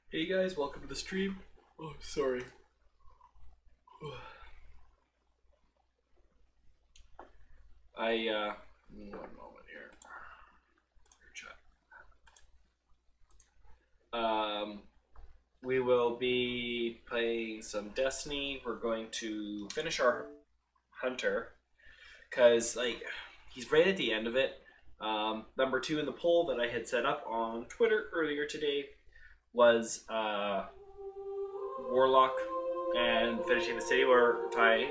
Hey guys, welcome to the stream. Oh, sorry. One moment here. We will be playing some Destiny. We're going to finish our Hunter, because, like, he's right at the end of it. Number 2 in the poll that I had set up on Twitter earlier today was Warlock and finishing the city where Ty.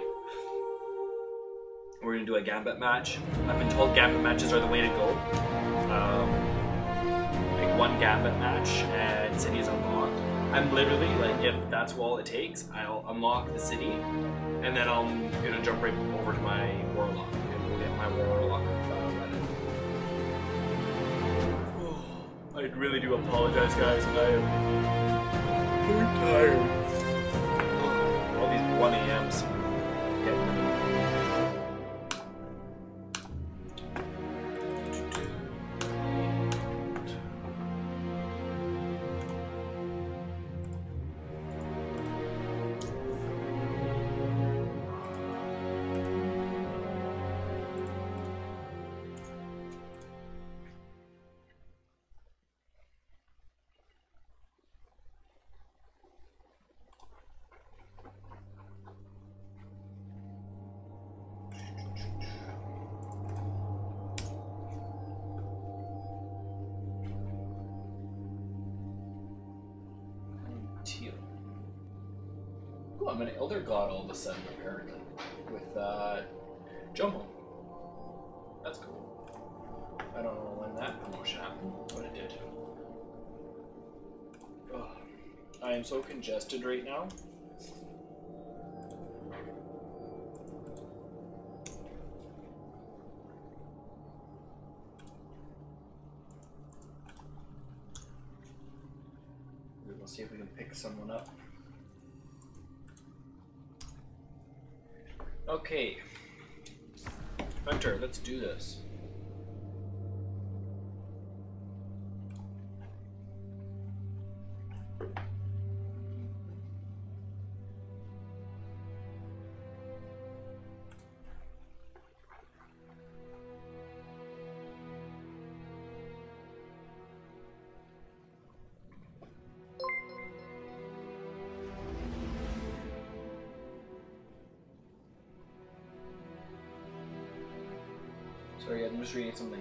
We're gonna do a Gambit match. I've been told Gambit matches are the way to go. Pick one Gambit match and city is unlocked. I'm literally like, if that's all it takes, I'll unlock the city and then I'm gonna jump right over to my Warlock and we'll get my Warlock running. I really do apologize, guys. I am very tired. All these 1 a.m.s. Okay. Ooh, I'm an Elder God all of a sudden, apparently, with Jomo. That's cool. I don't know when that promotion happened, but it did. Ugh. I am so congested right now. We'll see if we can pick someone up. Okay, Hunter, let's do this. Sorry, I'm just reading something.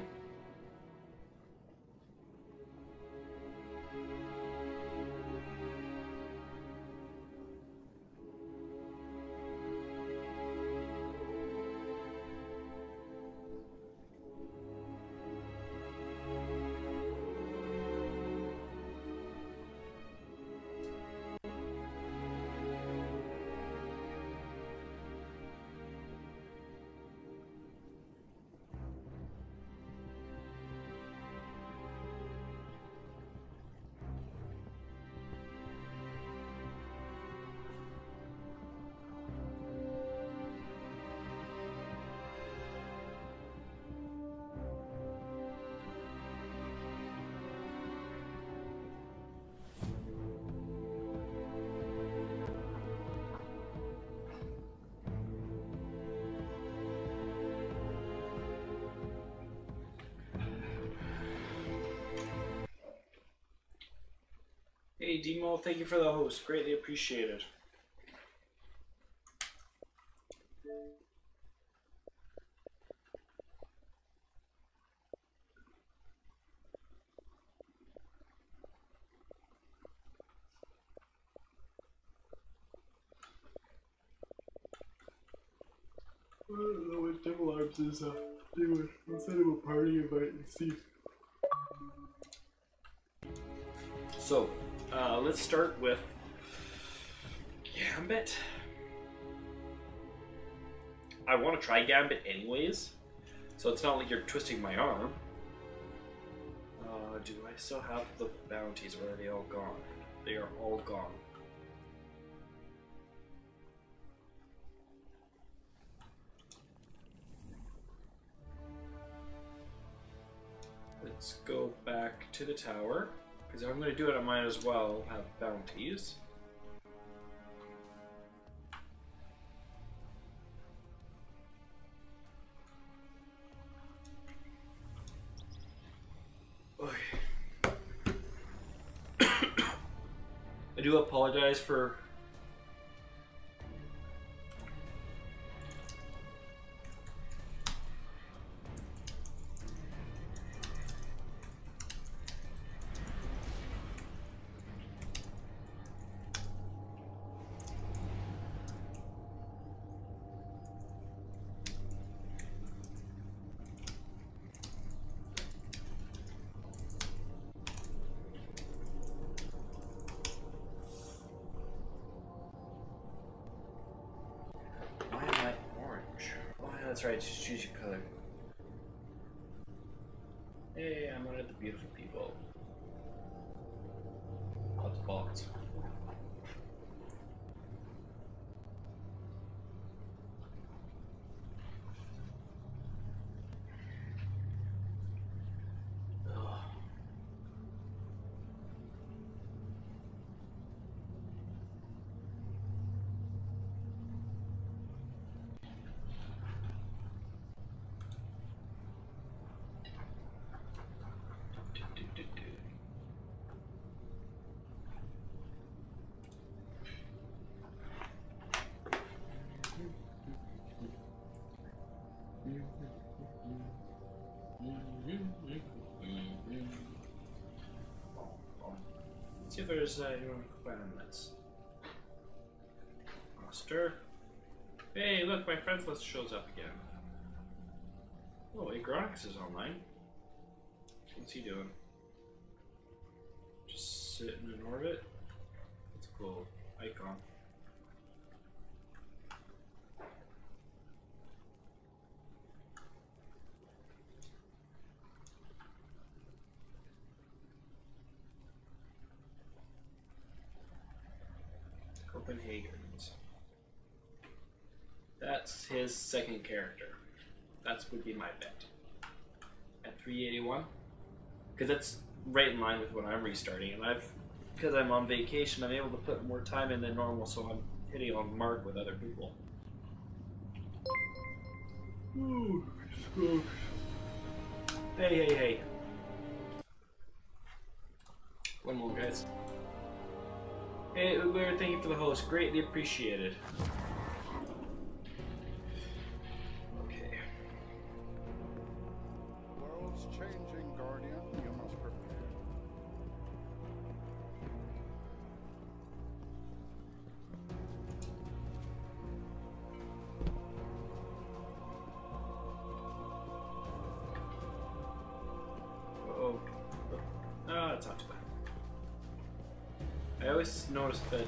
Hey Demo, thank you for the host. Greatly appreciated. I don't know what Devil Arms is doing. I'll send him a party invite and see. So, let's start with Gambit. I want to try Gambit anyways, so it's not like you're twisting my arm. Do I still have the bounties, or are they all gone? They are all gone. Let's go back to the tower. Because if I'm going to do it, I might as well have bounties. I do apologize for that's right, just choose your color. Hey, I'm one of the beautiful people. Lots of box. Let's see if there's requirements. Roster. Hey, look, my friends list shows up again. Oh, Agronix is online. What's he doing? Just sitting in orbit. That's a cool icon. Copenhagen's. That's his second character. That would be my bet. At 381. Because that's right in line with what I'm restarting. And because I'm on vacation, I'm able to put more time in than normal, so I'm hitting on mark with other people. Ooh, hey. One more, guys. Hey, Uber, thank you for the host. Greatly appreciated. Okay. World's changing, Guardian. You must prepare. Oh. No, that's not too bad. I always noticed that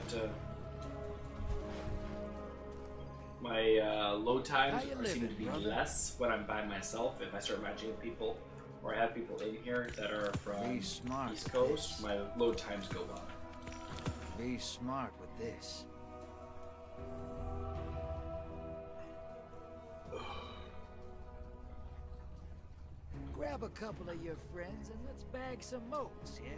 my load times seem to be less when I'm by myself. If I start matching with people, or I have people in here that are from East Coast, my load times go up. Be smart with this. Grab a couple of your friends and let's bag some moats, yeah?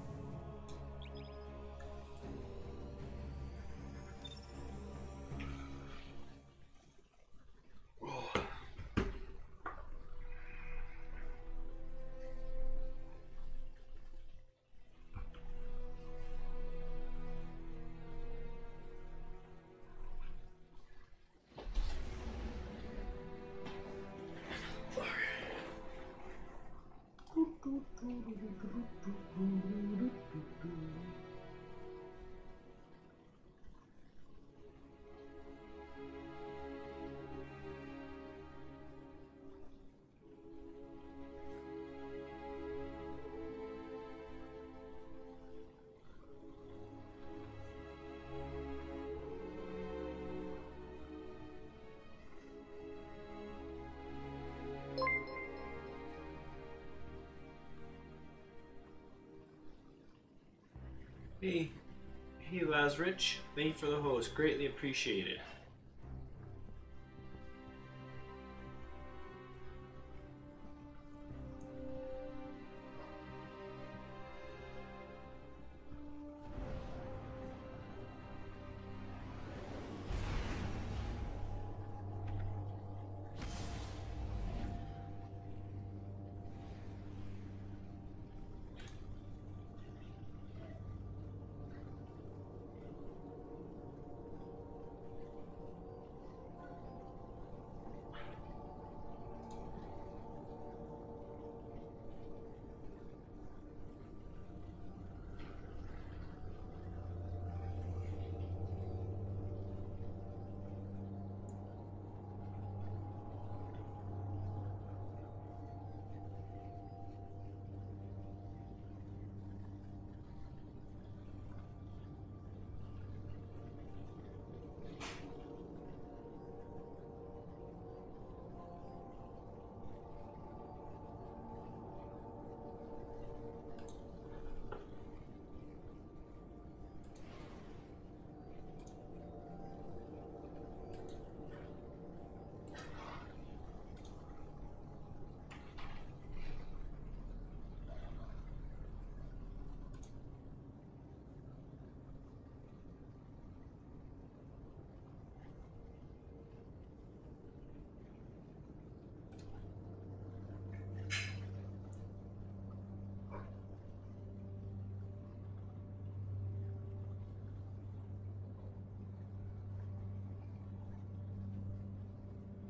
Hey, Lazarich, thank you for the host. Greatly appreciated.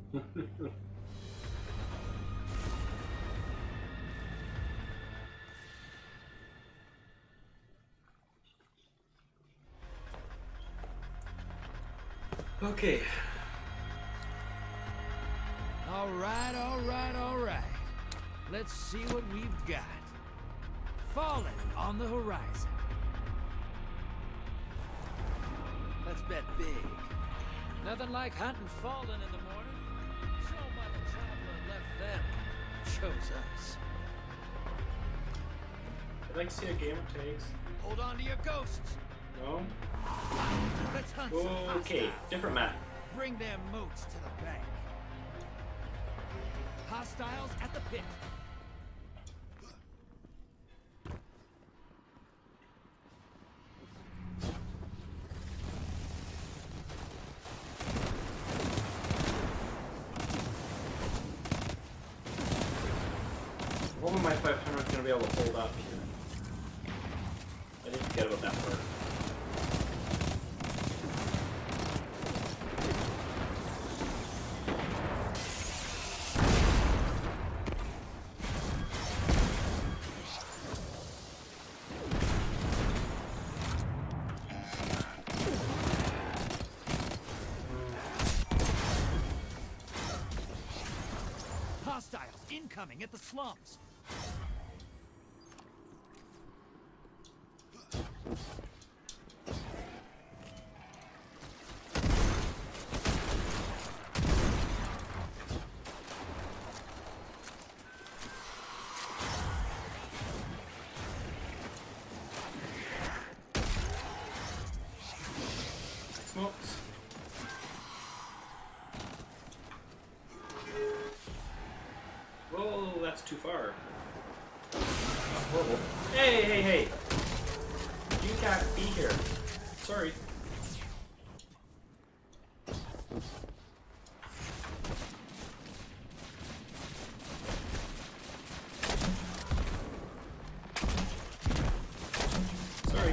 Okay. All right, all right, all right. Let's see what we've got. Fallen on the horizon. Let's bet big. Nothing like hunting Fallen in the morning. Show 'em why the traveler left them. Chose us. I'd like to see a game of tags. Hold on to your ghosts. No? Let's hunt some Okay, hostiles. different map. Bring their moats to the bank. Hostiles at the pit. One of my 500 is going to be able to hold up here. I didn't forget about that part. Hostiles incoming at the slums. Smokes. Whoa, that's too far. Horrible. Hey, hey, hey! You can't be here. Sorry. Sorry.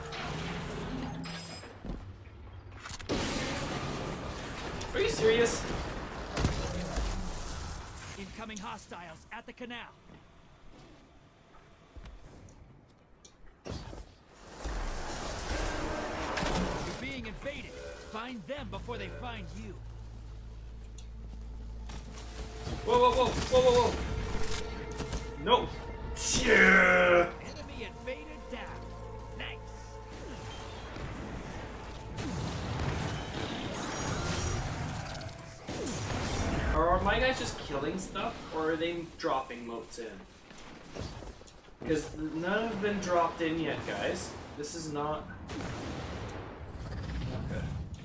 Are you serious? Incoming hostiles at the canal. You're being invaded. Find them before they find you. Whoa, whoa, whoa, whoa, whoa, whoa! No! Yeah! Enemy invader down. Nice. Are my guys just killing stuff, or are they dropping motes in? Because none have been dropped in yet, guys. This is not good.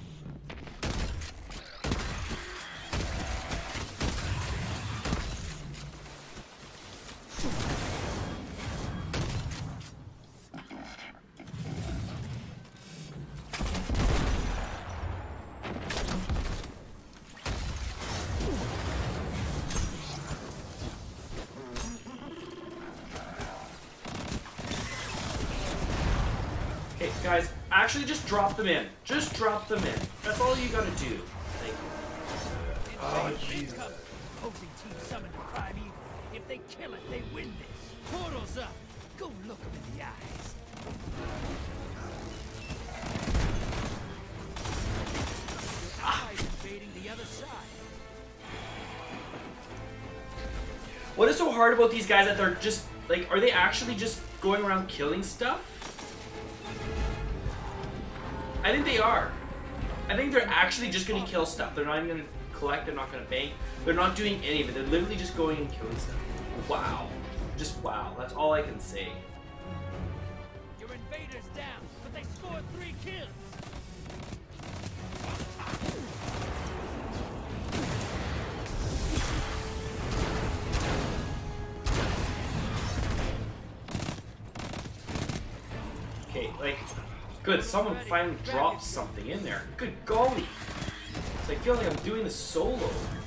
Okay, guys, actually just drop them in. Just drop them in. That's all you gotta do. Thank you. Oh, Jesus. Opposing team summoned to primeval. If they kill it, they win this. Portal's up. Go look them in the eyes. Your allies invading the other side. What is so hard about these guys that they're just, like, are they actually just going around killing stuff? I think they are. I think they're actually just gonna kill stuff. They're not even gonna collect, they're not gonna bank. They're not doing any of it. They're literally just going and killing stuff. Wow. Just wow. That's all I can say. Your invaders down, but they scored 3 kills. Okay, like, good. Someone finally dropped something in there. Good golly. It's like, I feel like I'm doing this solo.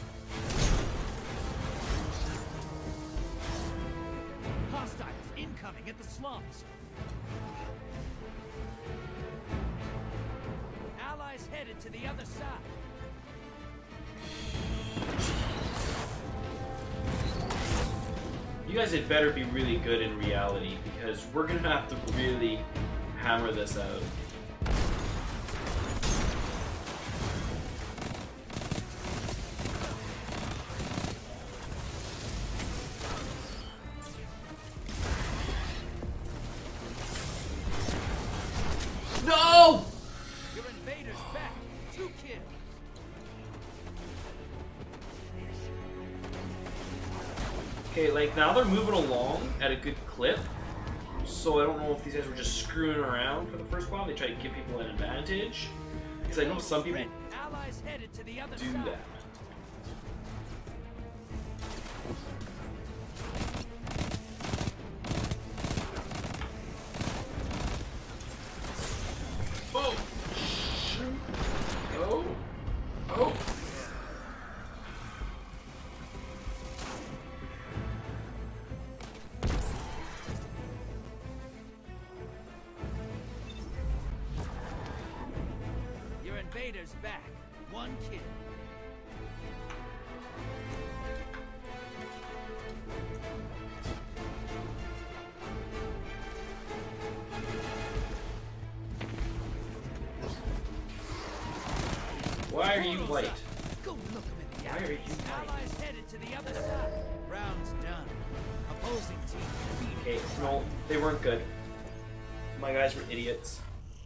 Hostiles incoming at the slums. Allies headed to the other side. You guys had better be really good in reality, because we're gonna have to really hammer this out. No! Your invader's back. 2 kills. Okay, like now they're moving along at a good clip. So I don't know if these guys were just screwing around for the first while. They try to give people an advantage. Because I know some people Allies headed to the other do side. that. Oh! Oh! Oh! Your invader's back. 1 kill. Why are you white? Go look 'em in the Why eye. are you white? Allies headed to the other side. Round's done. Opposing team defeated. Okay, no, they weren't good. My guys were idiots.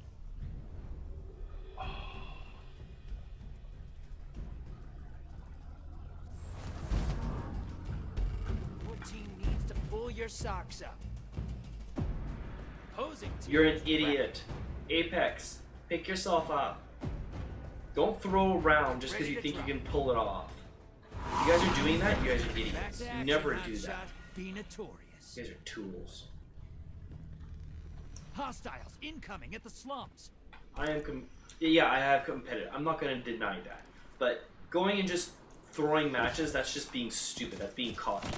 Your team needs to pull your socks up. Opposing team. You're an is idiot. Apex, pick yourself up. Don't throw around just because you think you can pull it off. You guys are doing that, you guys are back idiots. to You action, never do hotshot. that. Be notorious. You guys are tools. Hostiles incoming at the slums. I am yeah, I have competitive. I'm not going to deny that. But going and just throwing matches, that's just being stupid. That's being cocky.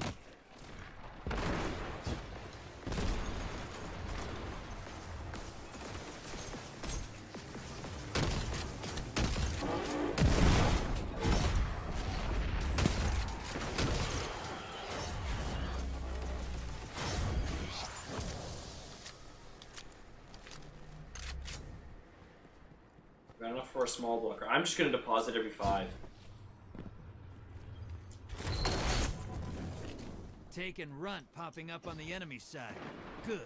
Got enough for a small blocker. I'm just going to deposit every 5. Taking runt popping up on the enemy side. Good.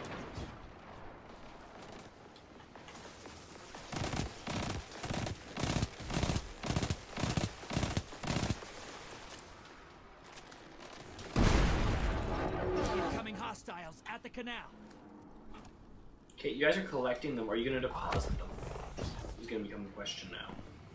Incoming hostiles at the canal. Okay, you guys are collecting them. Are you going to deposit them? Is going to become the question now.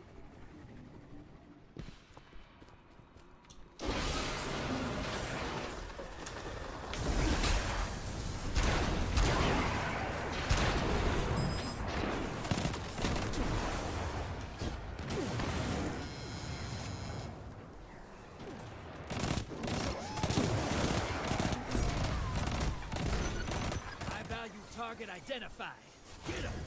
High value target identified. Get him.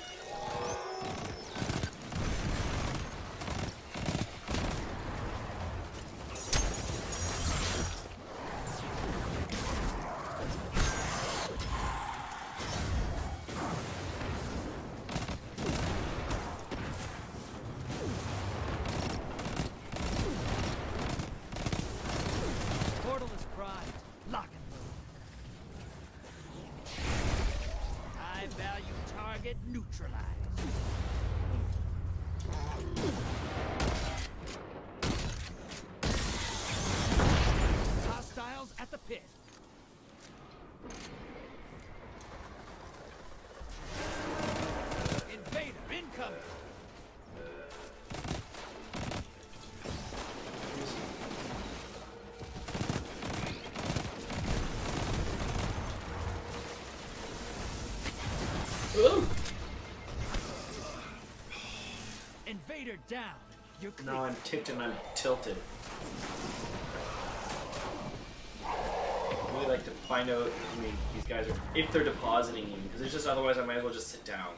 Portal is primed. Lock and load. High value target neutralized. Hostiles at the pit. Invader incoming. Ooh. Invader down. You're clear. Now I'm ticked and I'm tilted. I really like to find out, I mean, these guys are, if they're depositing me, because it's just otherwise I might as well just sit down.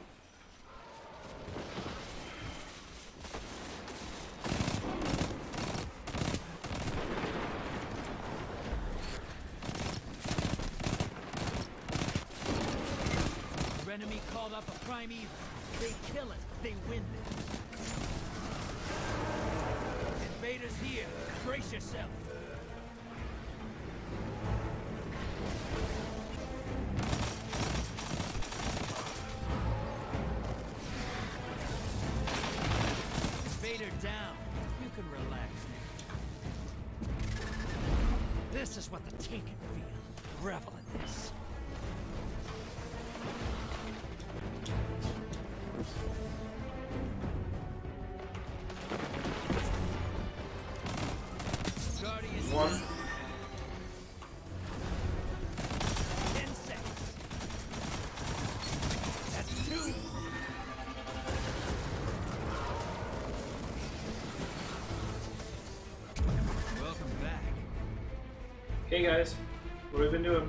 called up a primeval. They kill it. They win this. Invaders here. Brace yourself. Invader down. You can relax now. This is what the Taken feel. Revel in this. Guardian One. 10 seconds. That's 2. Welcome back. Hey guys, what have we been doing?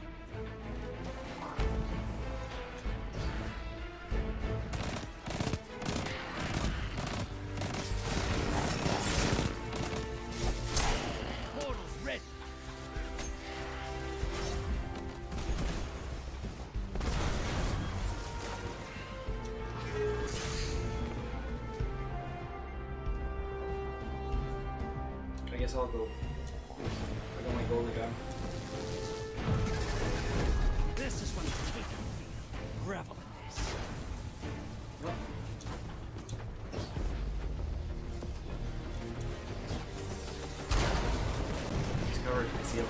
Portals ready. I guess I'll go. I got my golden gun. This is what the Taken feel. Revel in this. He's covered. I see him.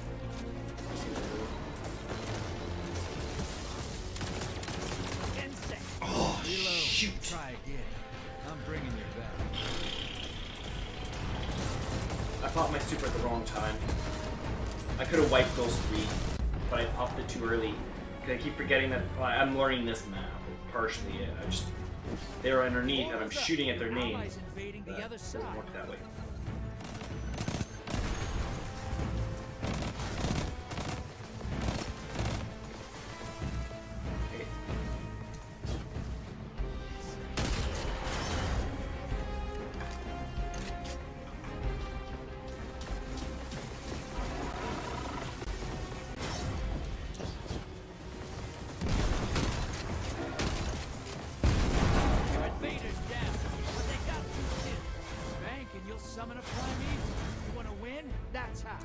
10 seconds. Oh, Reload. shoot. Try again. I'm bringing you back. I popped my super at the wrong time. I could have wiped those 3, but I popped it too early. Cause I keep forgetting that I'm learning this map partially. I just they're underneath and I'm shooting at their names. Allies invading the other Doesn't side. work that way. Okay. Your invaders down, but they got 2 kills. Bank and you'll summon a primeval. You want to win? That's how.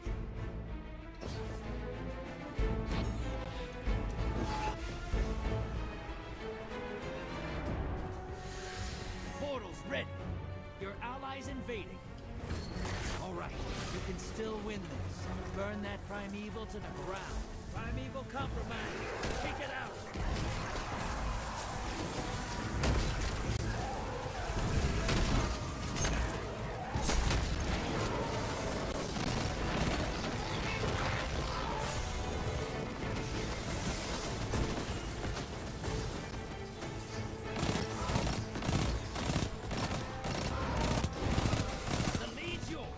Portals ready. Your allies invading. All right, you can still win this. Burn that primeval to the ground. Primeval compromise. Take it out. The lead's yours.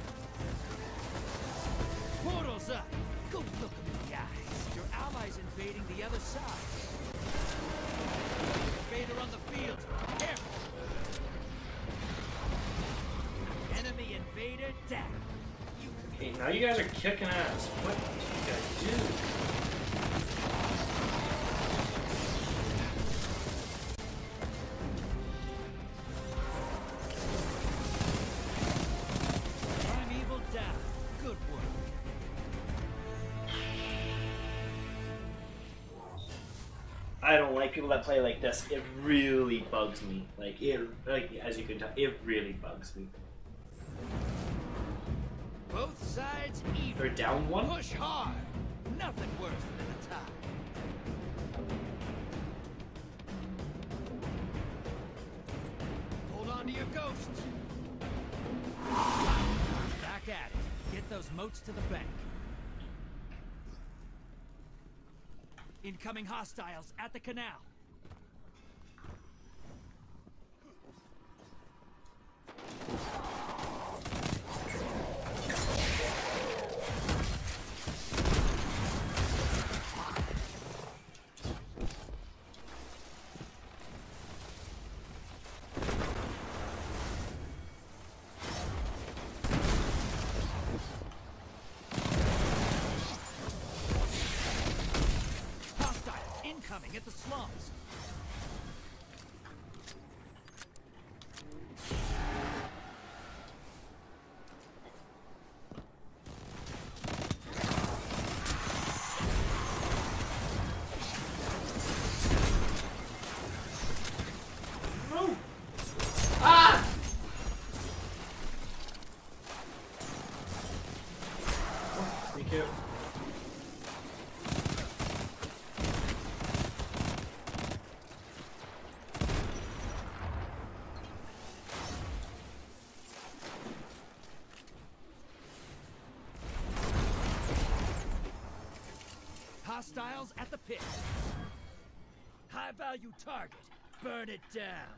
Portals up. Go look them in the eyes. Your allies invading the other side. Invader on the field. Careful. Enemy invader down. You Okay, now you guys are kicking ass. What do you guys do? primeval down. Good work. I don't like people that play like this. It really bugs me. Like as you can tell, it really bugs me. Both sides even. They're down 1. Push hard. Nothing worse than an attack. Hold on to your ghosts. Back at it. Get those moats to the bank. Incoming hostiles at the canal. incoming at the slums. No! Ah! Thank you. Hostiles at the pit. High value target. Burn it down.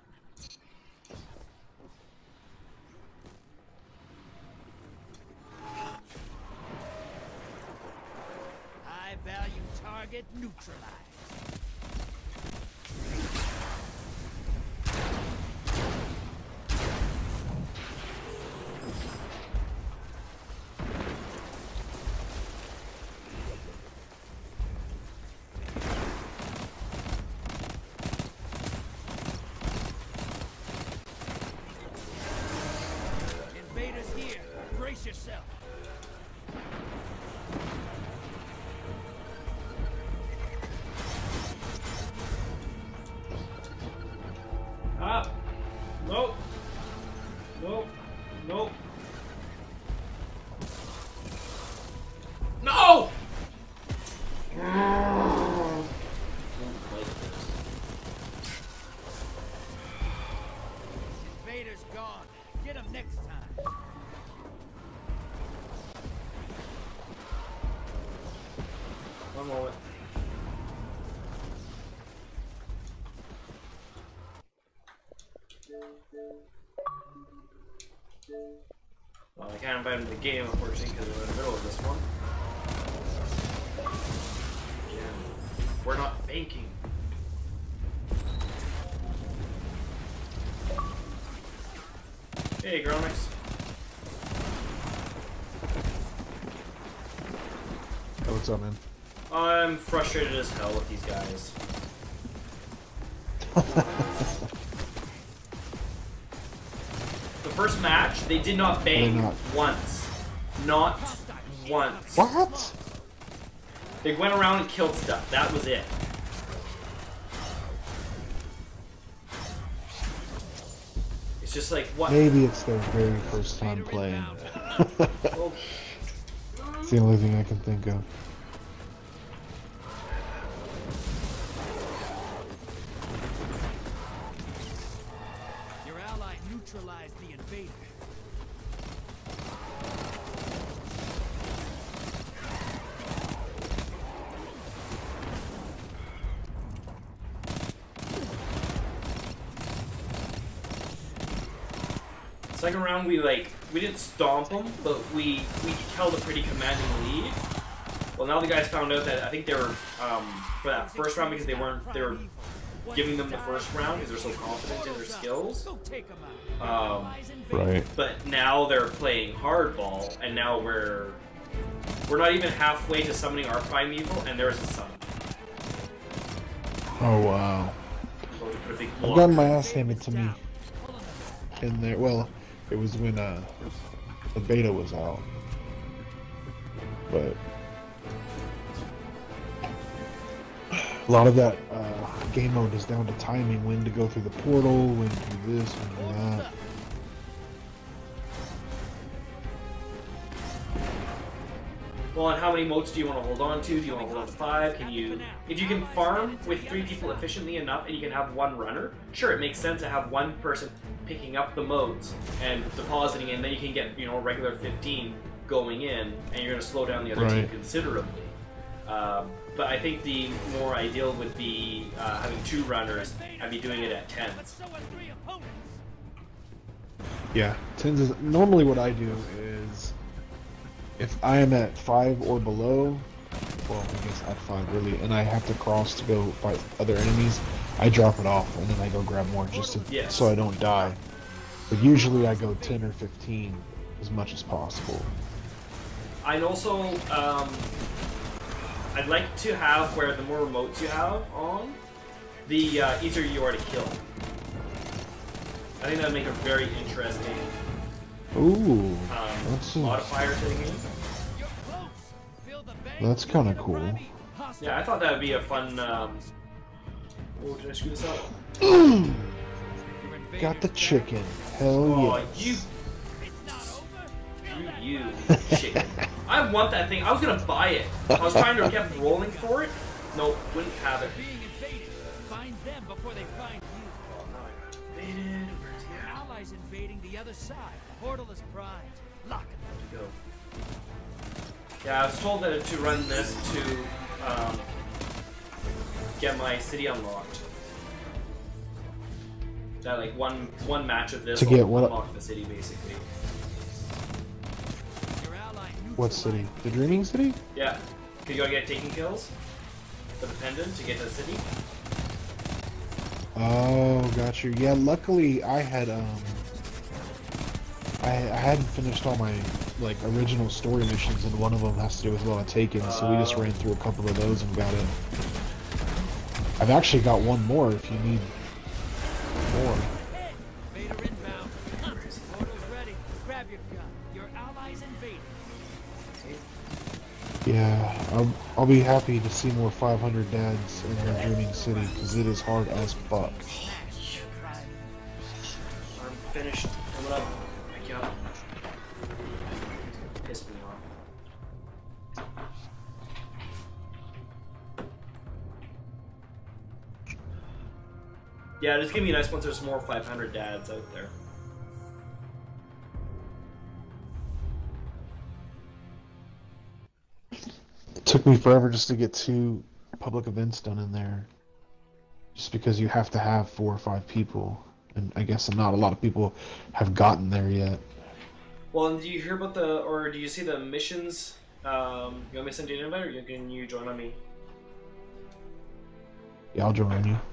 High value target neutralized. Invaders here. Brace yourself. Ah! Nope. Nope. Nope. No! Invaders gone. Get them next time. One moment. Well, I can't invite him to the game, unfortunately, because we're in the middle of this one. Yeah. We're not banking. Hey, Gromix. Hey, what's up, man? I'm frustrated as hell with these guys. The first match, they did not bang Why not? once. Not once. What? They went around and killed stuff. That was it. It's just like, what? Maybe it's their very first time playing. Well, It's the only thing I can think of. Your ally neutralized the invader. second round we didn't stomp them, but we held a pretty commanding lead. Well, now the guys found out that I think they were for that first round because they were giving them the first round because they're so confident in their skills. Right. But now they're playing hardball, and now we're not even halfway to summoning our primeval, and there's a summon. Oh wow. So we put a big I've block. gotten my ass handed to me in there. Well, it was when the beta was out, but a lot of that game mode is down to timing, when to go through the portal, when to do this, when to do that. Well, and how many motes do you want to hold on to? Do you want to hold on to 5? Can you, if you can farm with 3 people efficiently enough and you can have 1 runner, sure, it makes sense to have 1 person picking up the motes and depositing in, then you can get, a regular 15 going in, and you're going to slow down the other team considerably. But I think the more ideal would be having 2 runners and be doing it at 10. Yeah, 10s is normally what I do is, if I am at 5 or below, well, I guess at 5 really, and I have to cross to go fight other enemies, I drop it off and then I go grab more just to, so I don't die. But usually I go 10 or 15 as much as possible. And also, I'd like to have where the more remotes you have on, the easier you are to kill. I think that would make a very interesting modifier to the game. That's kind of cool. Yeah, I thought that would be a fun. Oh, did I screw this up? Got the chicken. Hell Oh, yes. you chicken. I want that thing. I was gonna buy it. I was trying to keep rolling for it. Nope, wouldn't have it. Find them before they find you. Oh, no, I got invaded. Where's he at? Allies invading the other side. Portal is primed. Lock it. Go. Yeah, I was told that to run this to get my city unlocked. That like one match of this To get will what? unlock the city basically. Your ally What city? The Dreaming City? Yeah, cause you gotta get taking kills for the pendant to get to the city. Oh, got you. Yeah, luckily I had I hadn't finished all my like original story missions, and one of them has to do with a lot of taken, so we just ran through a couple of those and got it. I've actually got one more if you need more. Hey, Vader inbound. Portal's ready. Grab your gun. Your allies invading. Yeah, I'll be happy to see more 500 dads in the Dreaming City, because it is hard as fuck. I'm finished. Coming up. Pick you up. Piss me off. Yeah, just give me nice once there's more 500 dads out there. It took me forever just to get 2 public events done in there. Just because you have to have 4 or 5 people. And I guess not a lot of people have gotten there yet. Well, and do you hear about or do you see the missions? You want me to send you an invite, or can you join on me? Yeah, I'll join you.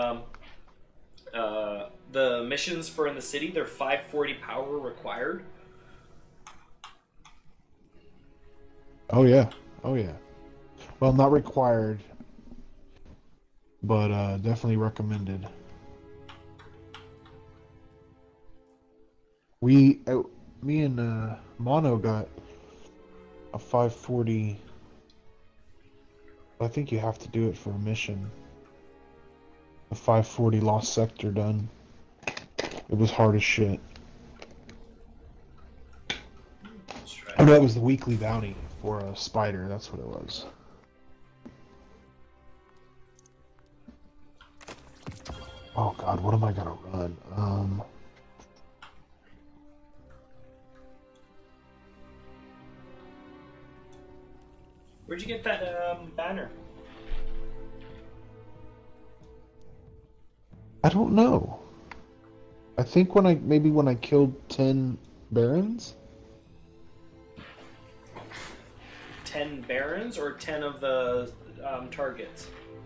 The missions for in the city, they're 540 power required. Oh yeah. Oh yeah. Well, not required, but definitely recommended. Me and Mono got a 540. I think you have to do it for a mission. A 540 Lost Sector done. It was hard as shit. Let's try. Oh, no, that was the weekly bounty for a spider. That's what it was. Oh god, what am I gonna run? Where'd you get that banner? I don't know. I think maybe when I killed 10 barons. 10 barons or 10 of the targets?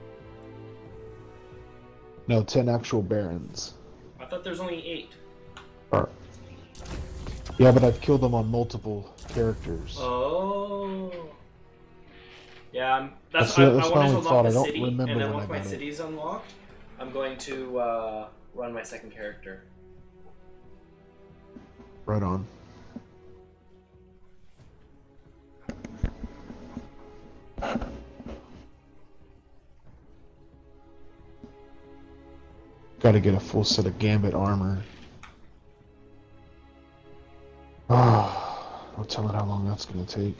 No, 10 actual barons. I thought there's only 8. Or, yeah, but I've killed them on multiple characters. Oh. Yeah, That's I my wanted only to unlock thought. the I don't city, remember and then when once I my got it. city's unlocked, I'm going to run my second character. Right on. Got to get a full set of Gambit armor. Ah, no telling how long that's gonna take.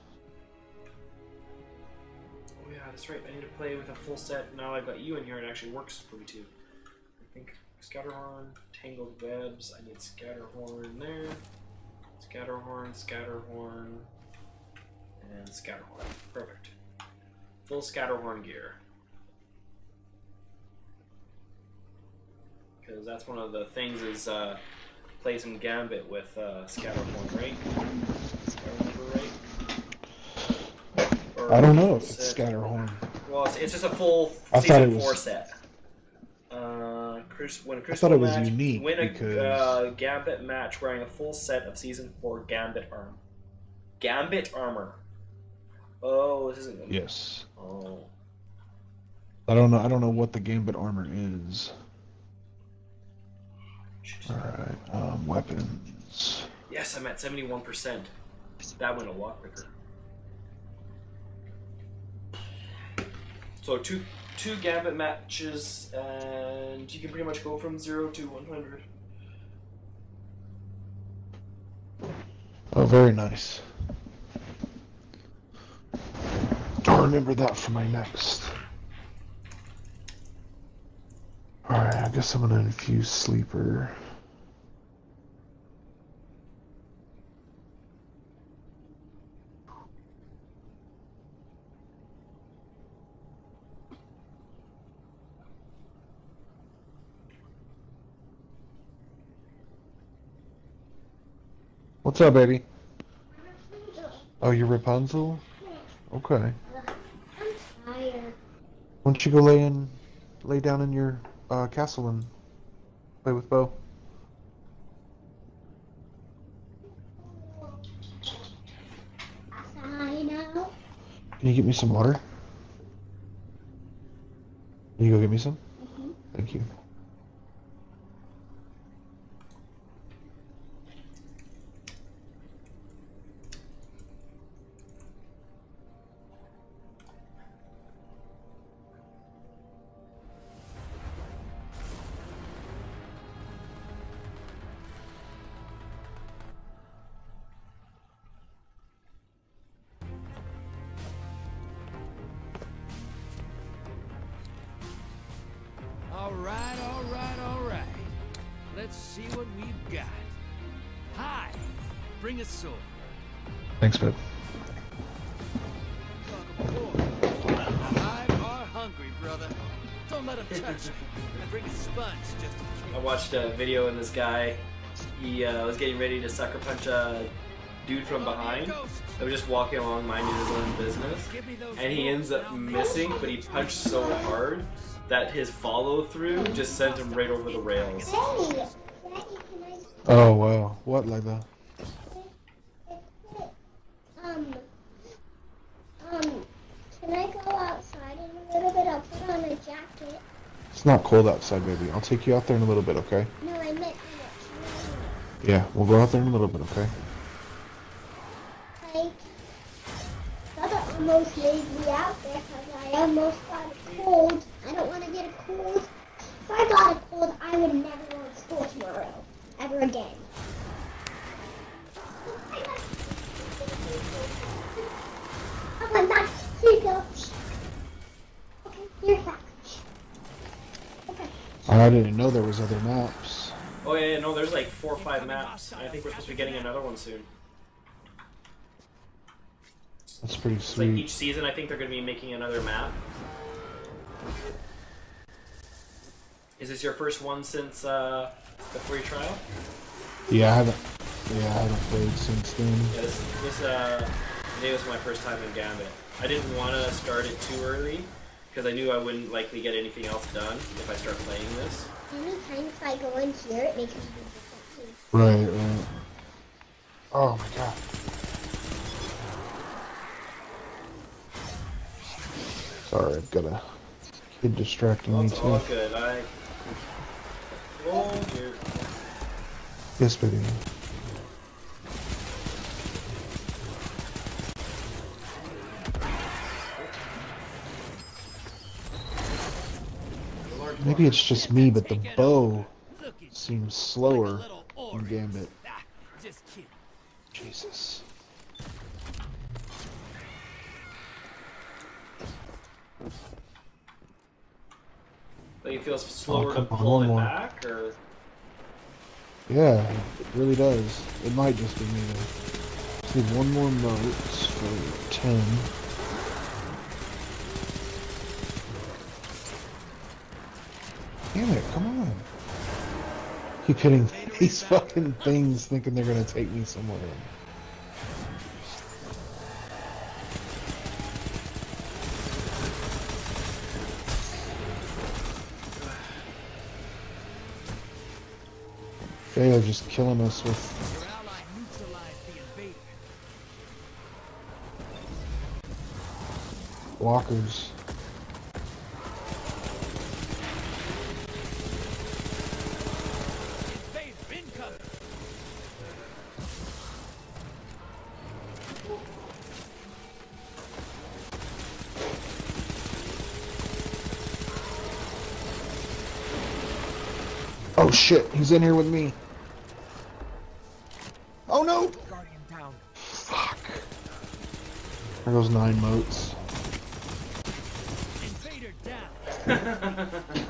Oh yeah, that's right. I need to play with a full set. Now I've got you in here, it actually works for me too. I think Scatterhorn, Tangled Webs. I need Scatterhorn there. Scatterhorn, Scatterhorn, and Scatterhorn. Perfect. Full Scatterhorn gear. Because that's one of the things is play some Gambit with Scatterhorn, right? If I remember right. Or I don't know if it's set. Scatterhorn. Well, it's just a full I thought season it was- 4 set. When a I Crucible thought it was match, unique win a because Gambit match wearing a full set of season 4 Gambit armor. Gambit armor. Oh, this isn't good. yes, Oh. I don't know. I don't know what the gambit armor is. All right. Weapons. Yes, I'm at 71%. That went a lot quicker. So two gambit matches, and you can pretty much go from 0 to 100. Oh, very nice. I'll remember that for my next. Alright, I guess I'm gonna infuse sleeper. What's up, baby? Oh, you're Rapunzel? Okay. I'm tired. Why don't you go lay down in your castle and play with Bo? I know. Can you get me some water? Can you go get me some? Mm-hmm. Thank you. All right. Let's see what we've got. Hi, bring a sword. Thanks, babe. Welcome aboard. Alive or hungry, brother. Don't let him touch you. And bring a sponge just in case. I watched a video of this guy. He was getting ready to sucker punch a dude from behind that was just walking along minding his own business. And he ends up missing, but he punched so hard that his follow through just sent him right over the rails. Hey, Oh wow, what like that? can I go outside in a little bit? I'll put on a jacket. It's not cold outside, baby. I'll take you out there in a little bit, okay? No, I meant Yeah, we'll go out there in a little bit, okay? like, Bubba almost made me out there because I almost got a cold. I don't want to get a cold. If I got a cold, I would never go to school tomorrow. Ever again. Oh, I'm back. Here you go. Okay, you're back. Okay. I didn't know there was other maps. Oh yeah, no, there's like 4 or 5 maps. I think we're supposed to be getting another one soon. That's pretty It's like sweet. each season, I think they're going to be making another map. Is this your first one since the free trial? Yeah, I haven't played since then. Yeah, today was my first time in Gambit. I didn't want to start it too early because I knew I wouldn't likely get anything else done if I start playing this. Anytime if I go in here, it makes me do different too. Right. Oh my god. Sorry, I've got a kid distracting me That's too. all good. Oh dear. Yes, baby. Maybe it's just me, but the bow seems slower in Gambit. Just kidding. Jesus. Like it feels slower come to on, pull one it more. back, or Yeah, it really does. It might just be me though. Just need one more moat for 10. Damn it, come on. Keep hitting these fucking things thinking they're gonna take me somewhere. They are just killing us with... Your ally neutralized the invader. Blockers. Invader incoming. Oh shit, he's in here with me. Oh no! Guardian down. Fuck. There goes 9 motes. Invader down.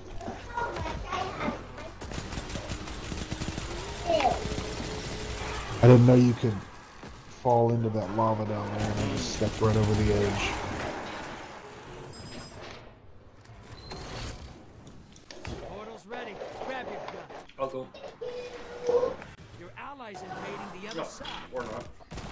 I didn't know you could fall into that lava down there, and I just stepped right over the edge. Portal's ready. Grab your gun. I'll go. Your allies invading the other No, side. or not.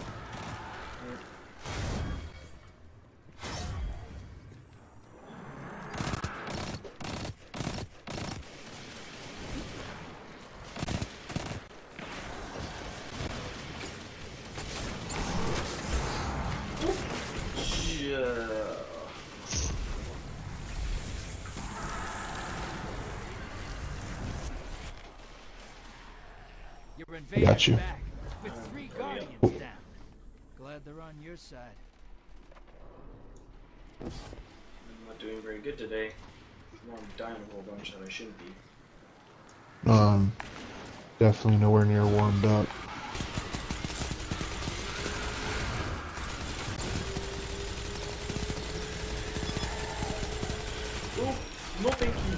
Yeah. Your invaders Got you. back with 3 guardians down. Glad they're on your side. I'm not doing very good today. I'm dying a whole bunch that I shouldn't be. Definitely nowhere near warmed up. Oh, no thank you.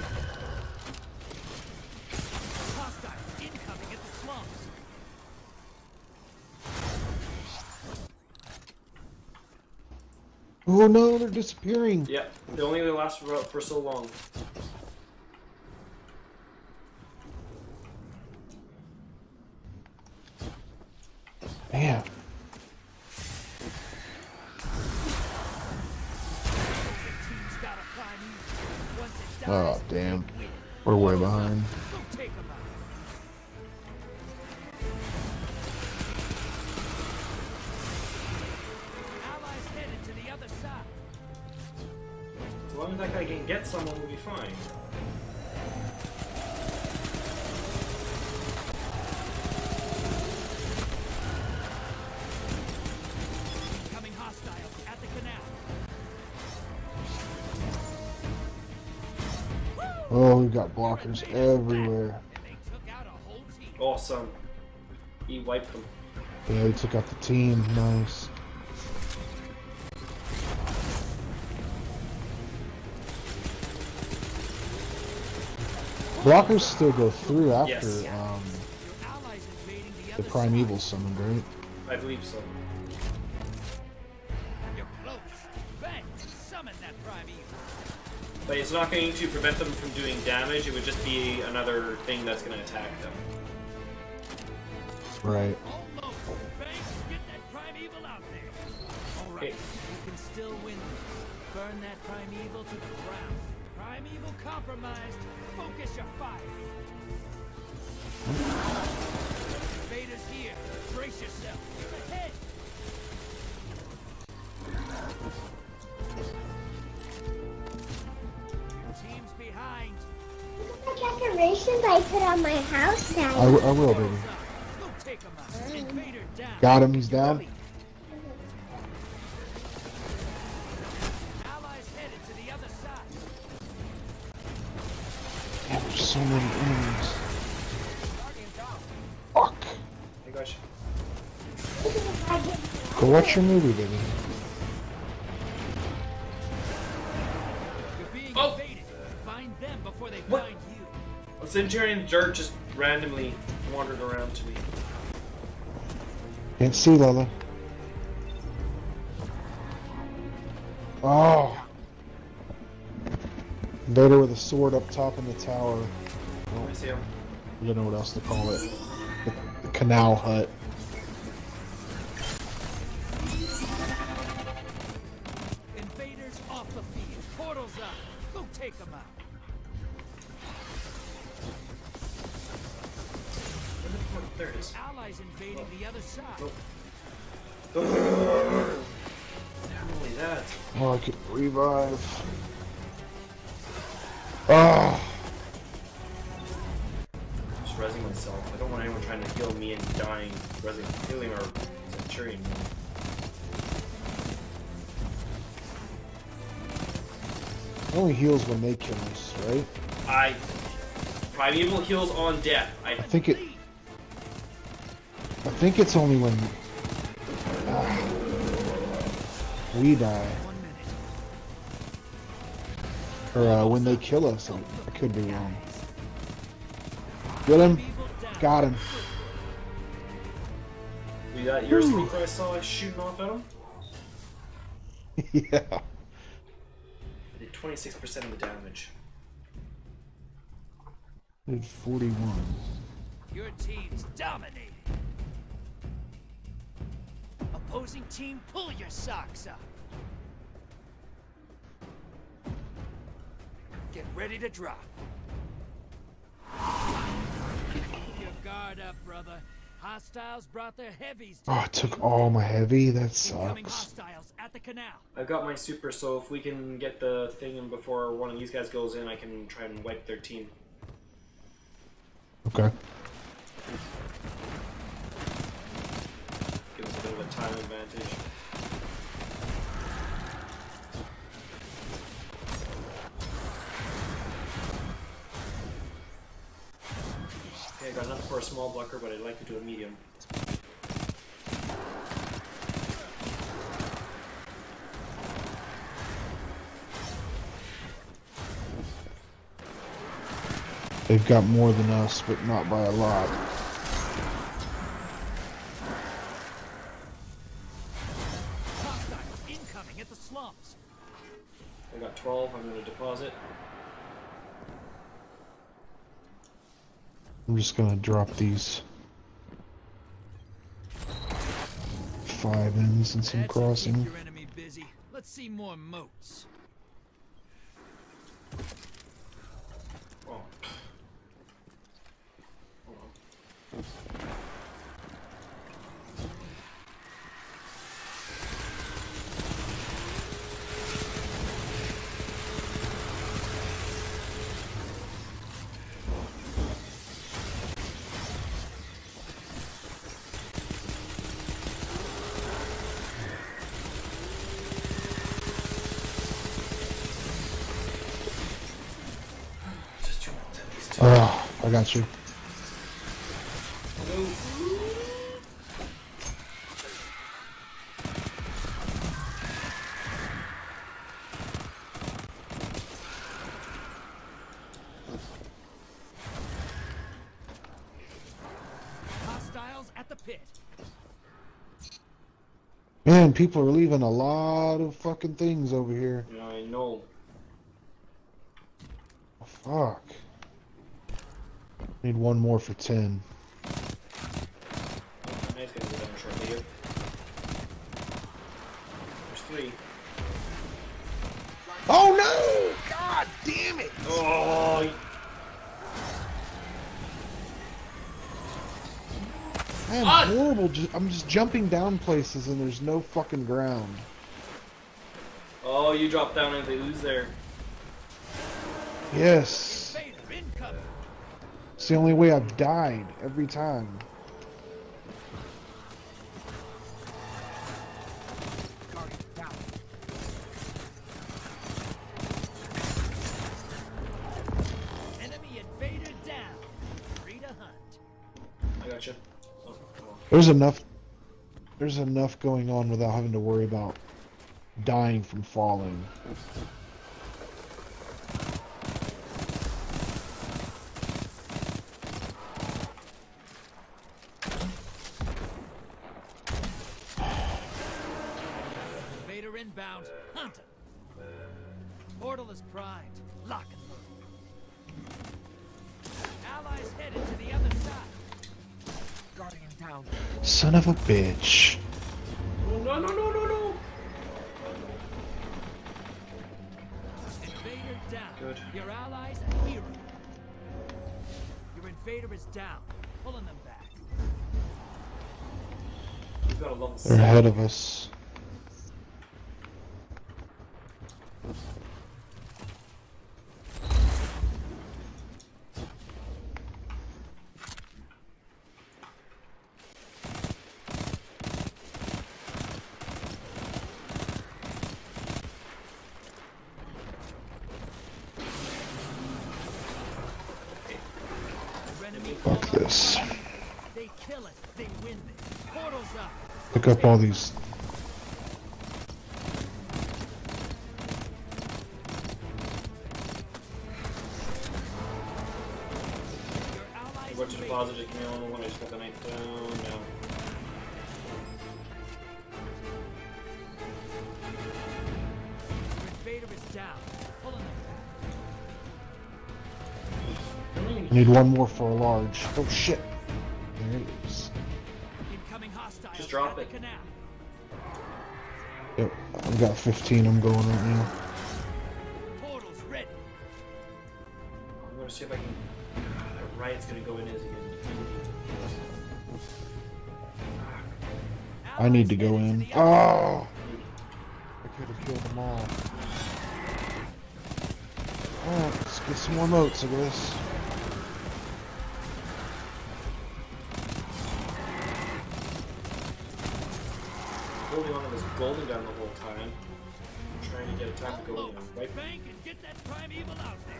Hostile incoming at the slums. Oh no, they're disappearing. Yeah, they only last for so long. Man. Team's got a prime evil. Once it Oh dies, damn. they win. We're way behind. Go take 'em out. Allies headed to the other side. As long as that guy can get someone, we'll be fine. Incoming hostile at the canal. Oh, we've got blockers everywhere. And they took out a whole team. Awesome. He wiped them. Yeah, we took out the team. Nice. Blockers still go through after Yes. Your allies invading the the other primeval side. summoned, right? I believe so. You're close. Bang! Summon that primeval. But it's not going to prevent them from doing damage, it would just be another thing that's going to attack them. Right. Almost. Bang! Get that primeval out there. All right. Okay. You can still win this. Burn that primeval to the ground. Primeval compromised. Focus your fire. Invaders here. Brace yourself. Ahead. Your team's behind. Look at the decorations I put on my house now. I will, baby. Go take 'em out. Invader down. Got him. He's down. Allies headed to the other side. Yeah, there's so many enemies. Fuck. Hey, gosh. Go watch your movie, baby. You're being Oh. invaded. Find them before they What? find you. A Centurion Dirt just randomly wandered around to me. Can't see, Lola. Oh. Vader with a sword up top in the tower. Let me see him. I don't know what else to call it. The canal hut. Invaders off the field. Portals up. Go take them out. There it is. Allies invading the other side. Nope. that. Oh, I can revive. Ah. I'm just rezzing myself. I don't want anyone trying to heal me and dying. Healing our Centurion. It only heals when they kill us, right? Primeval heals on death. I think it's only when we die. 1 minute. Or when they kill us. I could be wrong. Get him. Got him. You got your sneaker I saw shooting off at him? Yeah. I did 26% of the damage. Did 41. Your team's dominating. Opposing team, pull your socks up. Get ready to drop. Keep your guard up, brother. Hostiles brought their heavies to Oh, I took all my heavy. That incoming sucks. hostiles at the canal. I've got my super, so if we can get the thing in before one of these guys goes in, I can try and wipe their team. Okay. Give us a bit of a time advantage. Okay, I got enough for a small blocker, but I'd like to do a medium. They've got more than us, but not by a lot. Hostiles incoming at the slums. I got 12, I'm going to deposit. I'm just gonna drop these 5 ins and some That should crossing. keep your enemy busy. Let's see more moats. Oh. Hold on. Just 2 minutes at least. Oh, I got you. Hostiles at the pit. Man, people are leaving a lot of fucking things over here. Yeah, I know. Fuck. Need one more for 10. Nice gonna go down shortly here. There's 3. Oh no! God damn it! Oh, I am Ah! horrible. I'm just jumping down places and there's no fucking ground. oh, you dropped down into the ooze there. Yes. Vader incoming. It's the only way I've died every time. Guardian down. Enemy invader down. Free to hunt. I got you. Oh, There's enough going on without having to worry about dying from falling. Vader inbound. Hunt him. Portal is primed. Lock him. Allies headed to the other side. Guardian down. Son of a bitch. no, no, no, no, no, no. Invader down. Good. Your allies a hero. Your invader is down. Pulling them back. We've got a level They're 7. ahead of us. Fuck this. They kill it, they win this. Portals up. Pick up all these. Your allies What's invade. deposited? Give me one when I just put the knife down. No. Your invader is down. Pulling them back. I need one more for a large. Oh shit. There it is. Incoming hostiles. Just drop at the it. canal. Yep. I've got 15 I'm going right now. Portals ready. I'm gonna see if I can. That riot's gonna go in as again. I need to go in. Oh! I could have killed them all. Alright, let's get some more moats, I guess. Holding on to this golden gun the whole time. I'm trying to get a time to go in and wipe. Bank and get that primeval out there.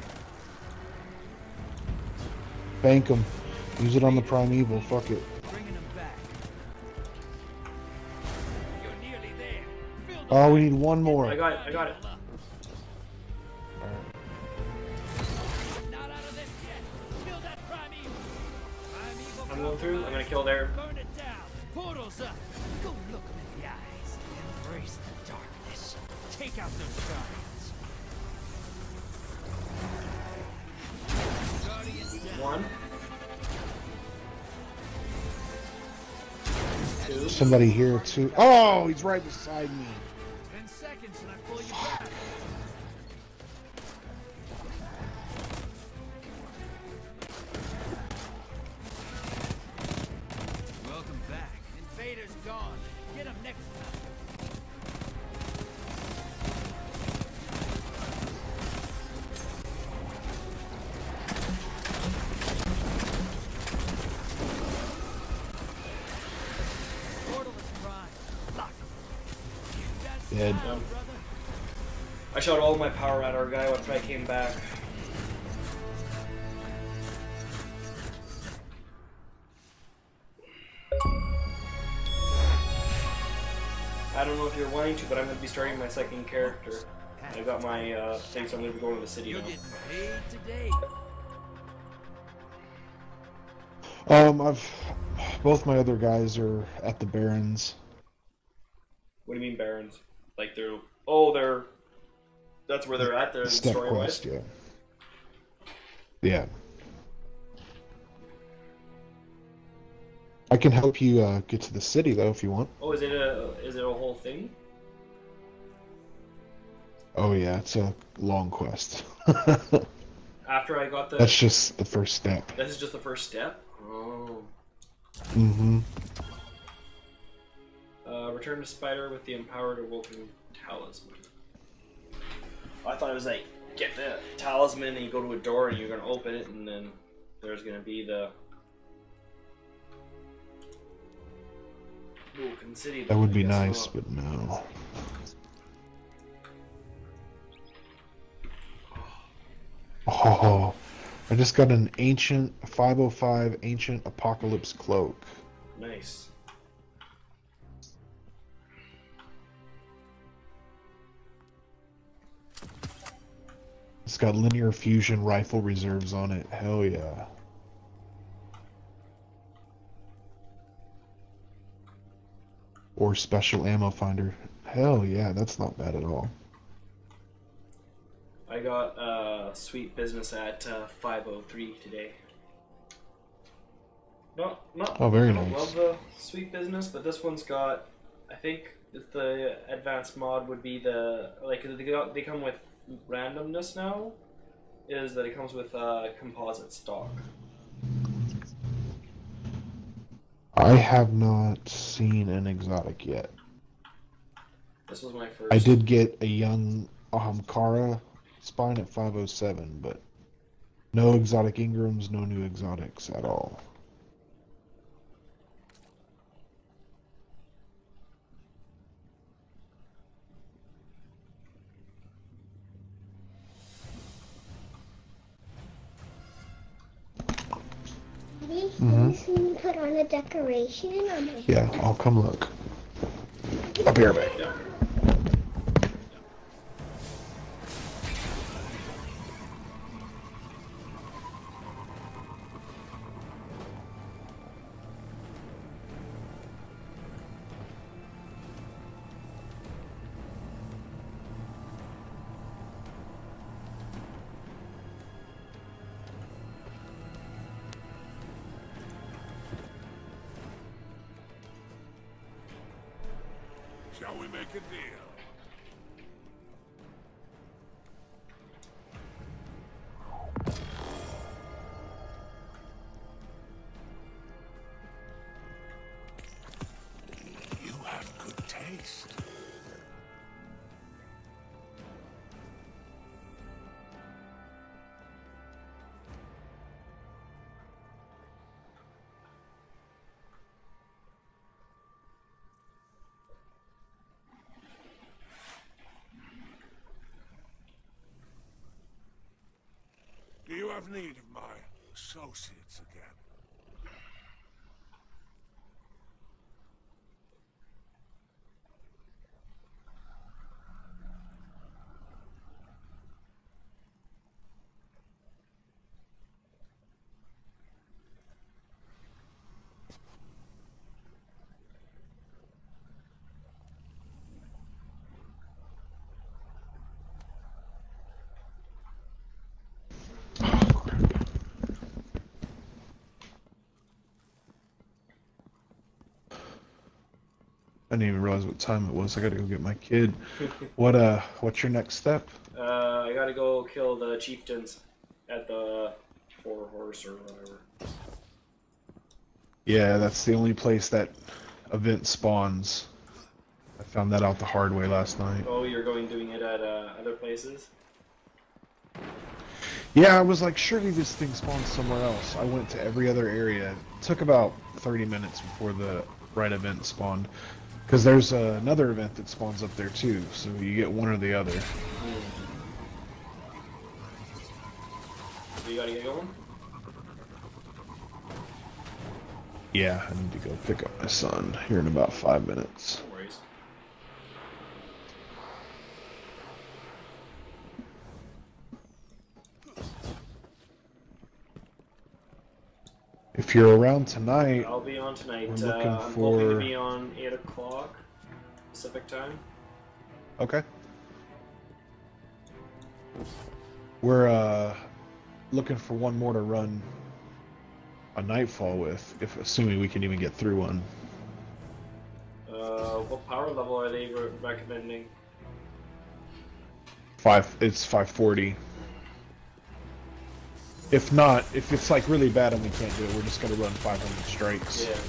Bank them. Use it on the primeval. Fuck it. Bringing them back. You're nearly there. Fill the Oh, we need one more. I got it. I got it. Not out of this yet. Kill that primeval. Primeval I'm going through. I'm gonna compromise. kill there. Burn it down. Portals up. Go look them in the eyes. Embrace the darkness. Take out those guardians. Guardians down. One. Two. Somebody here too. Oh, he's right beside me. 10 seconds and I pull you back. Welcome back. Invader's gone. Get him next time. Portal is prime. Lock him. That's Dead. down, brother. I shot all my power at our guy once I came back. I don't know if you're wanting to, but I'm going to be starting my second character. I got my thing, so I'm going to be going to the city You're now. getting paid today. Both my other guys are at the Barrens. What do you mean, Barons? Like they're... Oh, they're... That's where they're at, they're Step story-wise? quest, yeah. Yeah. I can help you get to the city though if you want. Oh, is it a whole thing? Oh yeah, it's a long quest. After I got the... That's just the first step. This is just the first step? Oh. Mm-hmm. Return to Spider with the Empowered Awoken Talisman. I thought it was like, get the talisman and you go to a door and you're going to open it and then there's going to be the... Awoken City. That would be I guess nice, not. but no. Oh, I just got an ancient 505 ancient apocalypse cloak. Nice. It's got linear fusion rifle reserves on it. Hell yeah. Or special ammo finder. Hell yeah, that's not bad at all. I got sweet business at 503 today. Not. Oh, very I don't nice. love the sweet business, but this one's got. I think the advanced mod would be the they come with randomness now. Is that it comes with composite stock. I have not seen an exotic yet. This was my first. I did get a young Ahamkara spine at 507, but no exotic Ingrams, no new exotics at all. Daddy, can you see me put on a decoration on my Yeah, I'll come look. I'll be right back. Yeah. Shall we make a deal? You have good taste. Do you have need of my associates again? I didn't even realize what time it was. I gotta go get my kid. What's your next step? I gotta go kill the chieftains at the Four Horse or whatever. Yeah, that's the only place that event spawns. I found that out the hard way last night. Oh, you're doing it at other places? Yeah, I was like, surely this thing spawns somewhere else. I went to every other area. It took about 30 minutes before the right event spawned. Because there's another event that spawns up there too, so you get one or the other. So you gotta get going? Yeah, I need to go pick up my son here in about 5 minutes. No worries. If you're around tonight, I'll be on tonight. We're looking I'm hoping to for- be on 8 o'clock Pacific time. okay. We're looking for one more to run a nightfall with, if assuming we can even get through one. What power level are they recommending? It's 540. If not, if it's like really bad and we can't do it, we're just gonna run 500 strikes. Yeah.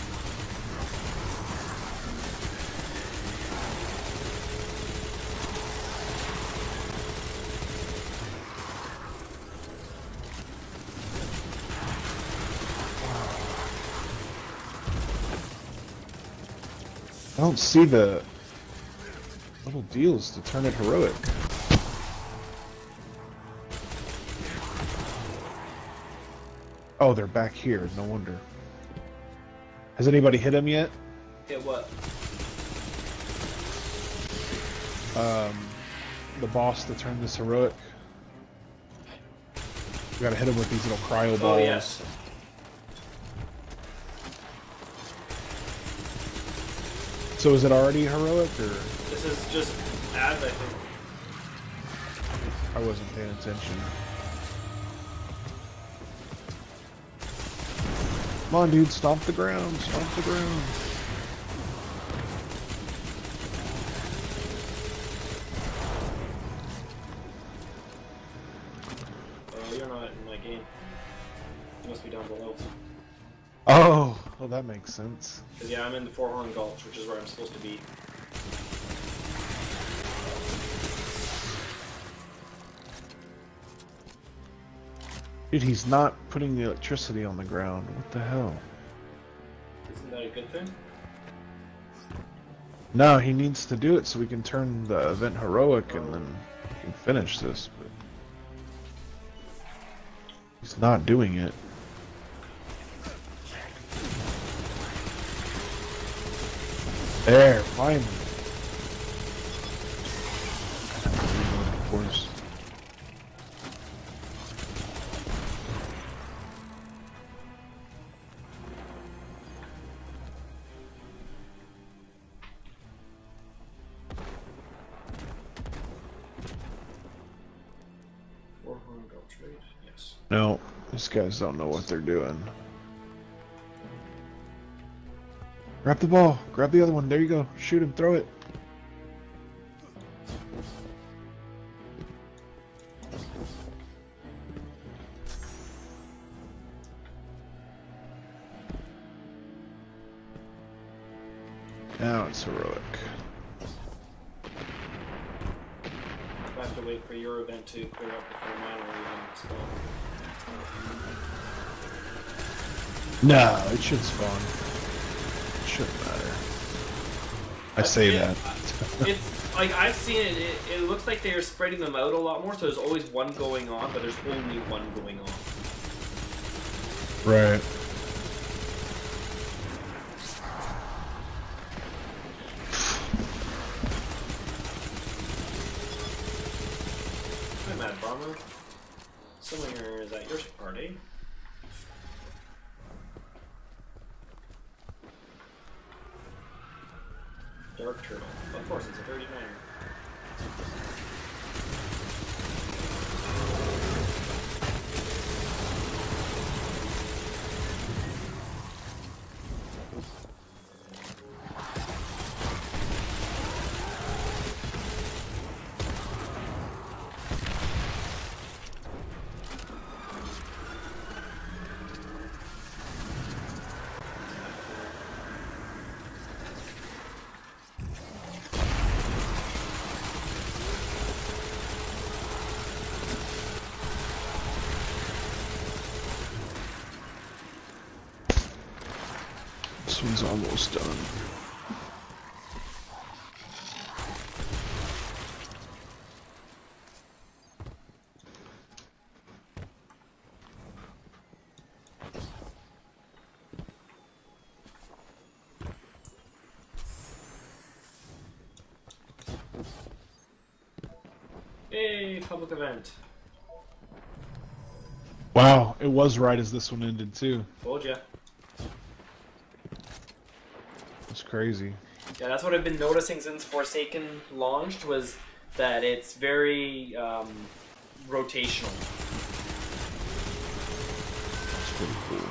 I don't see the little deals to turn it heroic. Oh, they're back here. No wonder. Has anybody hit him yet? Hit what? The boss to turn this heroic. We gotta hit him with these little cryo balls. Oh, yes. So is it already heroic, or This is just ads, I think. I wasn't paying attention? Come on, dude, stomp the ground, stomp the ground. You're not in my game. You must be down below. Oh, well, that makes sense. Because, yeah, I'm in the Four-Horn Gulch, which is where I'm supposed to be. Dude, he's not putting the electricity on the ground. What the hell? Isn't that a good thing? No, he needs to do it so we can turn the event heroic and then we can finish this. But he's not doing it. There, finally. Of course. Yes. No, these guys don't know what they're doing. Grab the ball. Grab the other one. There you go. Shoot him. Throw it. Now it's heroic. I have to wait for your event to clear up before mine will even spawn. No, it should spawn. It shouldn't matter. I say that. It's like I've seen it, it looks like they're spreading them out a lot more, so there's always one going on, but there's only one going on. Right. Hi, Mad Bomber. Somewhere is at your party. Dark Turtle. Of course, it's a 39er. This one's almost done. Hey, public event. Wow, it was right as this one ended too. Told ya. It's crazy. Yeah, that's what I've been noticing since Forsaken launched, was that it's very rotational. It's pretty cool.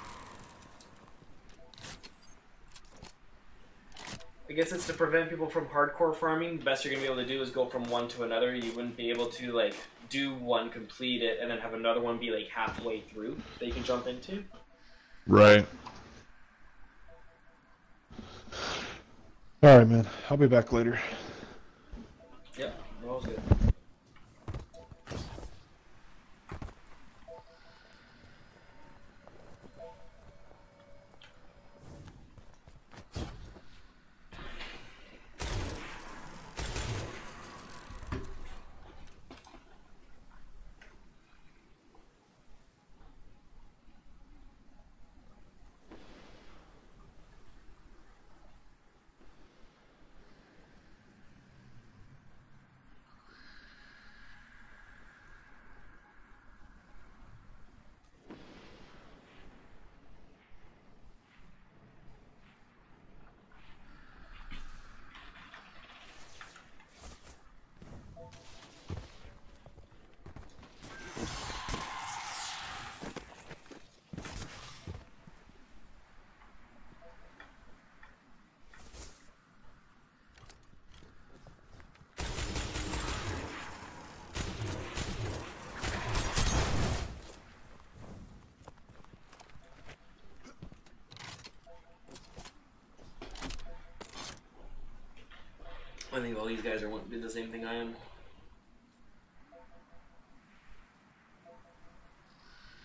I guess it's to prevent people from hardcore farming. The best you're going to be able to do is go from one to another. You wouldn't be able to, like, do one, complete it, and then have another one be, like, halfway through that you can jump into. Right. Alright, man. I'll be back later. Yep, all's good. I think all these guys are wanting to do the same thing I am.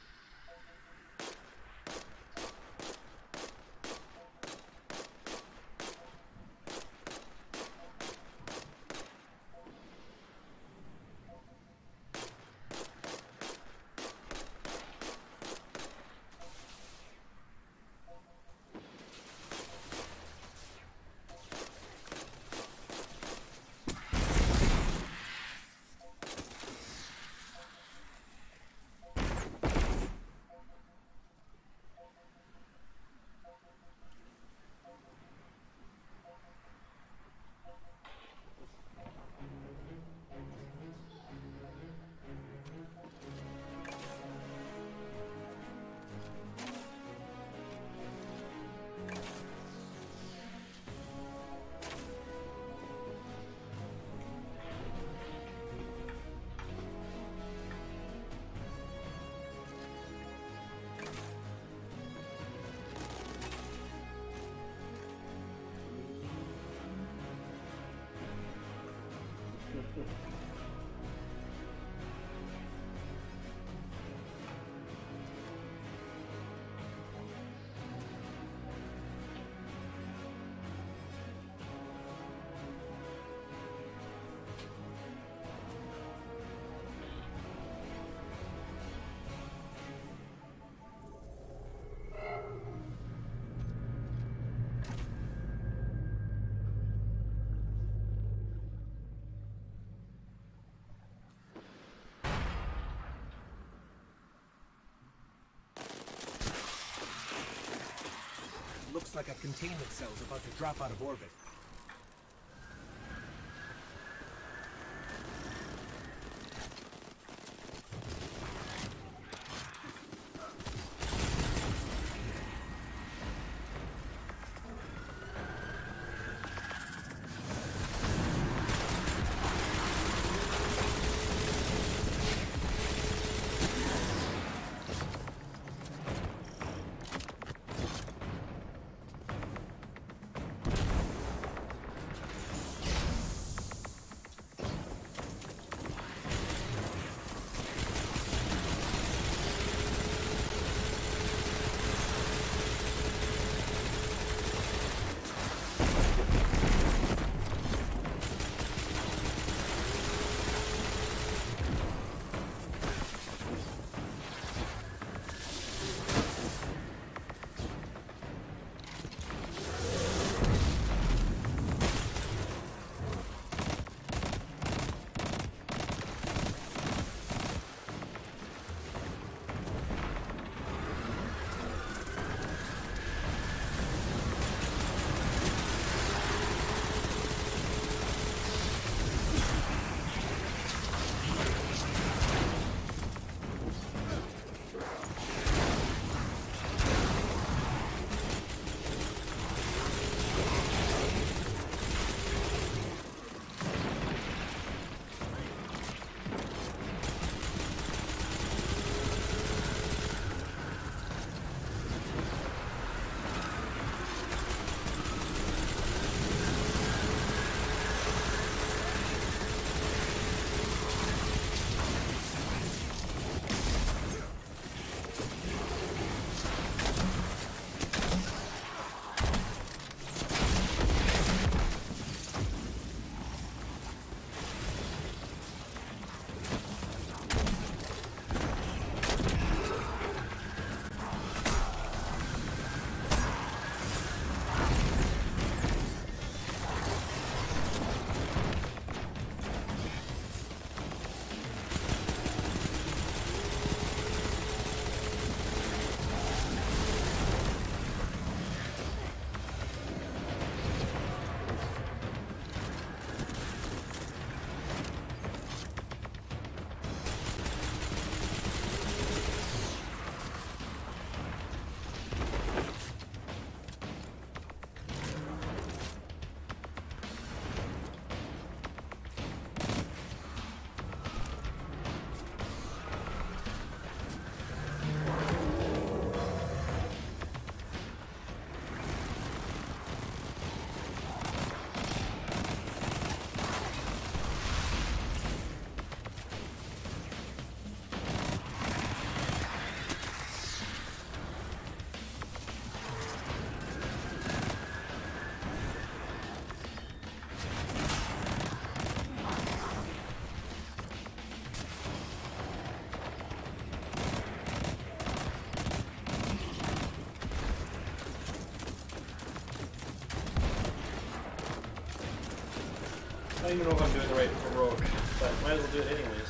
looks like a containment cell's about to drop out of orbit. I don't even know if I'm doing the right heroic, but might as well do it anyways.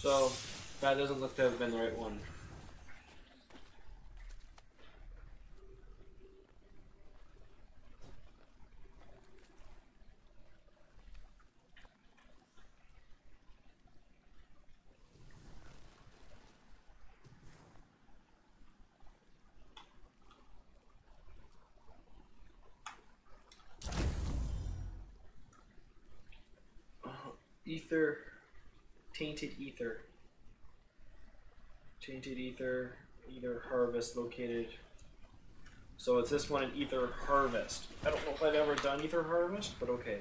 So that doesn't look to have been the right one. Ether, tainted ether. Tainted ether, ether harvest located. So it's this one in ether harvest. I don't know if I've ever done ether harvest, but okay.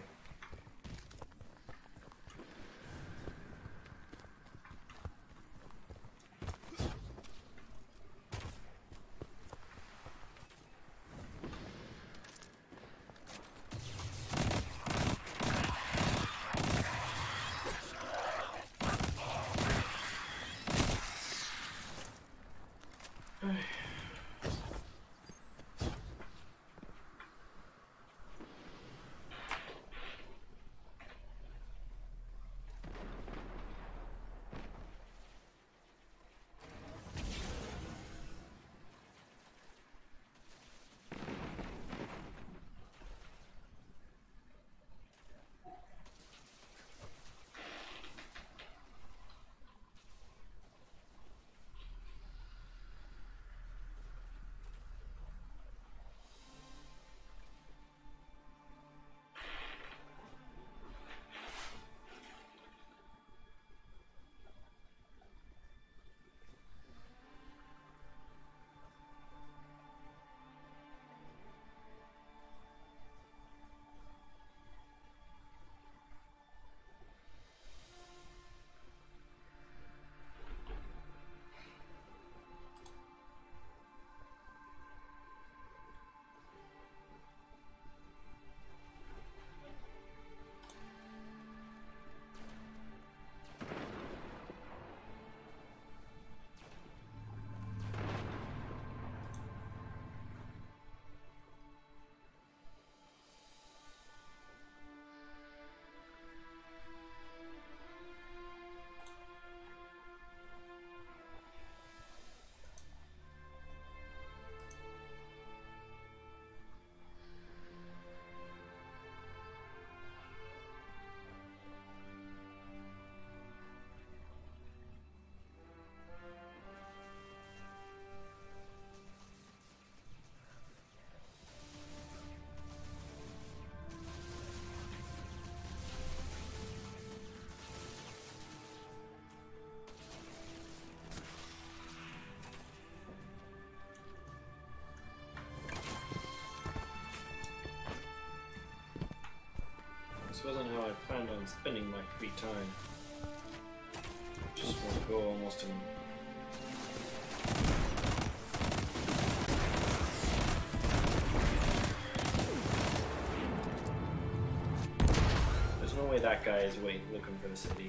This wasn't how I planned on spending my free time. Just want to go almost in. There's no way that guy is looking for the city.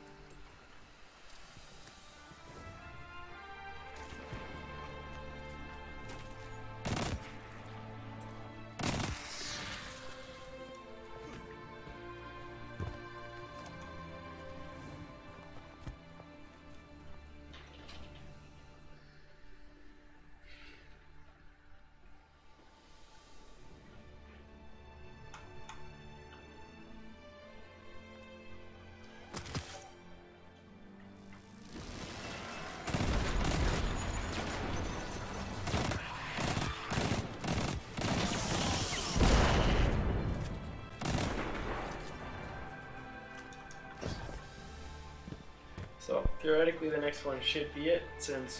So theoretically the next one should be it, since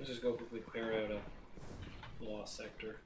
Let's just go quickly clear out a lost sector.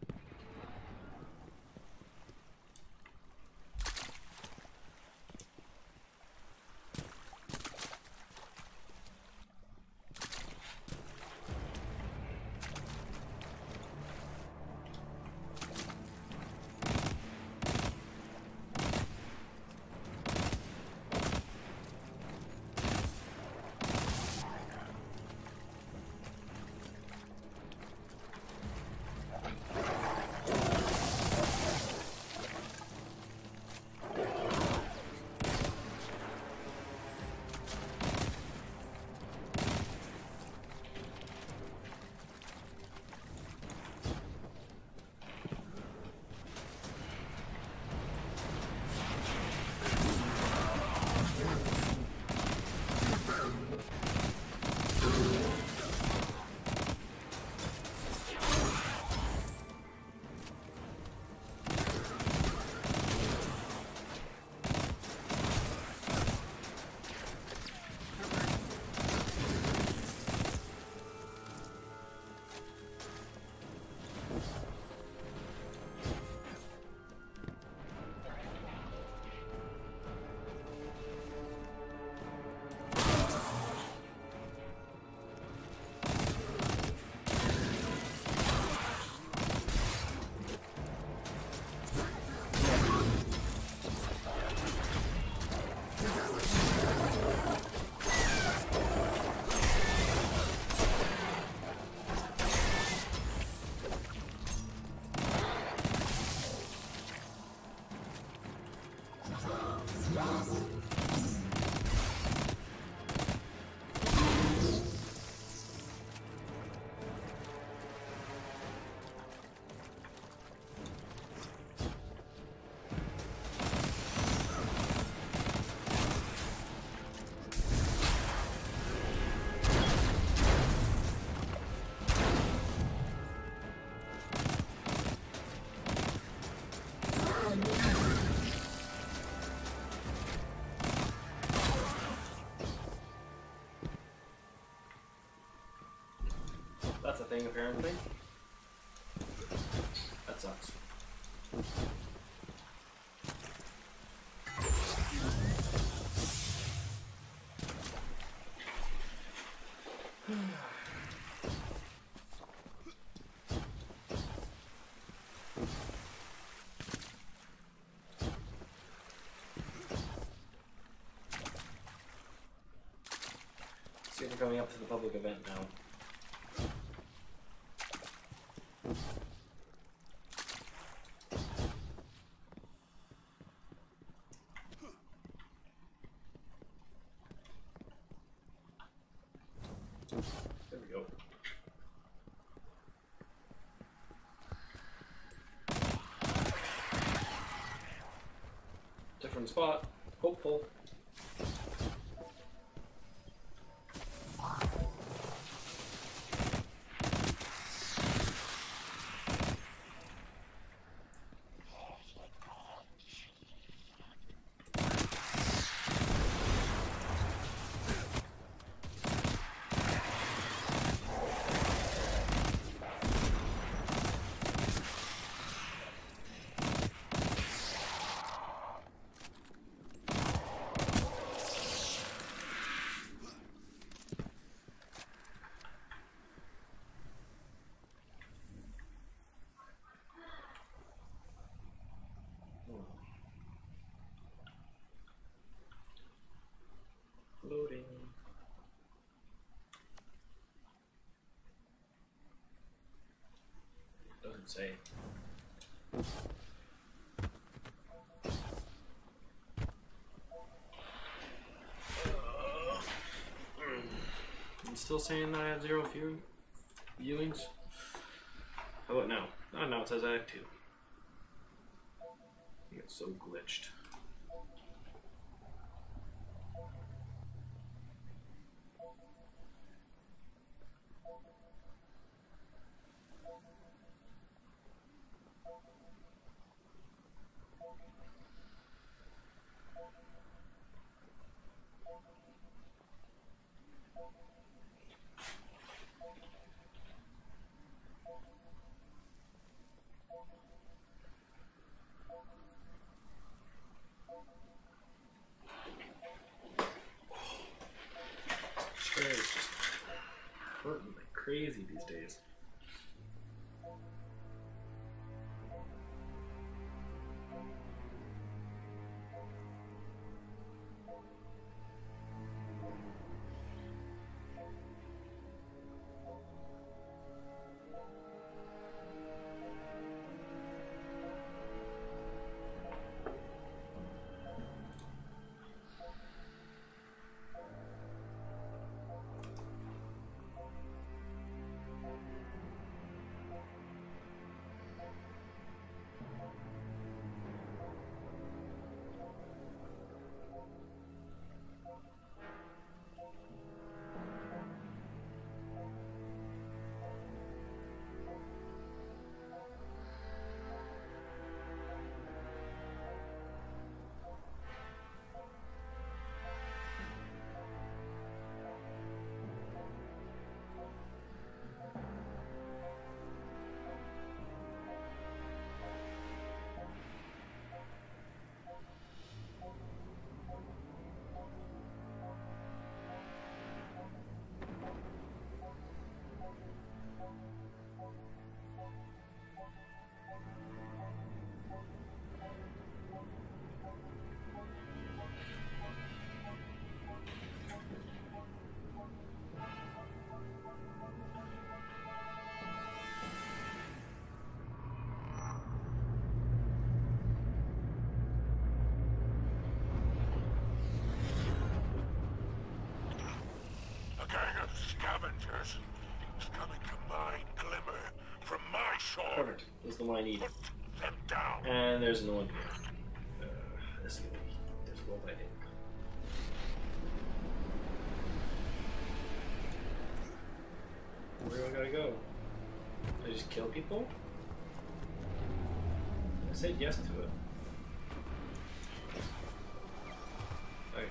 That's a thing, apparently. That sucks. See if we're coming up to the public event now. There we go. Different spot. Hopeful. Loading. Doesn't say. I'm still saying that I had 0 viewings. How about now? Oh, now it says I have 2. I get so glitched. Chair is just hurting like crazy these days. A gang of scavengers is coming to mine glimmer from my shore. Perfect. That's the one I need. Put them down. And there's no one here. This is gonna be difficult, I think. Where do I gotta go? Do I just kill people? I said yes to it. Okay.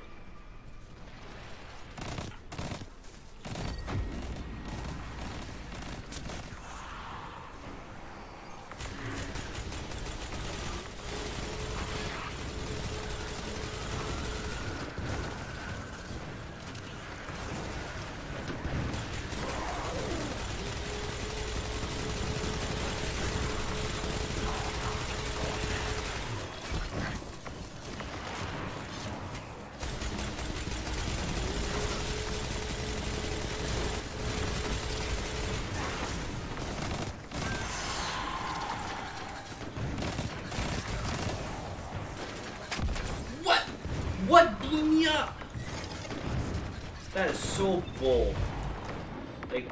What? What blew me up? That is so bull. Like.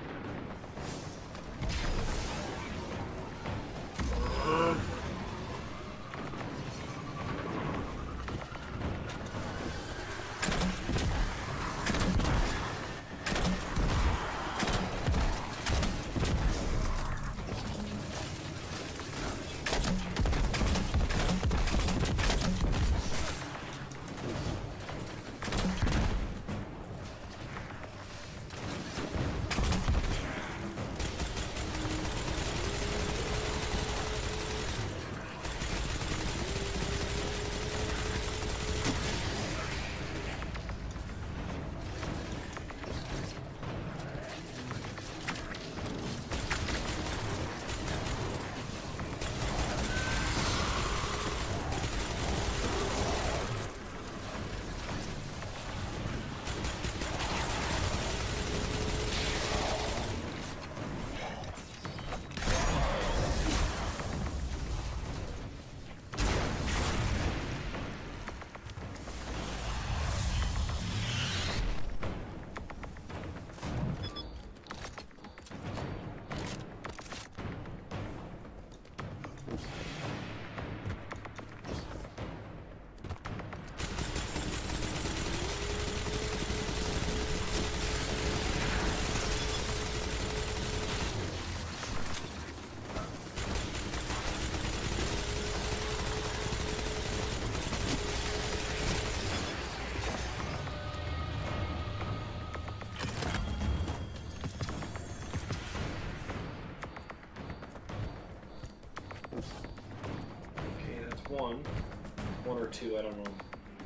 or 2, I don't know.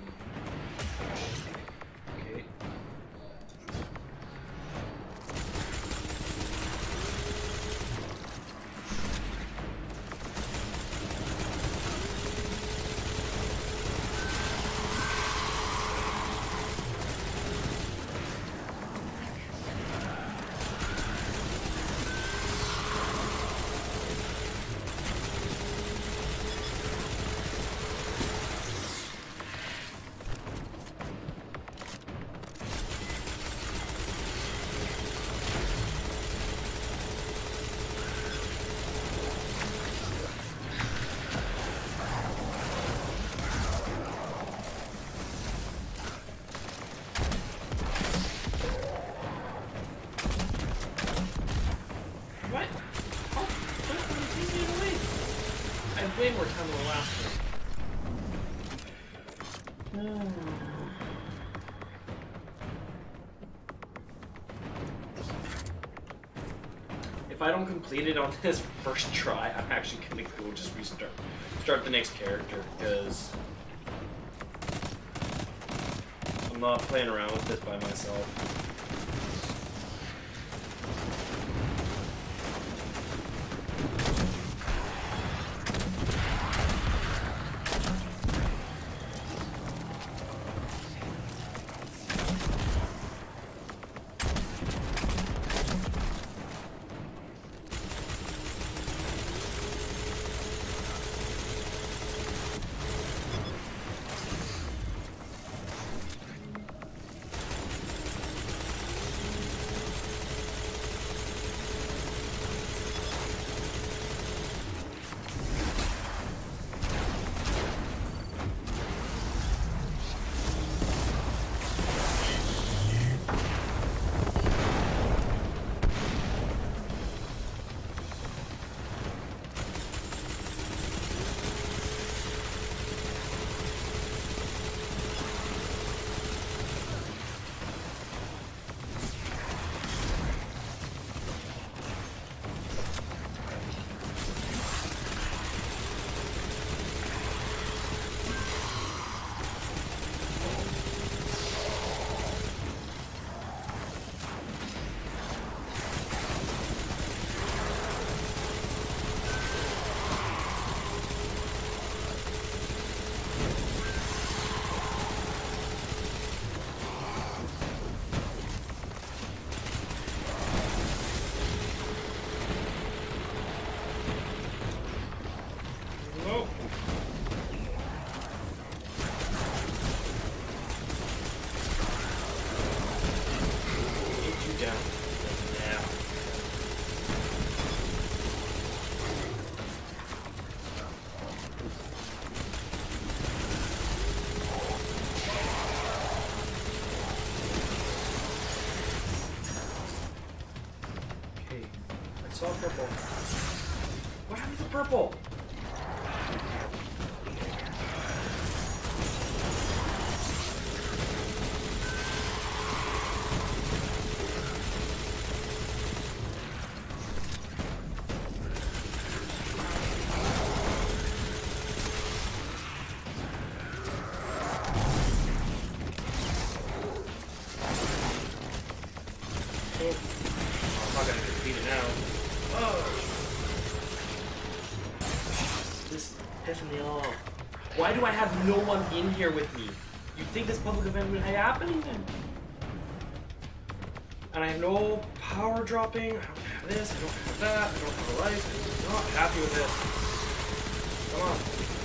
Okay. What? Oh, what? He's getting away. I have way more time than the last one. If I don't complete it on this first try, I'm actually gonna go just start the next character, because I'm not playing around with this by myself. Saw purple. What happened to purple? Oh, I'm not gonna defeat it now. Oh. This pissing me off. Why do I have no one in here with me? You'd think this public event would be happening then. And I have no power dropping. I don't have this. I don't have that. I don't have a life. I'm not happy with this. Come on.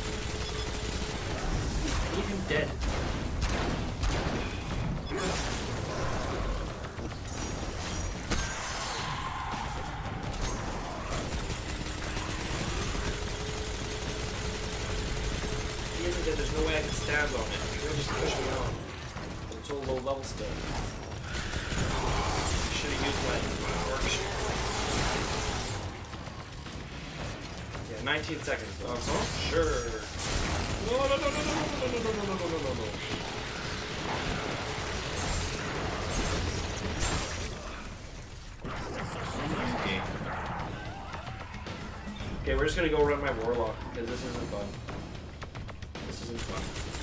I need him dead. There's no way I can stand on it. You're just pushing me on. It's so low level still. Should have used my workshop. Yeah, 19 seconds. Sure. No. Okay, we're just gonna go run my warlock because this isn't fun. This isn't fun.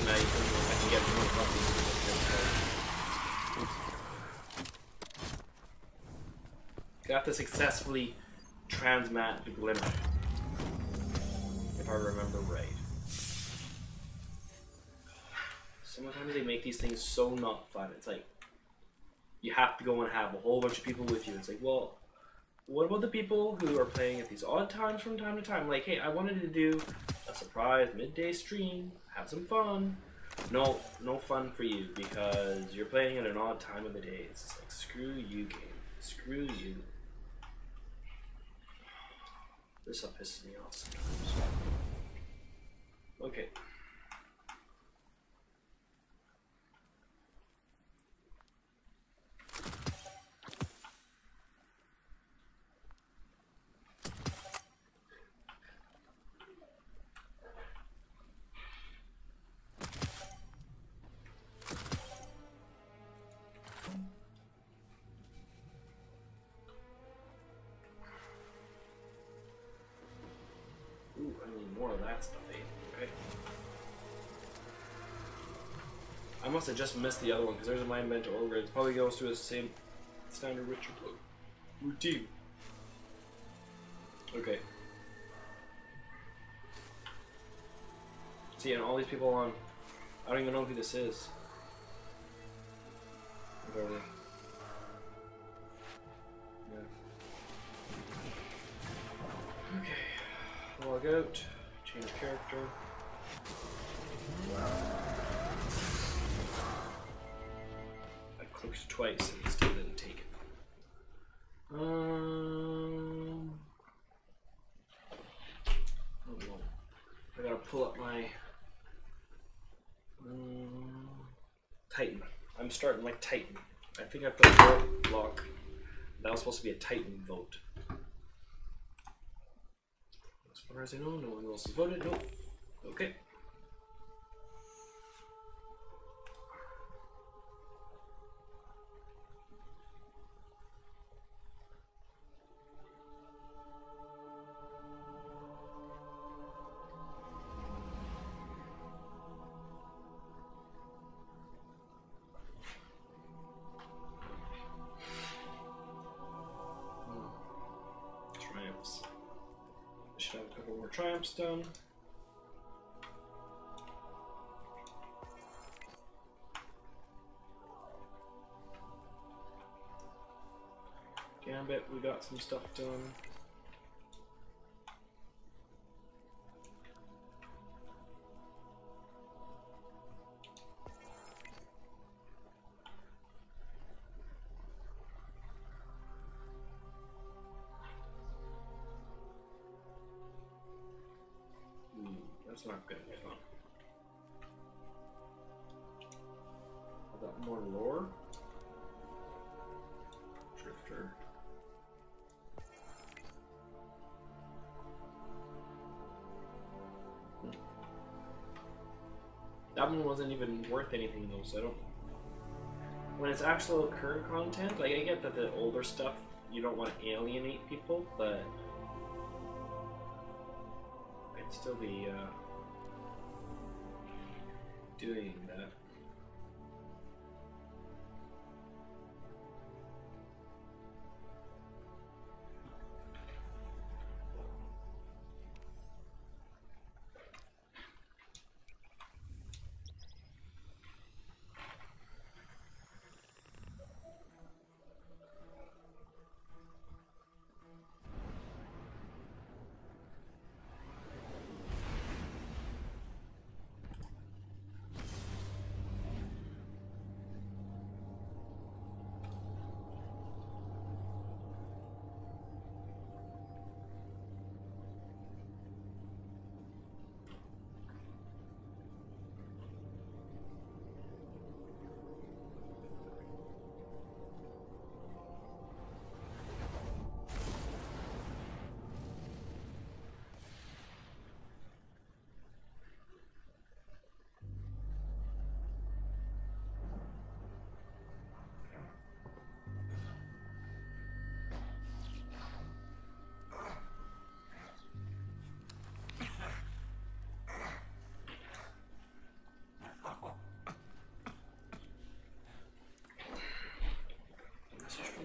now I can get more copies of the You have to successfully transmat the glimmer. If I remember right. Sometimes they make these things so not fun. It's like you have to go and have a whole bunch of people with you. It's like, well, what about the people who are playing at these odd times from time to time? Like, hey, I wanted to do a surprise midday stream, have some fun. No fun for you because you're playing at an odd time of the day. It's just like, screw you, game. Screw you. This stuff pisses me off sometimes. Okay. Ooh, I need more of that stuff, eh? Okay. I must have just missed the other one because there's a mind bent to Ogre. It probably goes through the same standard ritual routine. Okay. See, and all these people on. I don't even know who this is. Whatever. Yeah. Okay. Log out. Change character. I clicked twice and it still didn't take it. Oh no. I gotta pull up my Titan. I'm starting like Titan. I think I put a vote block. That was supposed to be a Titan vote. As far as I know, no one else has voted. Nope. Okay. Triumphs. I should have a couple more triumphs done. Gambit, we got some stuff done. That's not gonna be fun. I got more lore. Drifter. That one wasn't even worth anything though, so I don't. When it's actual current content, like I get that the older stuff you don't want to alienate people, but I'd still be doing that.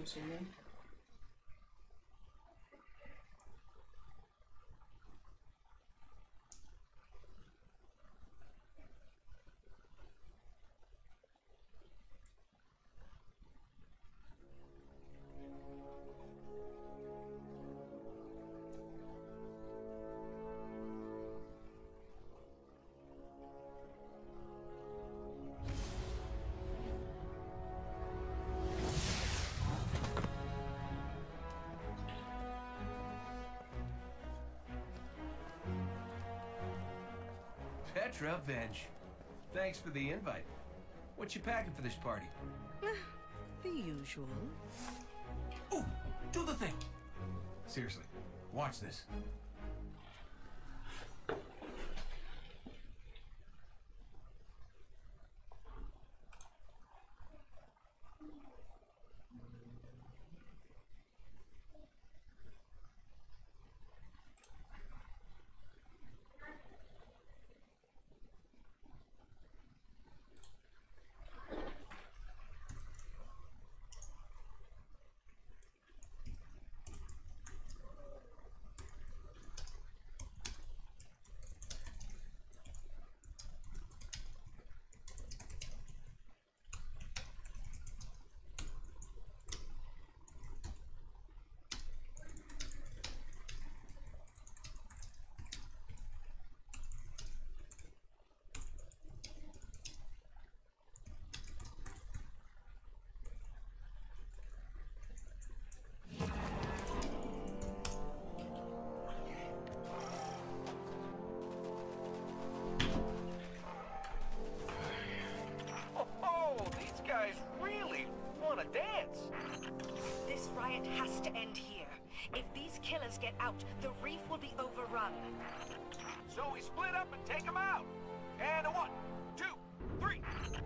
somewhere? Petra, Venge. Thanks for the invite. What you packing for this party? The usual. Oh, do the thing. Seriously, watch this. This riot has to end here. If these killers get out, the reef will be overrun. So we split up and take them out. And a 1, 2, 3.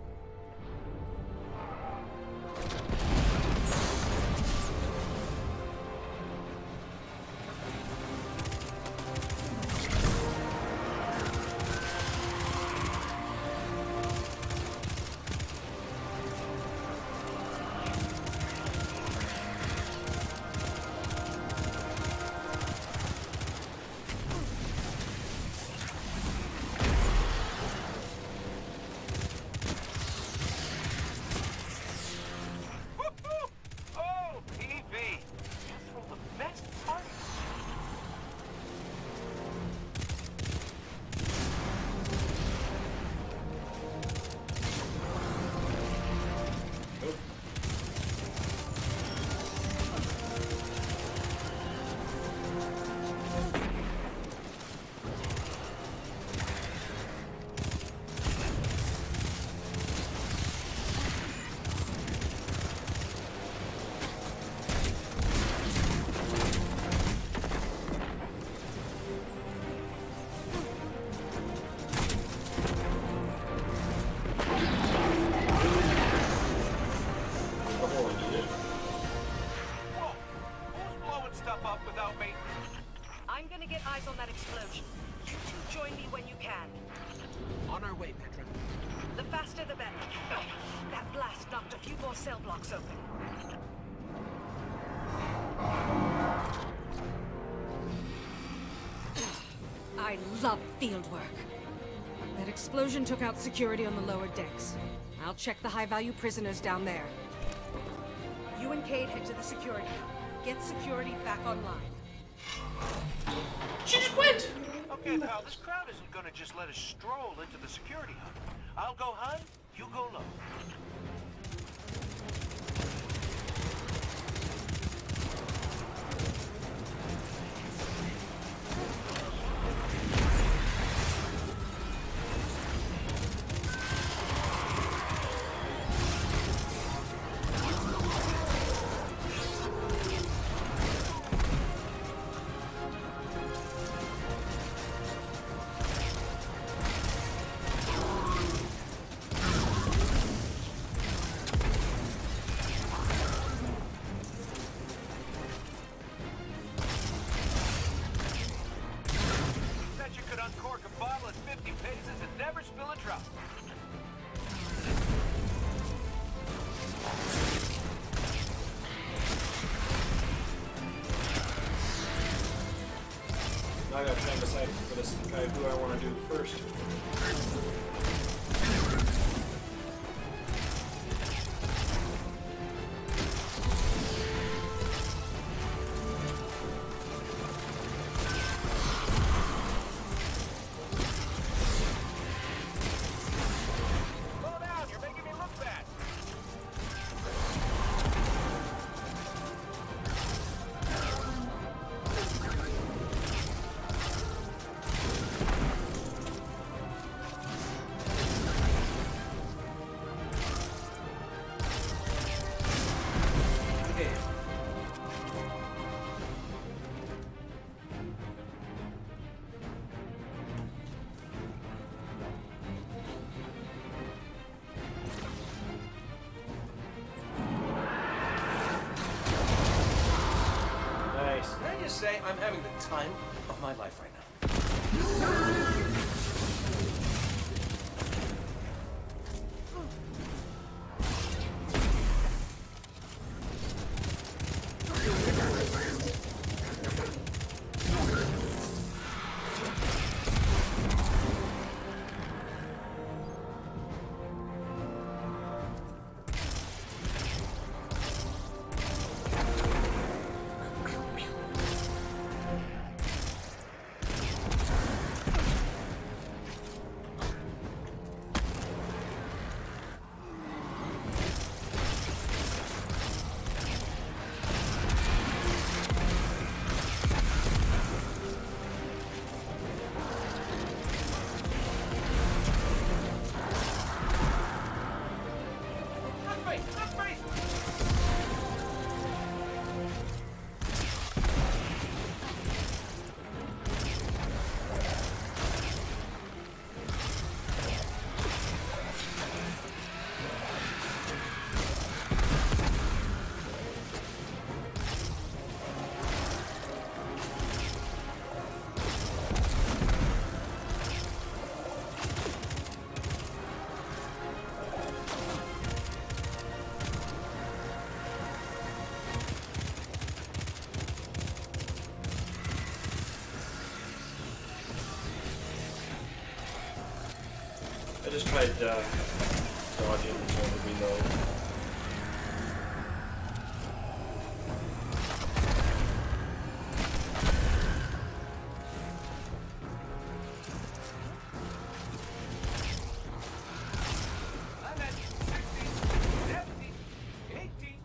I'm gonna get eyes on that explosion. You two join me when you can. On our way, Petra. The faster the better. That blast knocked a few more cell blocks open. I love field work. That explosion took out security on the lower decks. I'll check the high-value prisoners down there. You and Cade head to the security hub. Get security back online. She just went! Okay, pal, this crowd isn't gonna just let us stroll into the security hub. I'll go high, you go low. Uncork a bottle at 50 paces and never spill a drop. Now I gotta try and decide for this guy who I want to do first. Slow down, you're making me look bad. Okay. Nice. Can I just say, I'm having the time of my life right now. I just tried dodging until the reload. I'm at 60, 70, 80.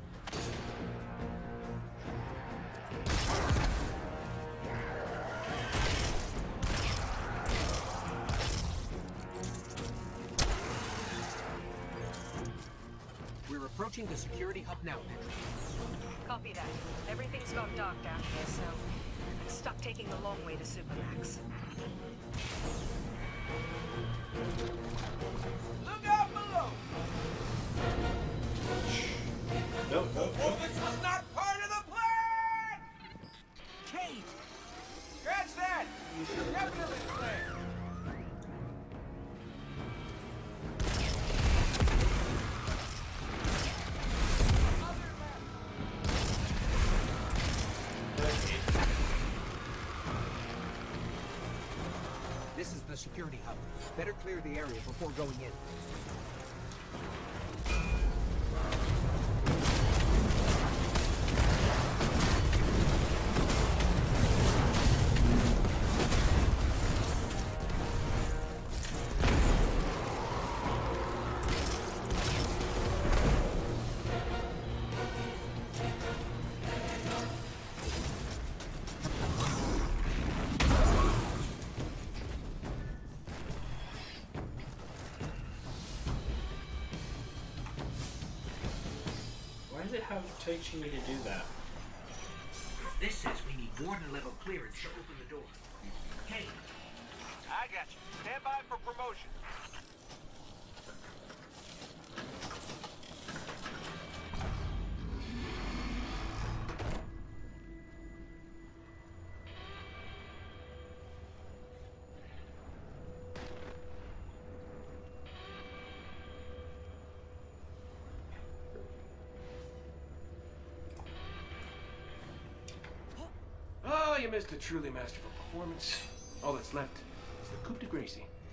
We're approaching the security hub now, Patrick. Copy that. Everything's gone dark down here, so I'm stuck taking the long way to Supermax. Look out below! Nope, nope, Oh, nope. this was not part of the plan! Kate! Scratch that! Definitely the plan! This is the security hub. Better clear the area before going in. Why does it have teaching me to do that? This says we need warden level clearance to open the door. Kate! I got you. Stand by for promotion. Oh, you missed a truly masterful performance. All that's left is the coup de grace.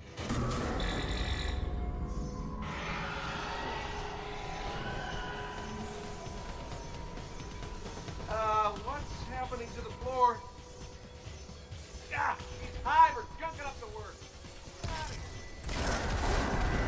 What's happening to the floor? Ah, these hive are gunking up the work. Get out of here.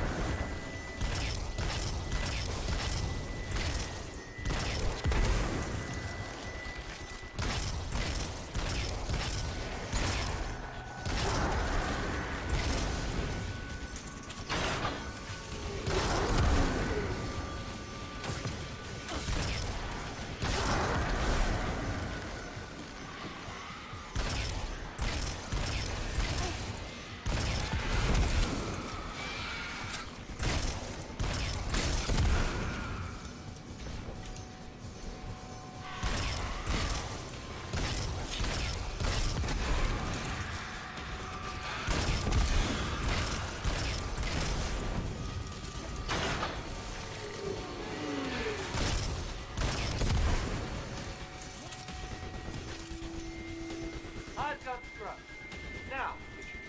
I've got the truck. Now, it's your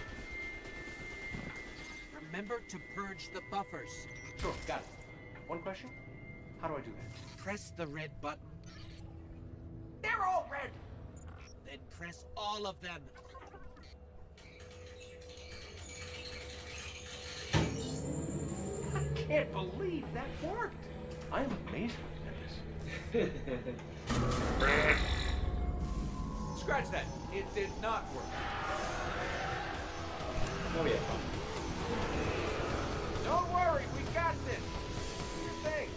turn. Remember to purge the buffers. Sure, got it. One question? How do I do that? Press the red button, They're all red! then press all of them. I can't believe that worked. I am amazed at this. Scratch that. It did not work. Oh yeah. Don't worry, we got this. Do your thing.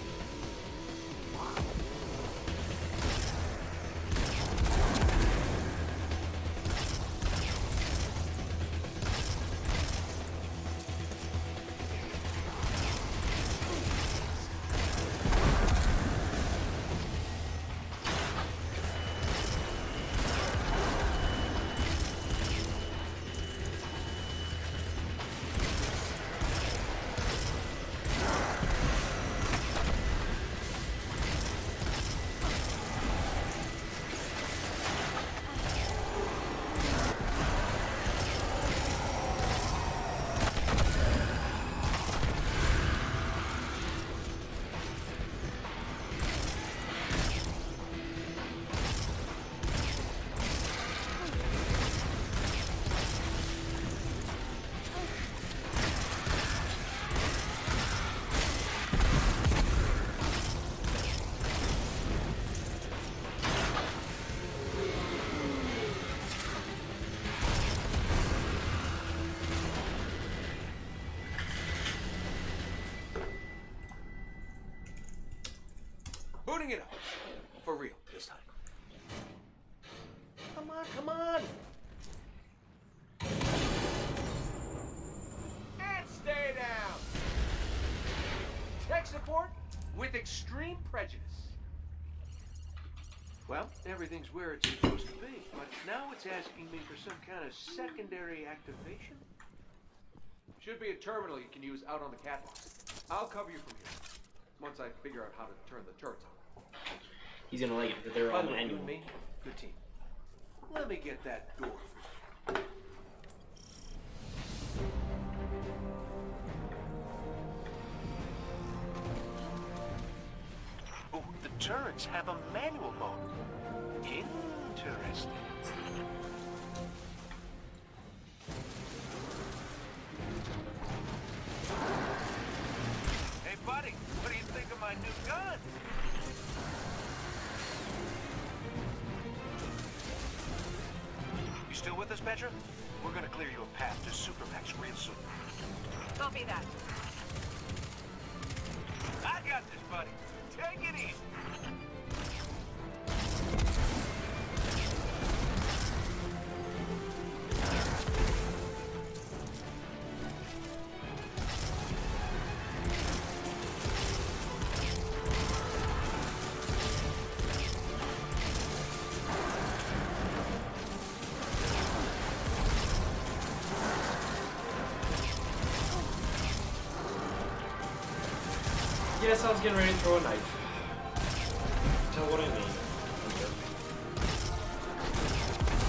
Booting it up. For real, this time. Come on, come on! And stay down! Tech support with extreme prejudice. Well, everything's where it's supposed to be, but now it's asking me for some kind of secondary activation. Should be a terminal you can use out on the catwalk. I'll cover you from here, once I figure out how to turn the turrets on. He's gonna like it because they're By all the way, you manual. and me, good team. Let me get that door for you. Oh, the turrets have a manual mode. Interesting. Hey, buddy, what do you think of my new gun? You still with us, Petra? We're gonna clear you a path to Supermax real soon. Copy that. I got this, buddy. Take it easy. Yes, I was getting ready to throw a knife. Tell what I mean.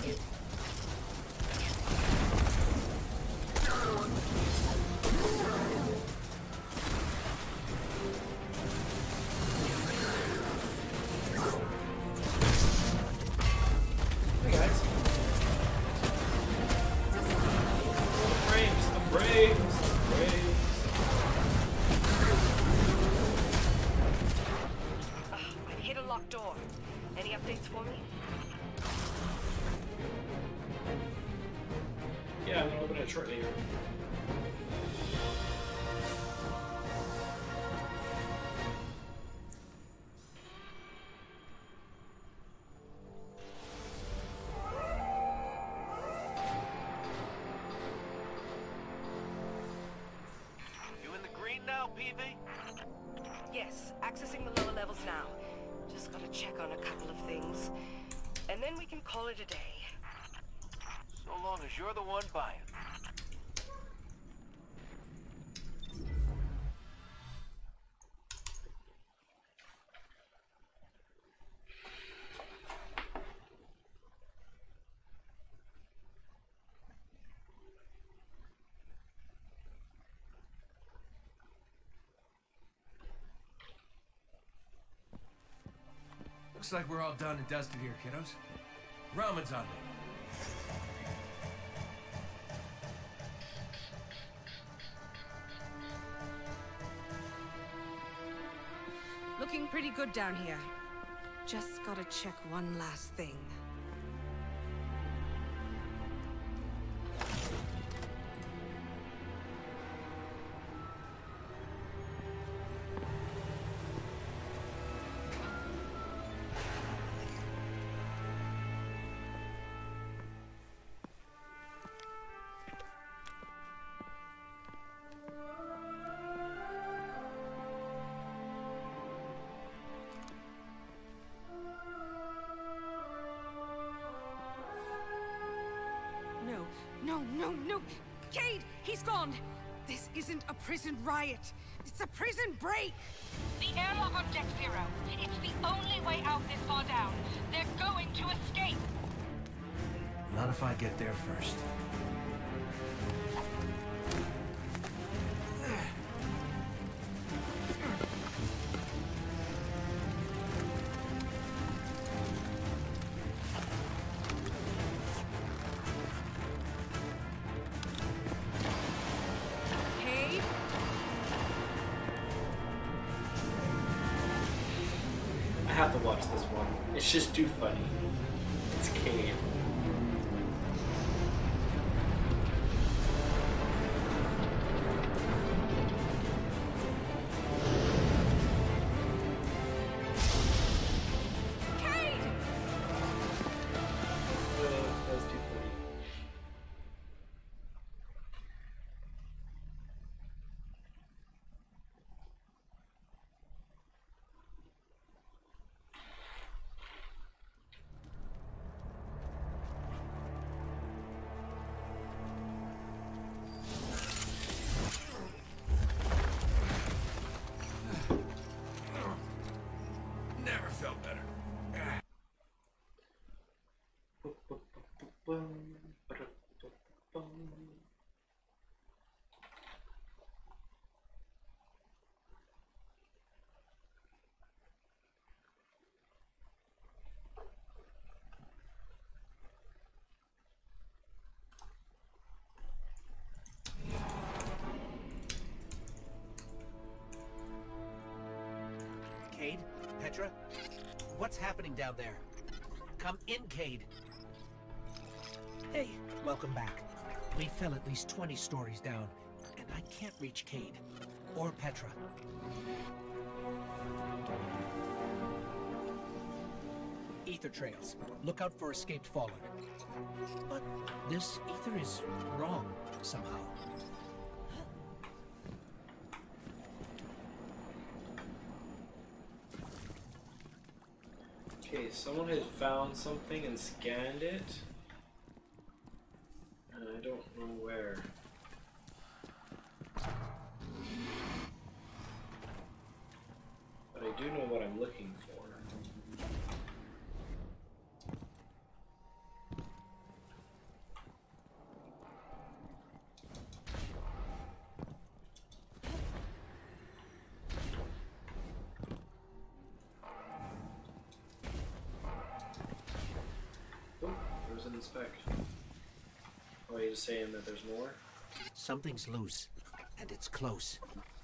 Hey guys. Frames, the frames, the frames. I hit a locked door. Any updates for me? Yeah, I'm gonna open it shortly here. You in the green now, PV? Yes, accessing the lower levels now. Just gotta check on a couple of things. And then we can call it a day. So long as you're the one buying. Looks like we're all done and dusted here, kiddos. Ramen's on me. Looking pretty good down here. Just gotta check one last thing. No! Cade! He's gone! This isn't a prison riot. It's a prison break! The airlock on Deck Zero. It's the only way out this far down. They're going to escape. Not if I get there first. I have to watch this one. It's just too funny. It's Cade. That was too funny. Never felt better. Cade? Petra? What's happening down there? Come in, Cade. Hey, welcome back. We fell at least 20 stories down, and I can't reach Cade. Or Petra. Ether trails. Look out for escaped fallen. But this ether is wrong, somehow. Okay, someone has found something and scanned it. And I don't know where. But I do know what I'm looking for. inspect? Or are you just saying that there's more? Something's loose, and it's close.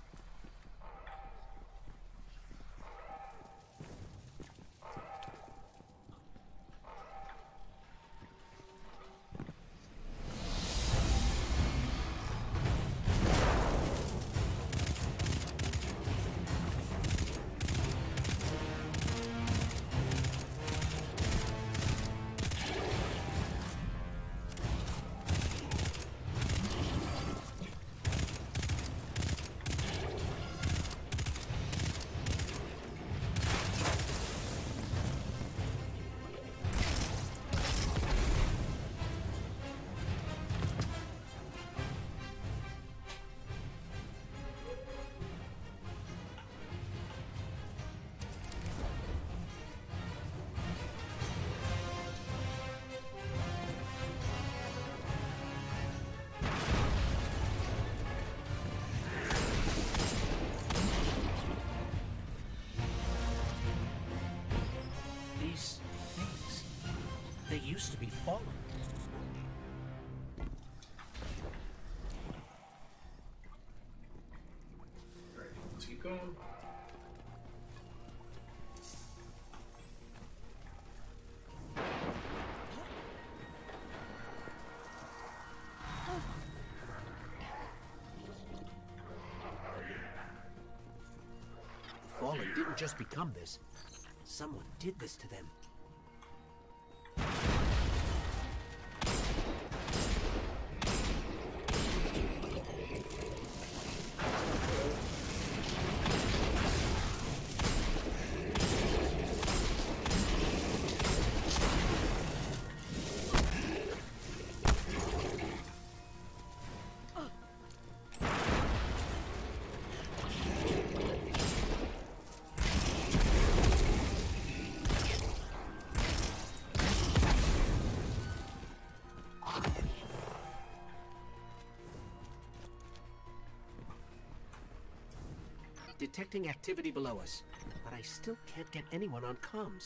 These things, they used to be fallen. Alright, let's keep going. Fallen didn't just become this. Someone did this to them. Detecting activity below us, but I still can't get anyone on comms.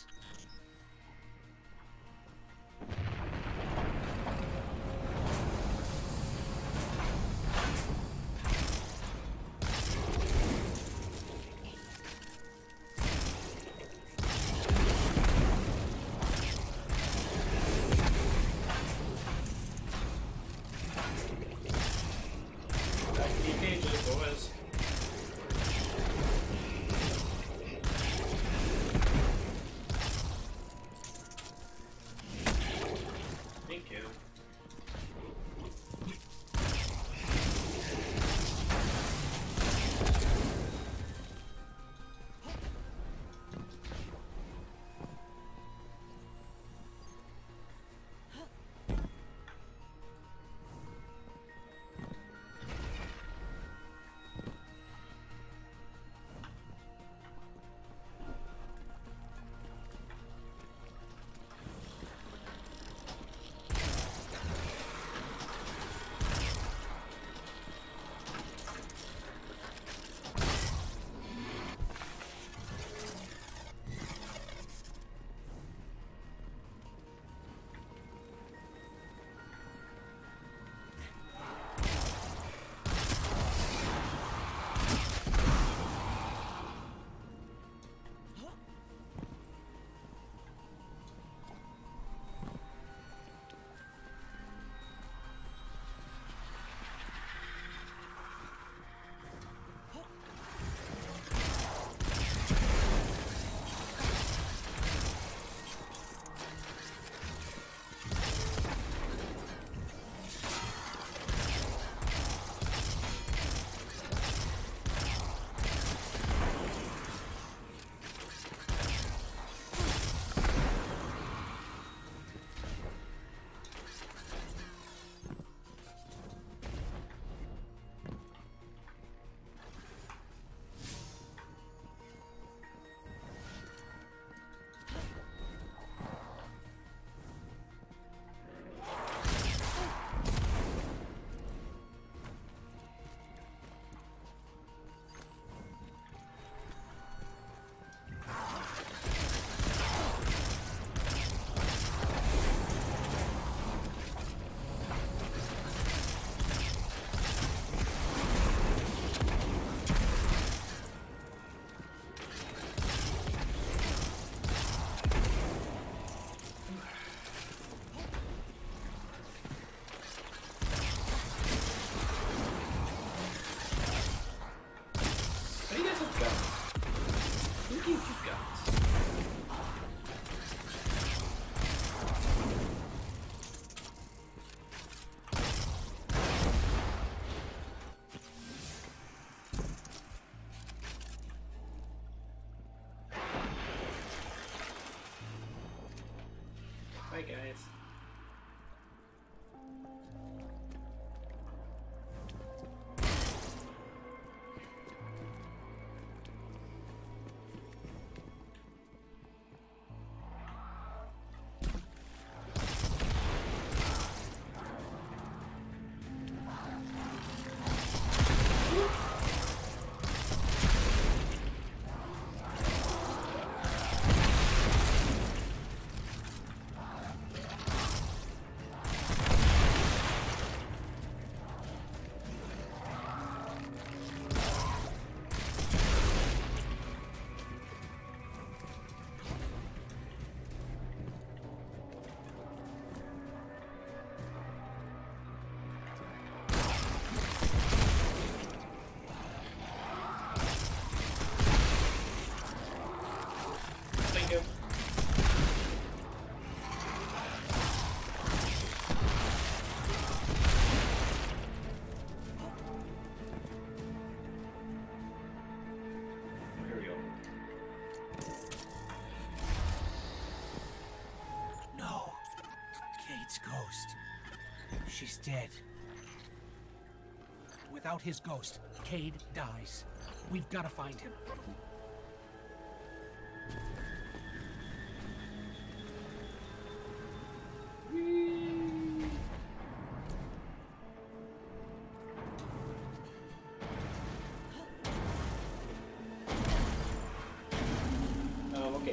Back to the cages, boys. She's dead. Without his ghost, Cade dies. We've got to find him. Okay.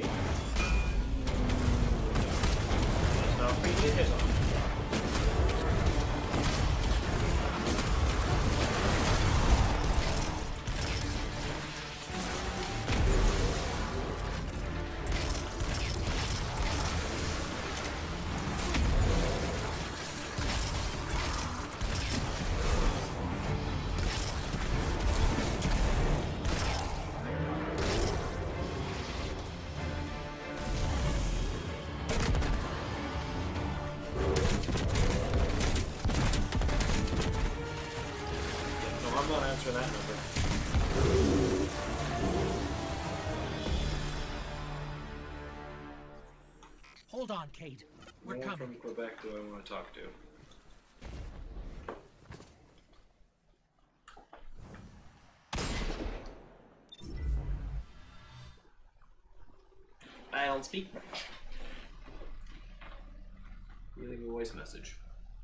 It's not free to hit on. I'm not answering that number. Hold on, Cade. We're No one coming. from Quebec do I want to talk to? I don't speak French. You leave a voice message.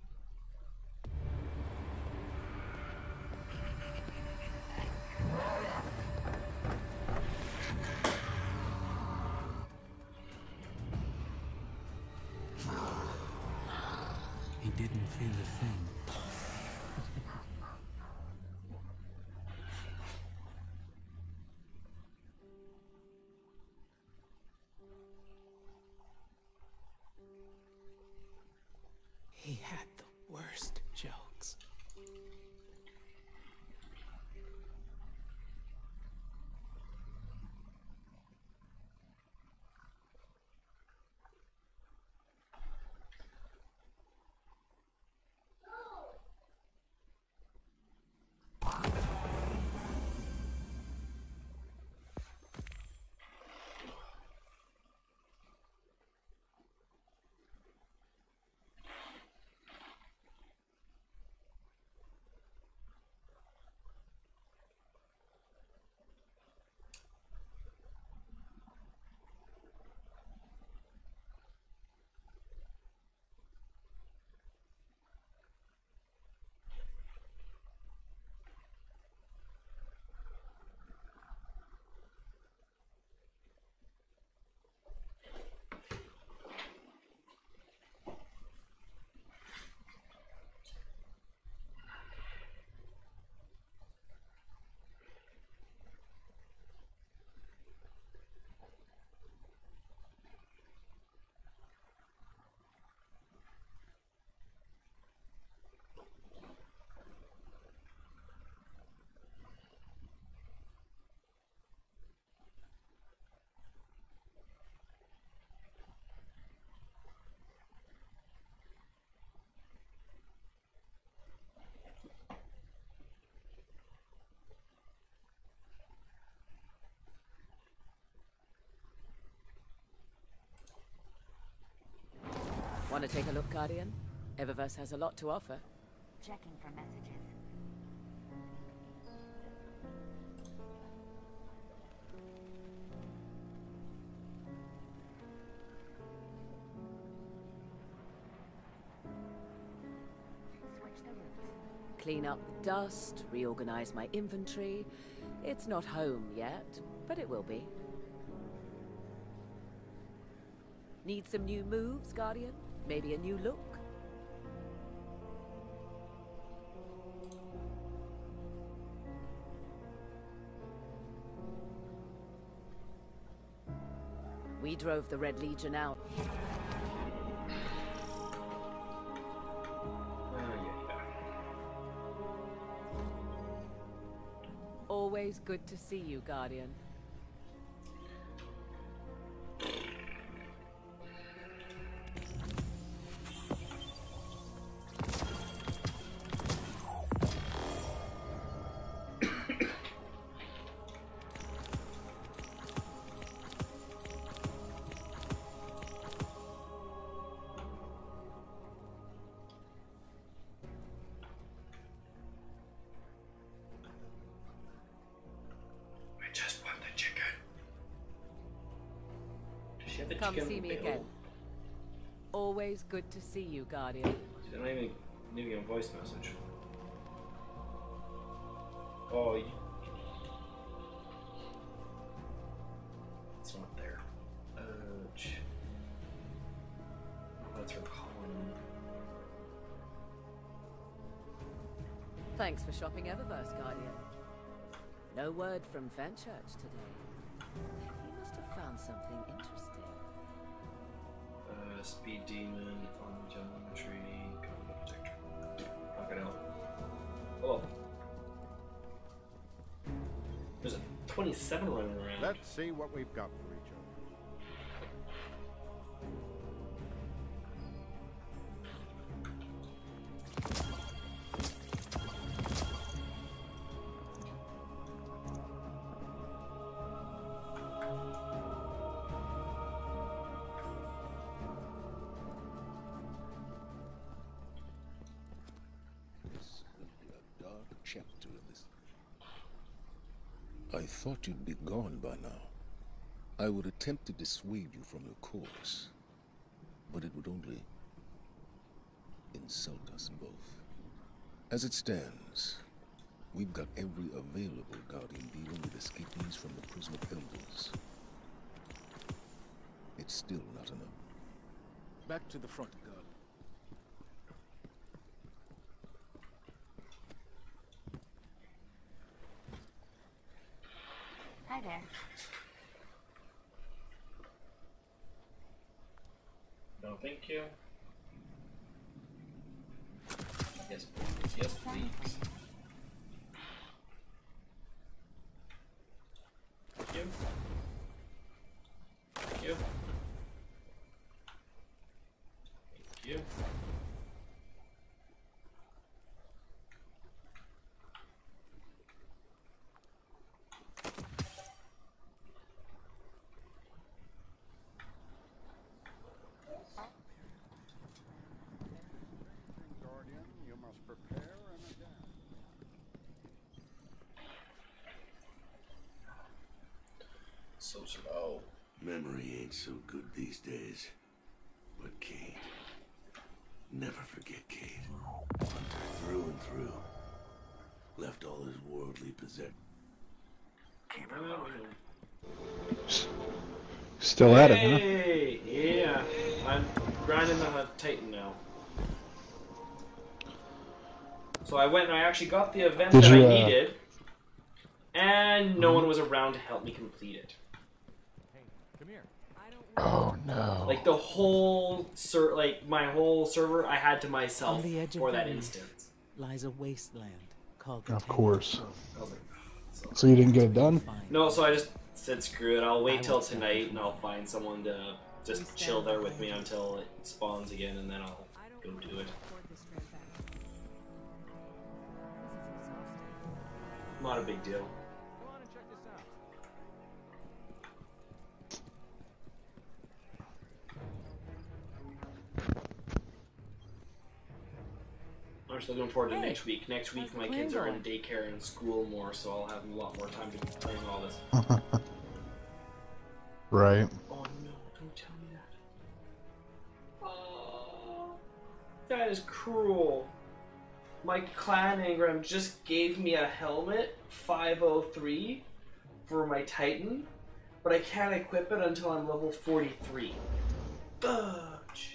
He didn't feel a thing. He had the worst jokes. Want to take a look, Guardian? Eververse has a lot to offer. Checking for messages. Switch the routes. Clean up the dust, reorganize my inventory. It's not home yet, but it will be. Need some new moves, Guardian? Maybe a new look? We drove the Red Legion out. Always good to see you, Guardian. Come chicken see me bill. again. Always good to see you, Guardian. She's not even leaving a voice message. Oh, it's not there. Oh, that's her calling. Thanks for shopping Eververse, Guardian. No word from Fenchurch today. He must have found something interesting. Speed demon on geometry, combat detector. Knock it out. Oh. There's a 27 running around. Let's see what we've got for each other. Chapter in this. I thought you'd be gone by now. I would attempt to dissuade you from your course, but it would only insult us both. As it stands, we've got every available Guardian dealing with escapees from the prison of elders. It's still not enough. Back to the front, Guard. Hi there. No, thank you. Yes, please. Yes, please. Thank you. Thank you. Thank you. Guardian, you must prepare and adapt. So slow. Memory ain't so good these days. But Cade. Never forget Cade. Hunter through and through. Left all his worldly possessions. Keep it loaded. Still at it, huh? Hey, yeah. I'm grinding the Titan now. So I went and I actually got the event Did that you, I needed, and no one was around to help me complete it. Hey, come here. Oh no. Like the whole my whole server, I had to myself On the edge for of that the reef instance. lies a wasteland called the Of Tangled course. Grove. I was like, So you didn't get it done? no, so I just said screw it. I'll wait till tonight and I'll find someone to just chill there with me until it spawns again, and then I'll go do it. Not a big deal. Go on and check this out. I'm just looking forward to Hey, next week. Next week, how's the my plan kids are in going? daycare and school more, so I'll have a lot more time to be playing all this. Right. Oh no, don't tell me that. Oh, that is cruel. My clan engram just gave me a helmet, 503, for my Titan, but I can't equip it until I'm level 43. Fudge.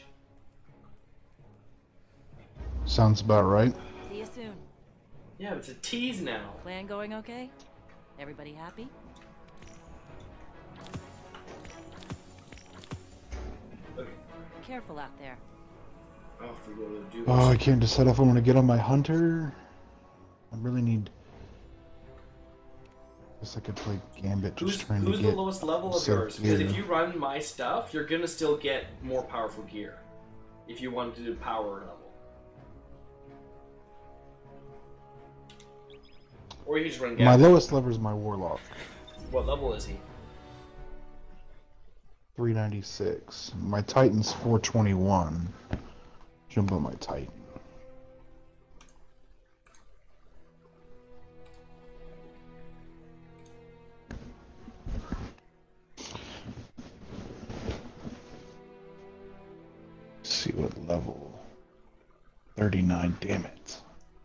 Sounds about right. See you soon. Yeah, it's a tease now. Plan going okay? Everybody happy? Okay. Careful out there. I'll have to go to do Oh, I can't decide if I want to get on my hunter. I really need. I guess I could play Gambit just trying to Who's get. the lowest level of set yours? Because gear. if you run my stuff, you're gonna still get more powerful gear. If you want to do power level. Or you just run My Gambit. lowest level is my Warlock. What level is he? 396. My Titan's 421. Jump on my Titan. level 39. Damn it.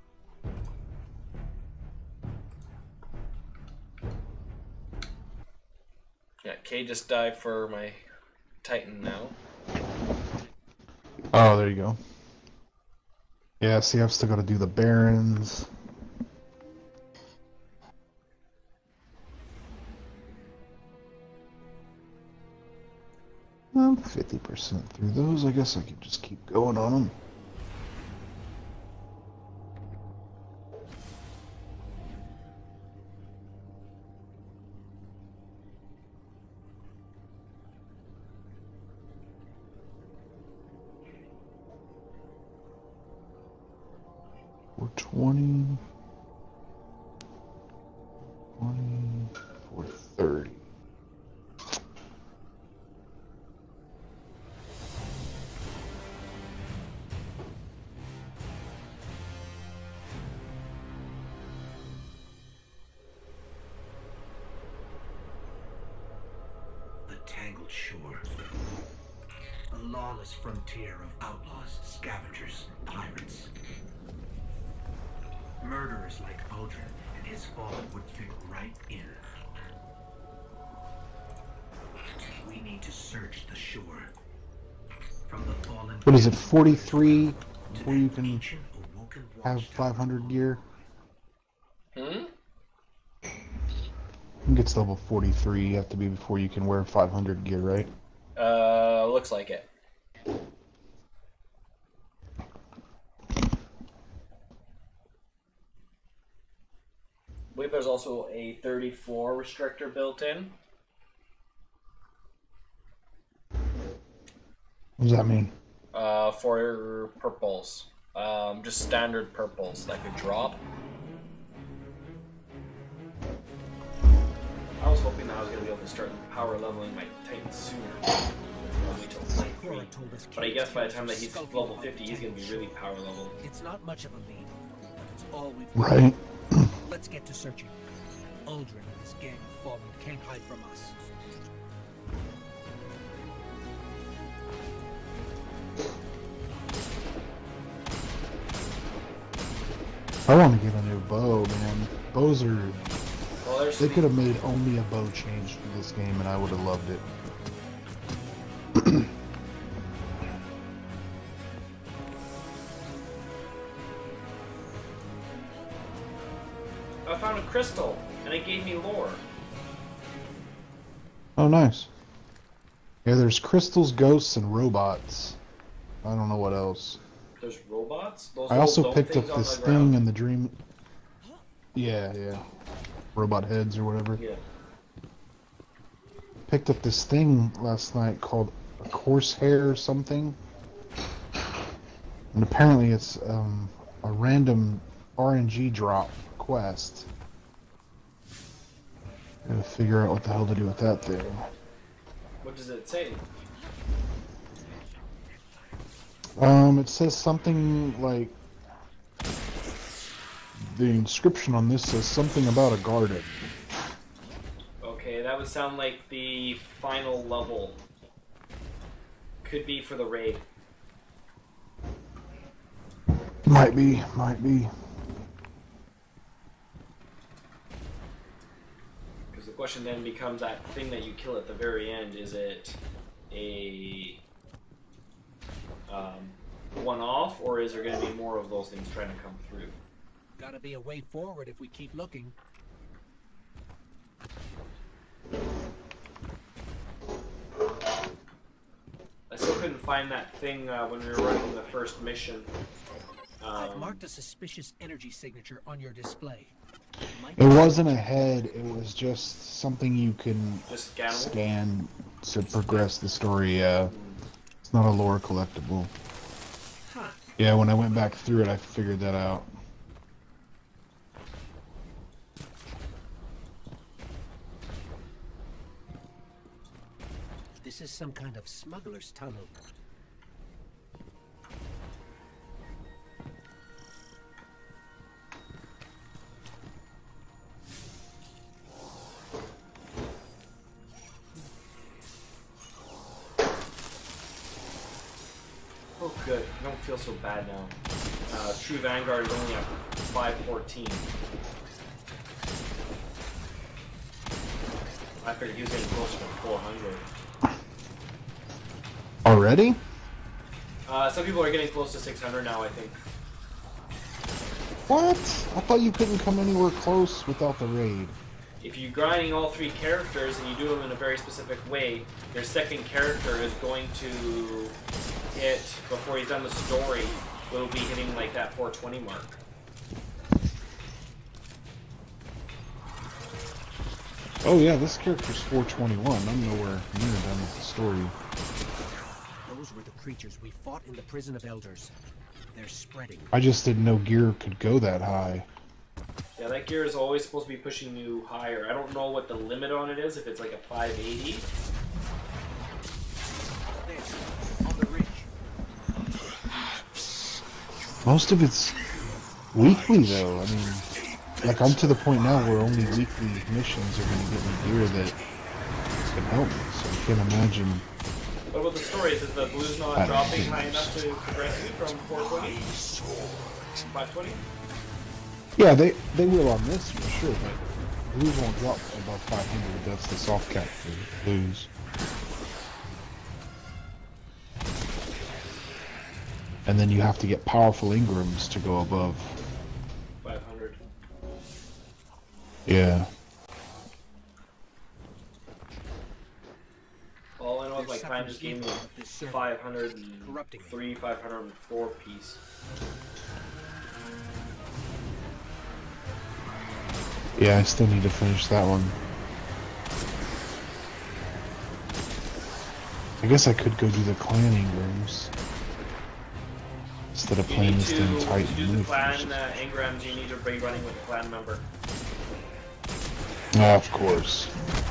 Yeah, Kay just died for my Titan now. Oh, there you go. Yeah, see, I've still got to do the Barons. I'm 50% through those. I guess I could just keep going on them. We're 20, 430. The tangled shore. A lawless frontier of outlaws, scavengers, pirates. Murderers like Aldrin and his fallen would fit right in. We need to search the shore. From the fallen. What is it, 43 before you can have 500 gear? Hmm? I think it's level 43 you have to be before you can wear 500 gear, right? Looks like it. I believe there's also a 34 restrictor built in. What does that mean? For purples. Just standard purples that could drop. I was hoping that I was going to be able to start power leveling my Titan sooner. I'll wait till 23. But I guess by the time that he's level 50, he's going to be really power level. It's not much of a lead, but it's all we've got. Right. Let's get to searching. Aldrin and his gang of fallen can't hide from us. I want to get a new bow, man. Bows are... Well, they could have made only a bow change for this game and I would have loved it. I found a crystal, and it gave me lore. Oh, nice. Yeah, there's crystals, ghosts, and robots. I don't know what else. There's robots? Those I also little picked things up on this the thing ground? in the dream. Yeah, yeah. Robot heads or whatever. Yeah. Picked up this thing last night called a Corsair or something. And apparently it's a random RNG drop quest. Gotta figure out what the hell to do with that thing. What does it say? It says something like... The inscription on this says something about a garden. Okay, that would sound like the final level. Could be for the raid. Might be, might be. Because the question then becomes that thing that you kill at the very end, is it a one-off, or is there going to be more of those things trying to come through? Gotta be a way forward if we keep looking. I still couldn't find that thing when we were running the first mission. I've marked a suspicious energy signature on your display. It wasn't a head, it was just something you can Just scannable? scan to progress the story, yeah. It's not a lore collectible. Yeah, when I went back through it, I figured that out. This is some kind of smuggler's tunnel. Oh good. I don't feel so bad now. True Vanguard is only at 514. I figured he was getting closer to 400. Already? Some people are getting close to 600 now, I think. What? I thought you couldn't come anywhere close without the raid. If you're grinding all 3 characters and you do them in a very specific way, your second character is going to hit, before he's done the story, will be hitting like that 420 mark. Oh yeah, this character's 421. I'm nowhere near done with the story. Those were the creatures we fought in the prison of elders. They're spreading. I just didn't know gear could go that high. Yeah, that gear is always supposed to be pushing you higher. I don't know what the limit on it is, if it's like a 580. There, on the ridge. Most of it's weekly though. I mean, like I'm to the point now where only weekly missions are going to get me gear that can help me. So I can't imagine. What about the stories? Is the blues not dropping high enough to progress you from 420? 520? Yeah, they will on this for sure, but blues won't drop above 500. That's the soft cap for blues. And then you have to get powerful Ingrams to go above 500. Yeah. All I know is my clan just gave me 503, 504 piece. Yeah, I still need to finish that one. I guess I could go do the clan Ingrams instead of playing this damn tight to do the move. clan Ingrams, you need to be running with a clan member. Ah, of course.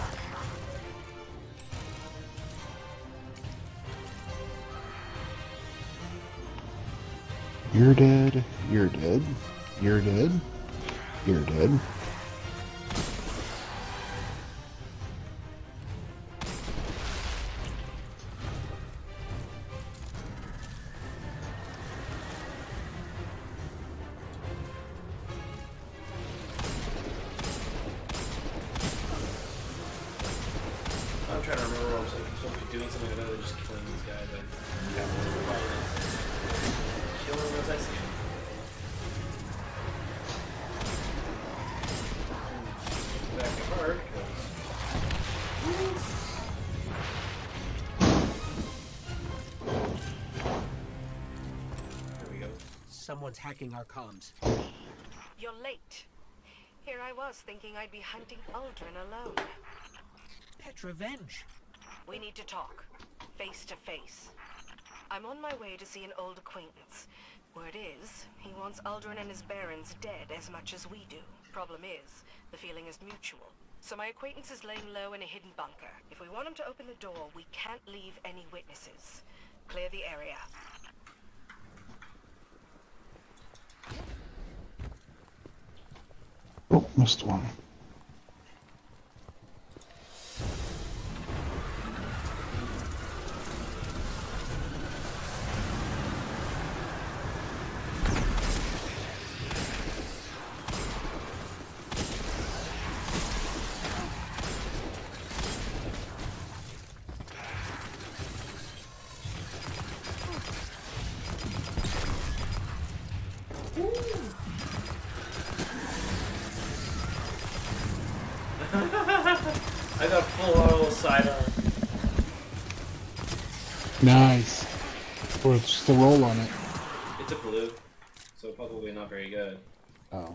You're dead. You're dead. You're dead. You're dead. I'm trying to remember what I'm supposed to be doing something other than just killing these guys. Kill them as I see them. Back to hard, there we go. Someone's hacking our comms. You're late. Here I was thinking I'd be hunting Aldrin alone. Petrovenge. We need to talk. Face to face. I'm on my way to see an old acquaintance. Word is, he wants Aldrin and his barons dead as much as we do. Problem is, the feeling is mutual. So my acquaintance is laying low in a hidden bunker. If we want him to open the door, we can't leave any witnesses. Clear the area. Oh, missed one. I got full auto sidearm. Nice. What's the roll on it? It's a blue, so probably not very good. Oh.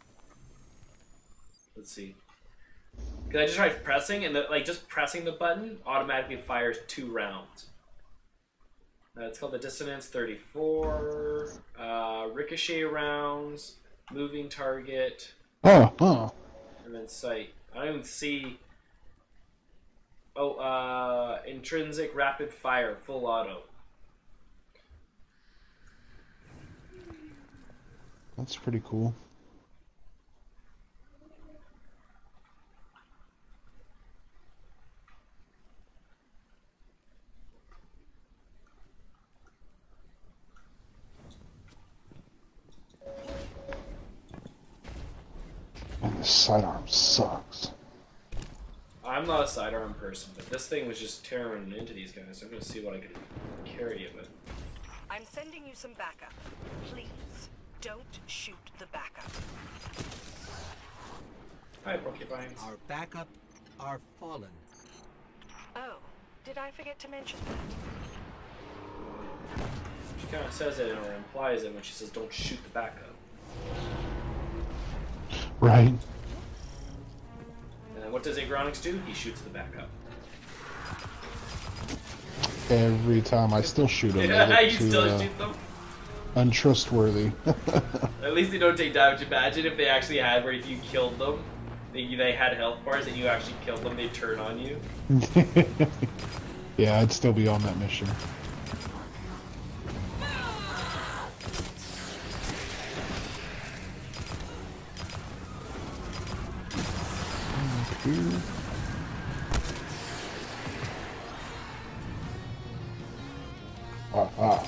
Let's see. Cause I just tried pressing, and just pressing the button automatically fires 2 rounds. It's called the Dissonance 34, Ricochet rounds, Moving Target, Oh. and then Sight. I don't even see. Intrinsic Rapid Fire, full auto. That's pretty cool. this sidearm sucks. I'm not a sidearm person, but this thing was just tearing into these guys. So I'm gonna see what I can carry it with. I'm sending you some backup. Please, don't shoot the backup. Hi, porcupines. Our backup are fallen. Oh, did I forget to mention that? She kind of says it or implies it when she says don't shoot the backup. Right. And then what does Agronics do? He shoots the backup. Every time I still shoot them. Yeah, you still shoot them? Untrustworthy. At least they don't take damage. Imagine if they actually had where if you killed them, they had health bars and you actually killed them, they'd turn on you. Yeah, I'd still be on that mission. Ah.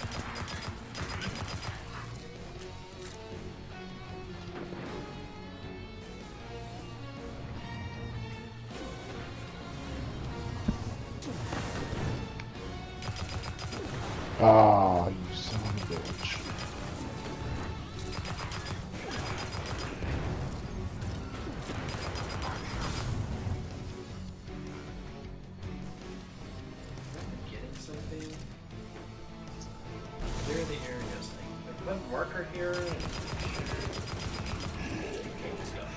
Ah, you son of a bitch. Getting something? Clear the areas. Like, put a marker here. Okay, stuff.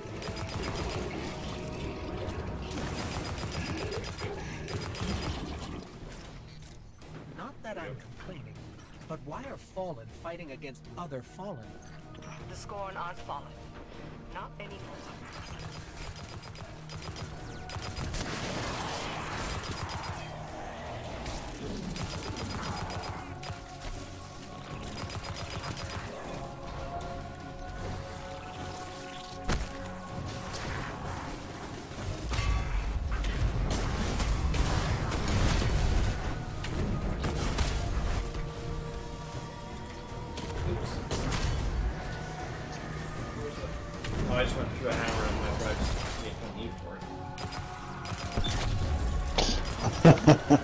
Not that I'm complaining, but why are Fallen fighting against other Fallen? The Scorn aren't fallen. Not anymore. Oh, I just went through a hammer on my right. Just make no need for it.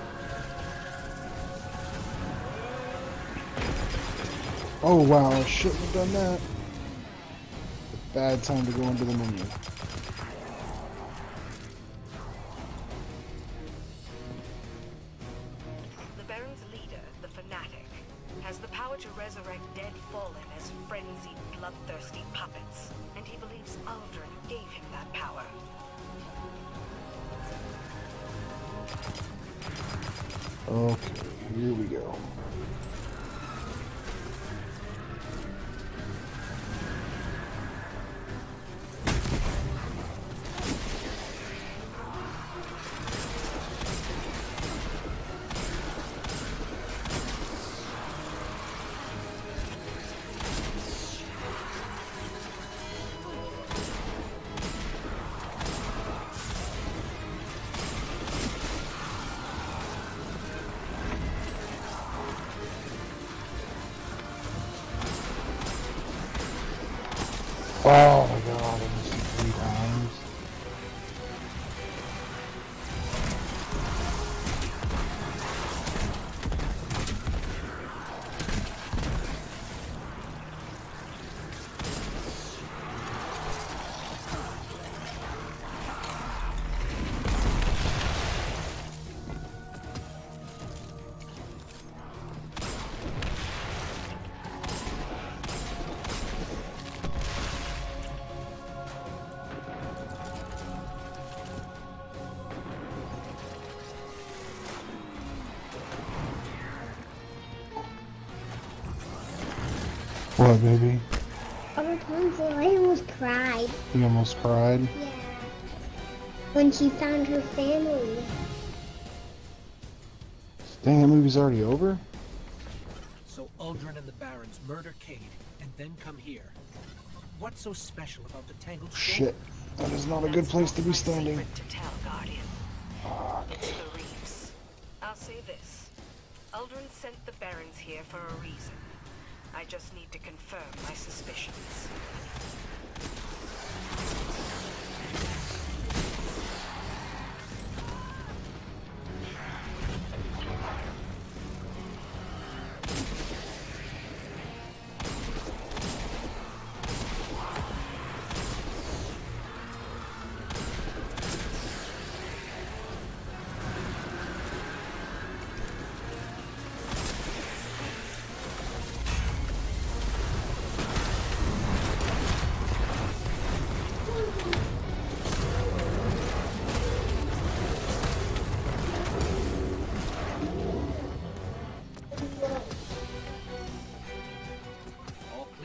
Oh wow, I shouldn't have done that. Bad time to go into the menu. The Baron's leader, the Fanatic, has the power to resurrect dead Fallen as frenzied, bloodthirsty puppets, and he believes Aldrin gave him that power. Okay, here we go. Oh my god, I missed it 3 times. What, baby? Rapunzel, I almost cried. You almost cried? Yeah. When she found her family. Dang, that movie's already over? So Aldrin and the Barons murder Cade and then come here. What's so special about the Tangled Stone? Shit, that is not a good place to be standing. Secret to tell, Guardian. It's the reefs. I'll say this. Aldrin sent the Barons here for a reason. I just need to confirm my suspicions.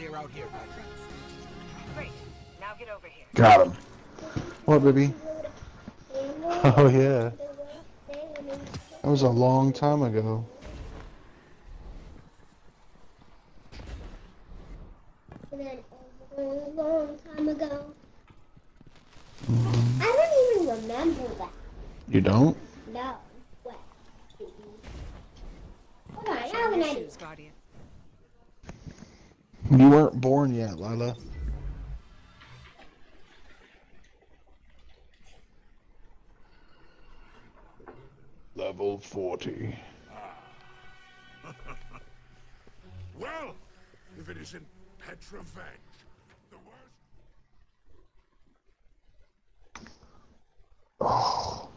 clear out here, Petra. Great. Now get over here. Got him. What, baby? Oh, yeah. That was a long time ago. And then a long time ago. I don't even remember that. You don't? No. What? Hold on, I Show have me an your idea. shoes, Guardian. You weren't born yet, Lila. Level 40. Well, if it isn't Petra Venge, the worst. Oh.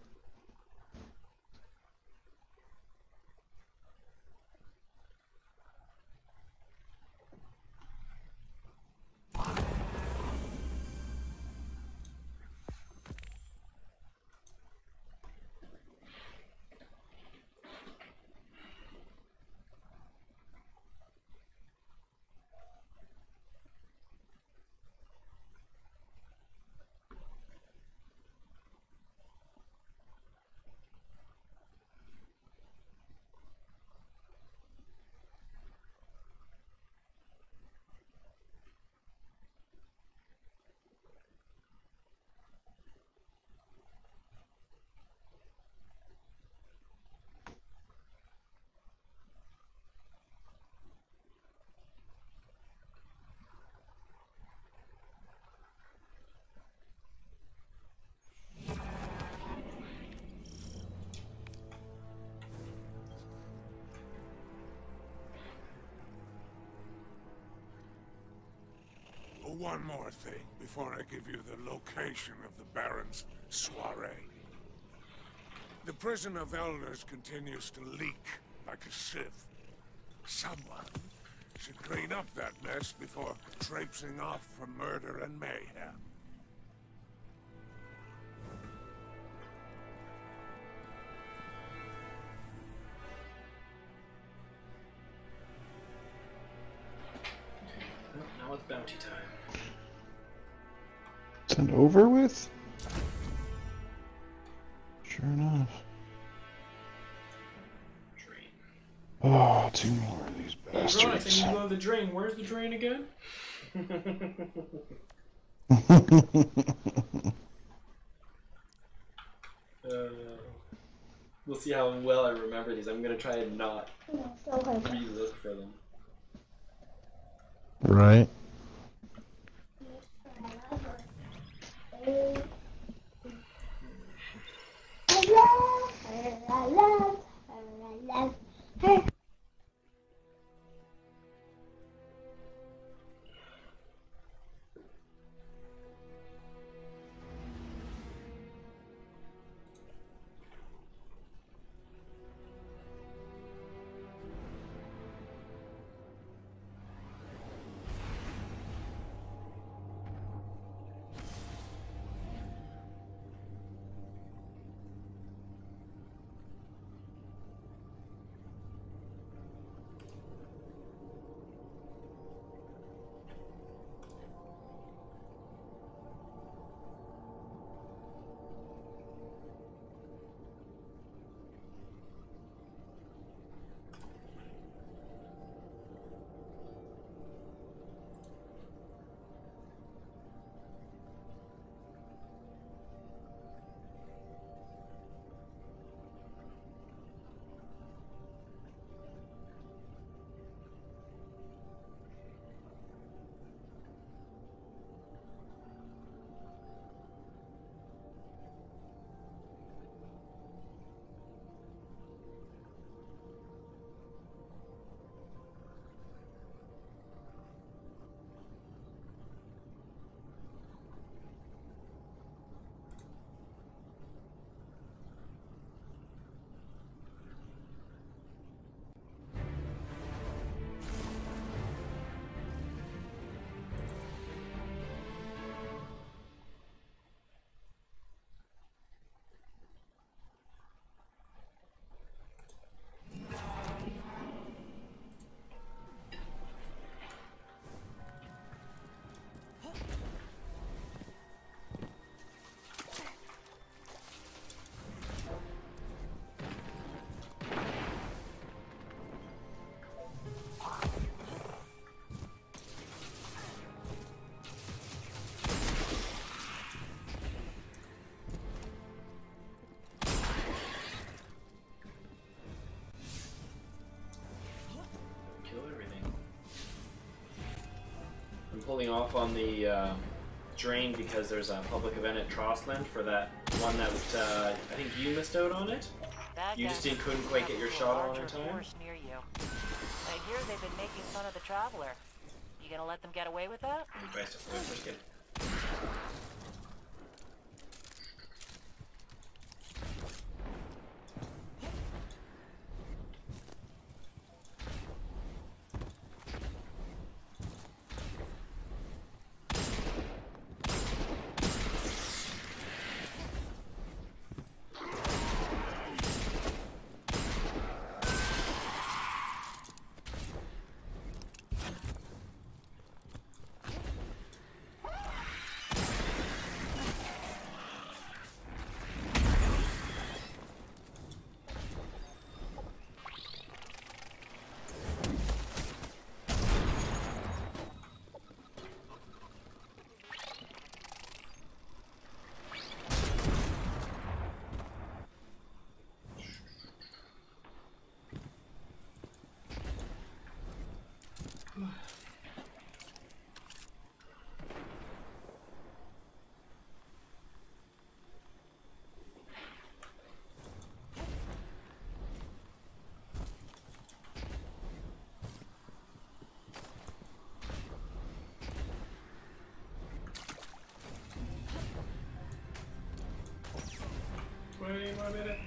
One more thing before I give you the location of the Baron's soiree. The prison of elders continues to leak like a sieve. Someone should clean up that mess before traipsing off for murder and mayhem. Now it's bounty time. It's an over with? Sure enough. Drain. Oh, two more of these Right, bastards. I need to go to the drain. Where's the drain again? We'll see how well I remember these. I'm gonna try and not re-look for them. Right. I love her. I'm pulling off on the drain because there's a public event at Trossland for that one that I think you missed out on it. You just couldn't quite get your shot on in time. Near you. I hear they've been making fun of the Traveler. You gonna let them get away with that? Wait 1 minute.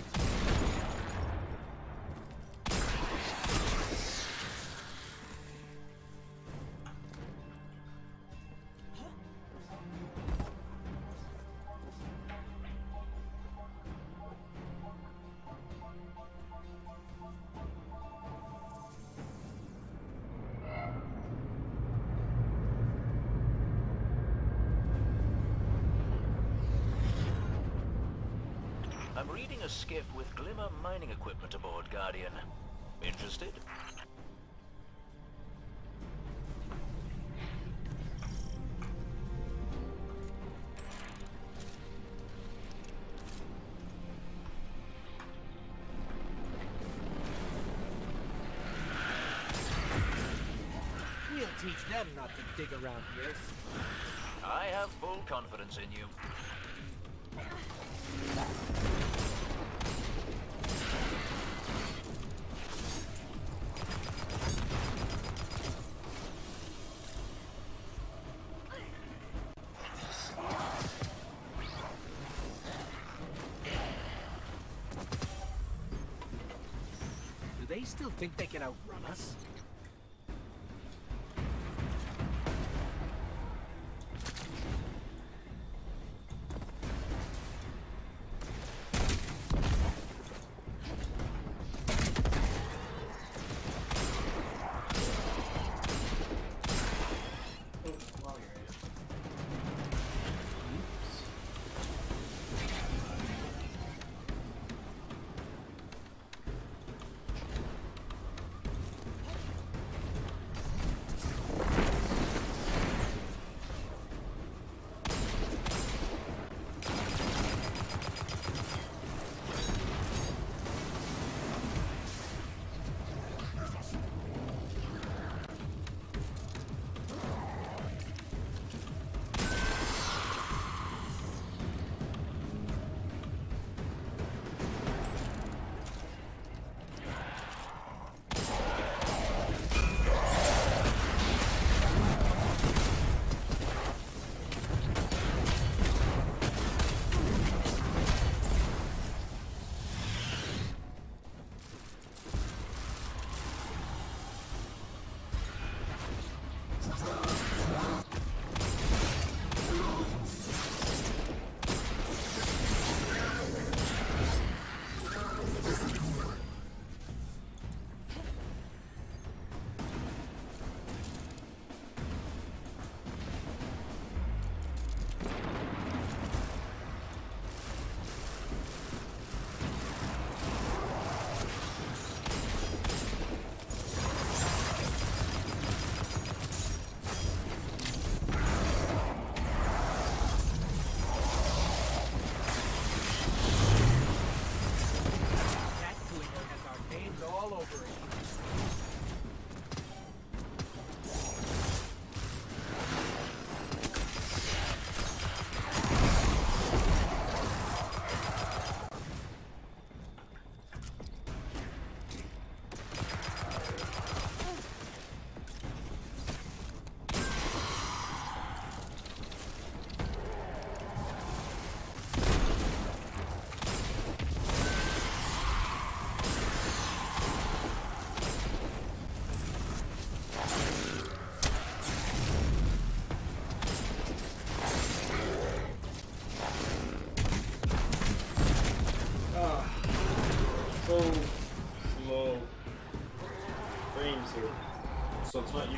I'm reading a skiff with Glimmer mining equipment aboard, Guardian. Interested? We'll teach them not to dig around here. I have full confidence in you. Do they still think they can outrun us?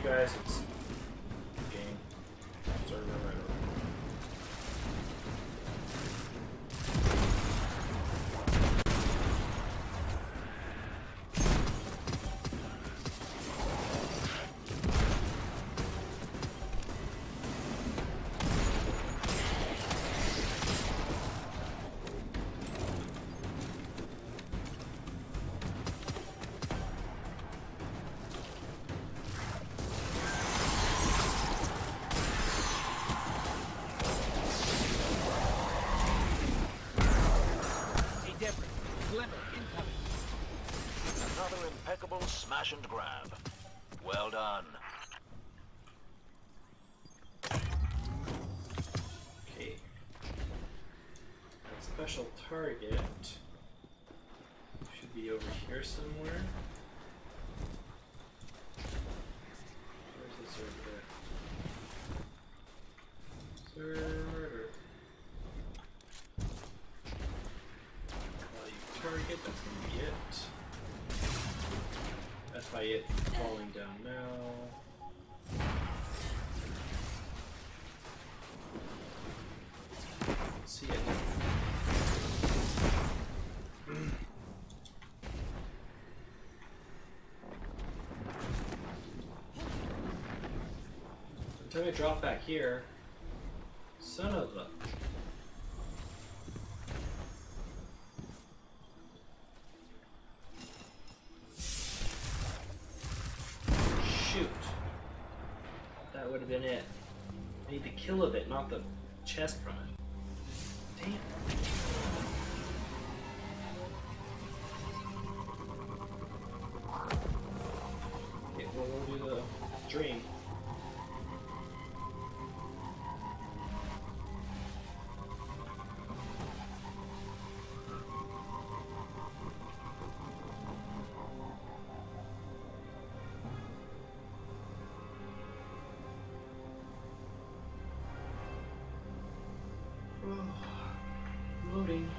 guys, it's game. Server right over. Another impeccable smash and grab. Well done. Okay. That special target should be over here somewhere. Where's the server? Server. Value target, that's gonna be it. That's by it falling down now. Let's see it. Until I drop back here, son of a. Shoot. That would have been it. I need the kill of it, not the chest from it. Damn. Okay, well, we'll do the dream. Loading.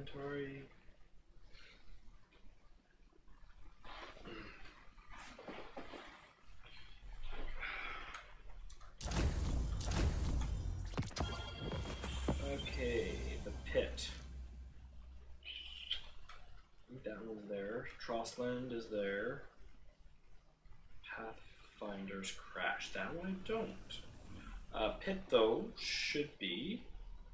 inventory. Okay, the pit. I think that one's there. Trossland is there. Pathfinder's Crash. That one I don't. Pit, though, should be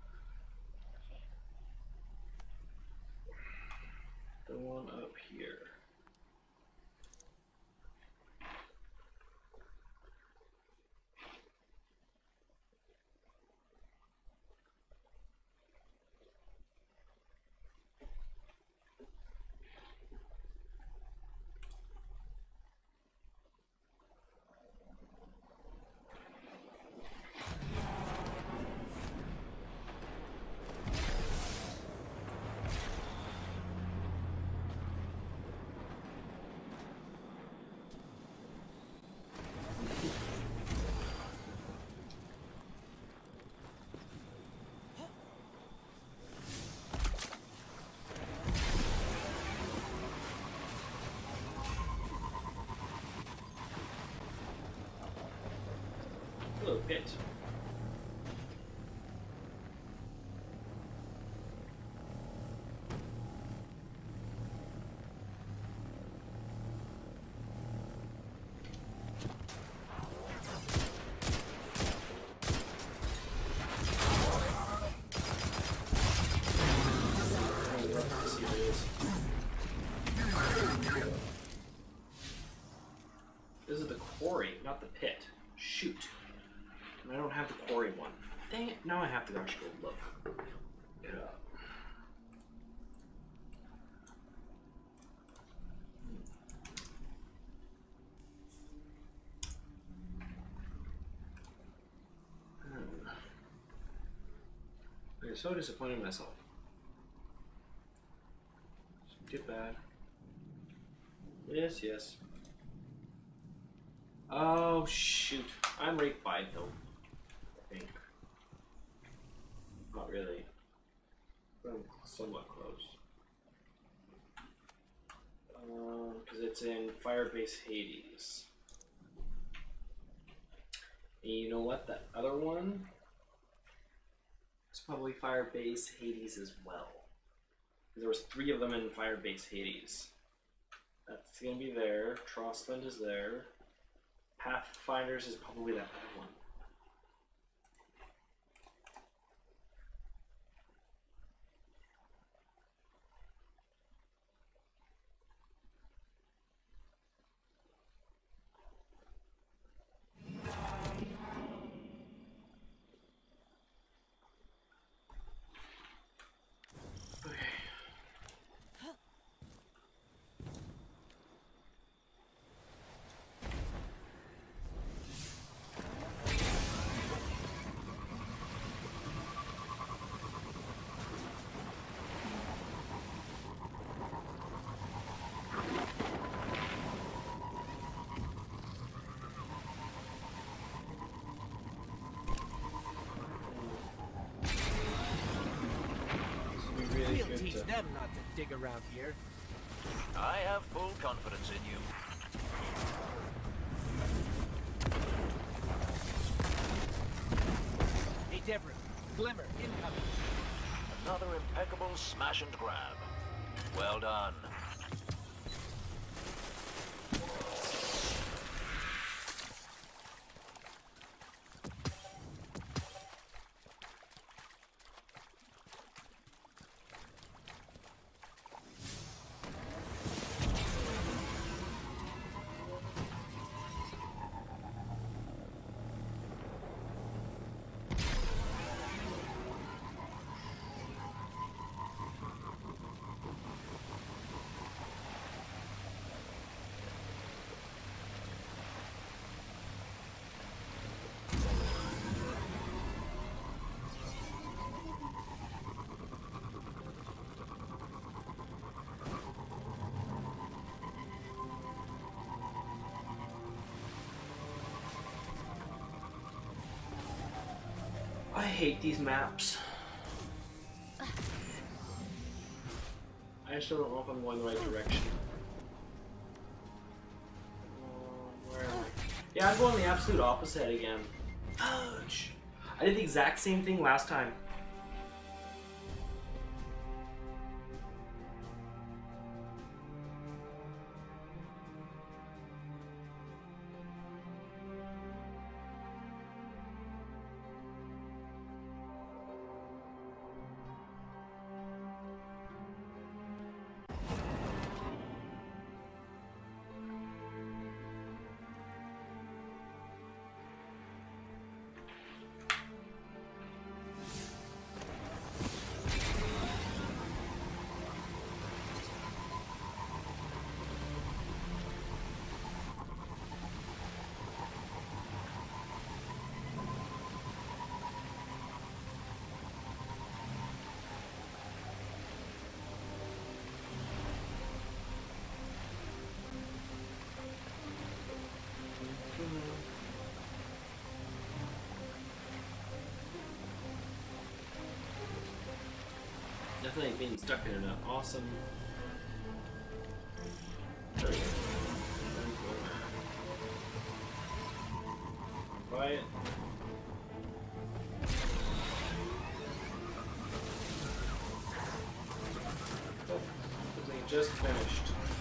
the one up here. Hello, pit. This is the quarry, not the pit. Shoot. And I don't have the quarry one. Dang it, now I have to actually go look it up. I'm so disappointed in myself. Get bad. Yes, yes. Oh, shoot. I'm right by it, though. I think. Not really. But I'm somewhat close. Because it's in Firebase Hades. And you know what? That other one is probably Firebase Hades as well. There was 3 of them in Firebase Hades. That's gonna be there. Trossland is there. Pathfinders is probably that other one. We'll teach them not to dig around here. I have full confidence in you. Hey, Deborah. Glimmer, incoming. Another impeccable smash and grab. Well done. I hate these maps. I still don't know if I'm going the right direction. Where am I? Yeah, I'm going the absolute opposite again. Ouch! I did the exact same thing last time. Definitely being stuck in an awesome. There we go. Quiet. Oh, looks like it just finished.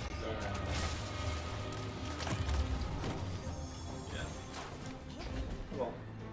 Yeah. Well.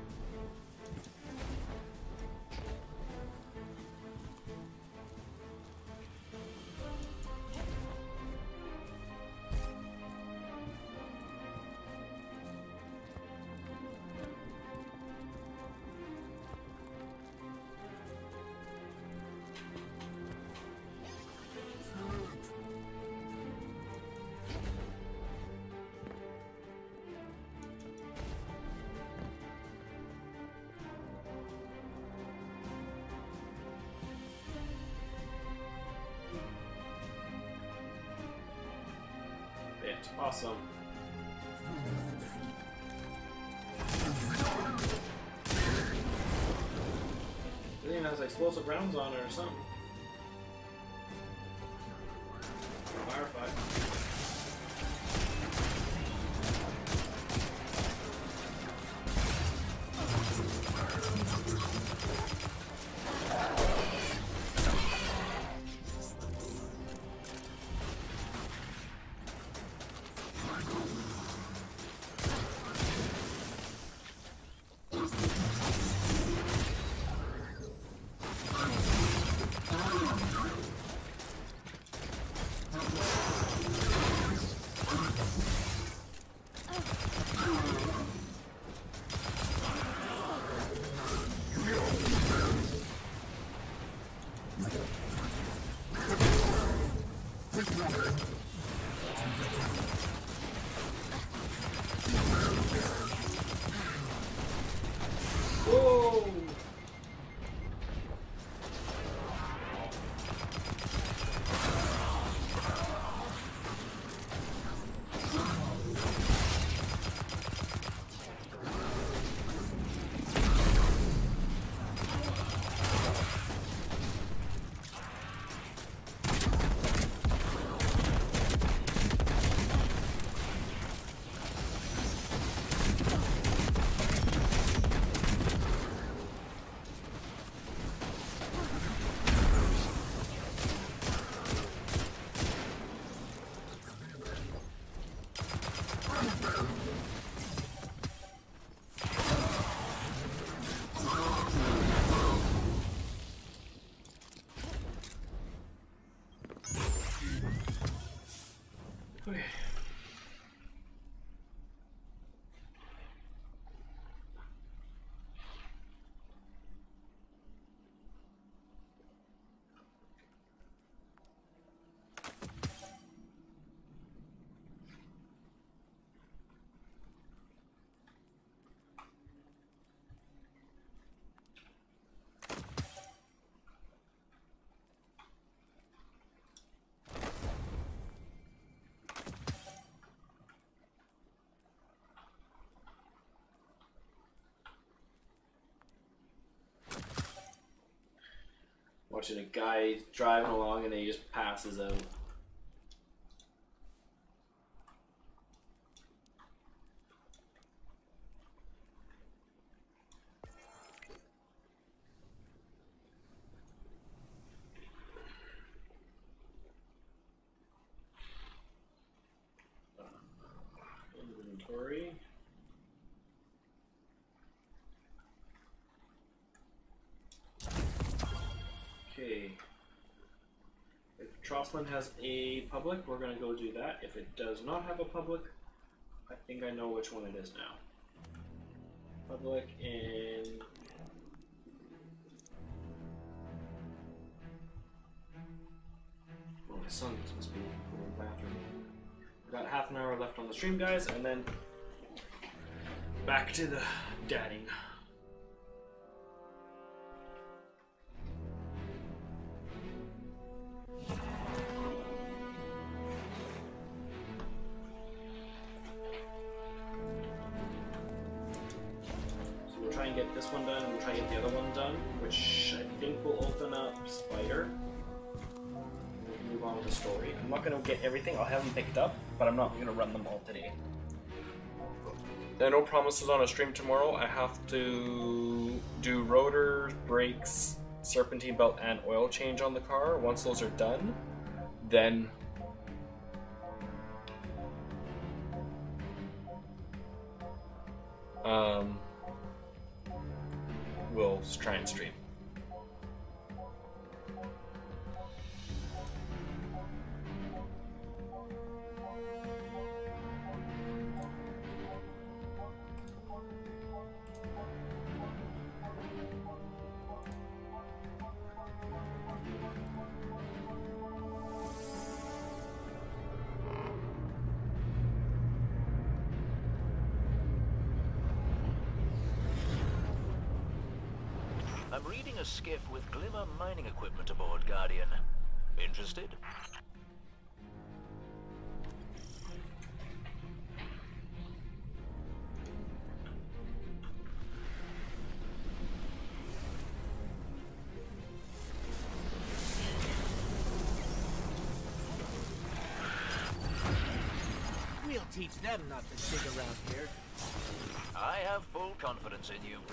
Awesome. I think it has explosive rounds on it or something. Firefight. Whoa! Okay. watching a guy driving along and then he just passes out. Inventory. Okay. If Trostland has a public, we're gonna go do that. If it does not have a public, I think I know which one it is now. Public in... Oh, my son must be in the bathroom. We've got half an hour left on the stream, guys, and then back to the dadding. Get this one done, and we'll try to get the other one done, which I think will open up Spider. We can move on with the story. I'm not going to get everything, I'll have them picked up, but I'm not going to run them all today. There are no promises on a stream tomorrow. I have to do rotors, brakes, serpentine belt, and oil change on the car. Once those are done, then we'll try and stream. I'm reading a skiff with Glimmer mining equipment aboard, Guardian. Interested? We'll teach them not to dig around here. I have full confidence in you.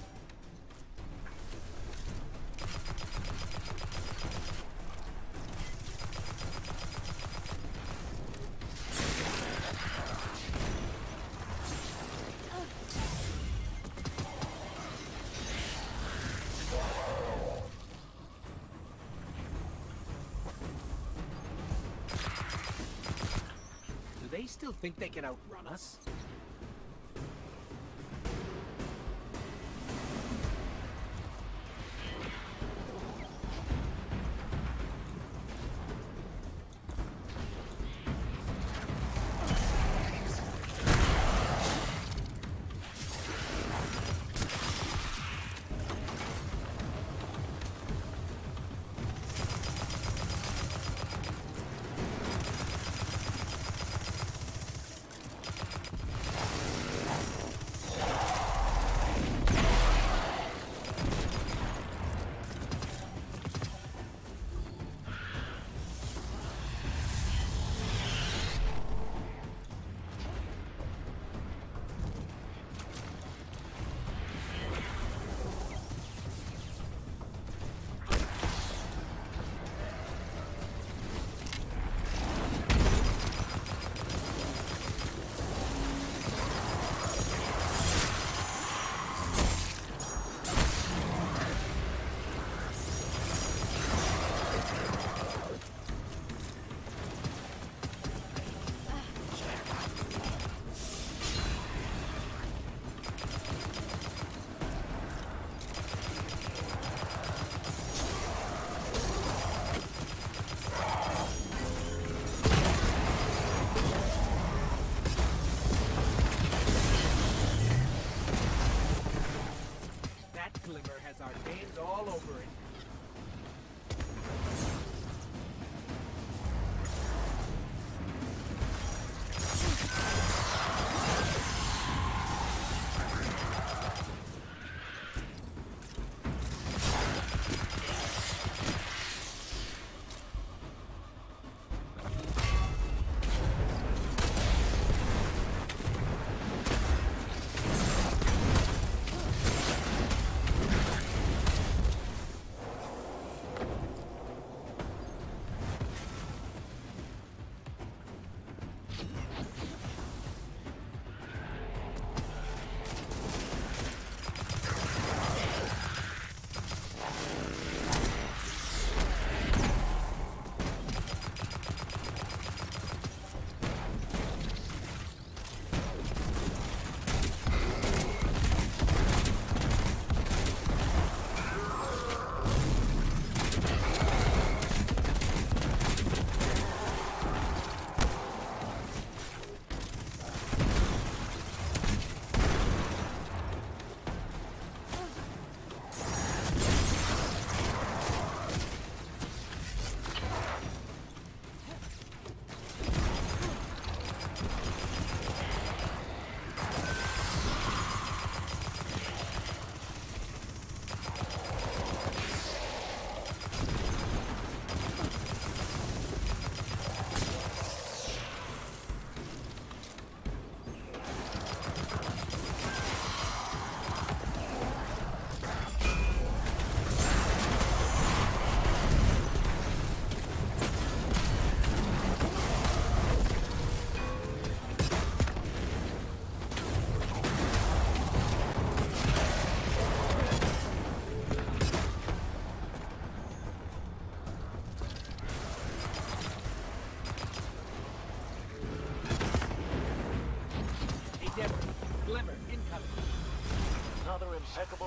Do they still think they can outrun us?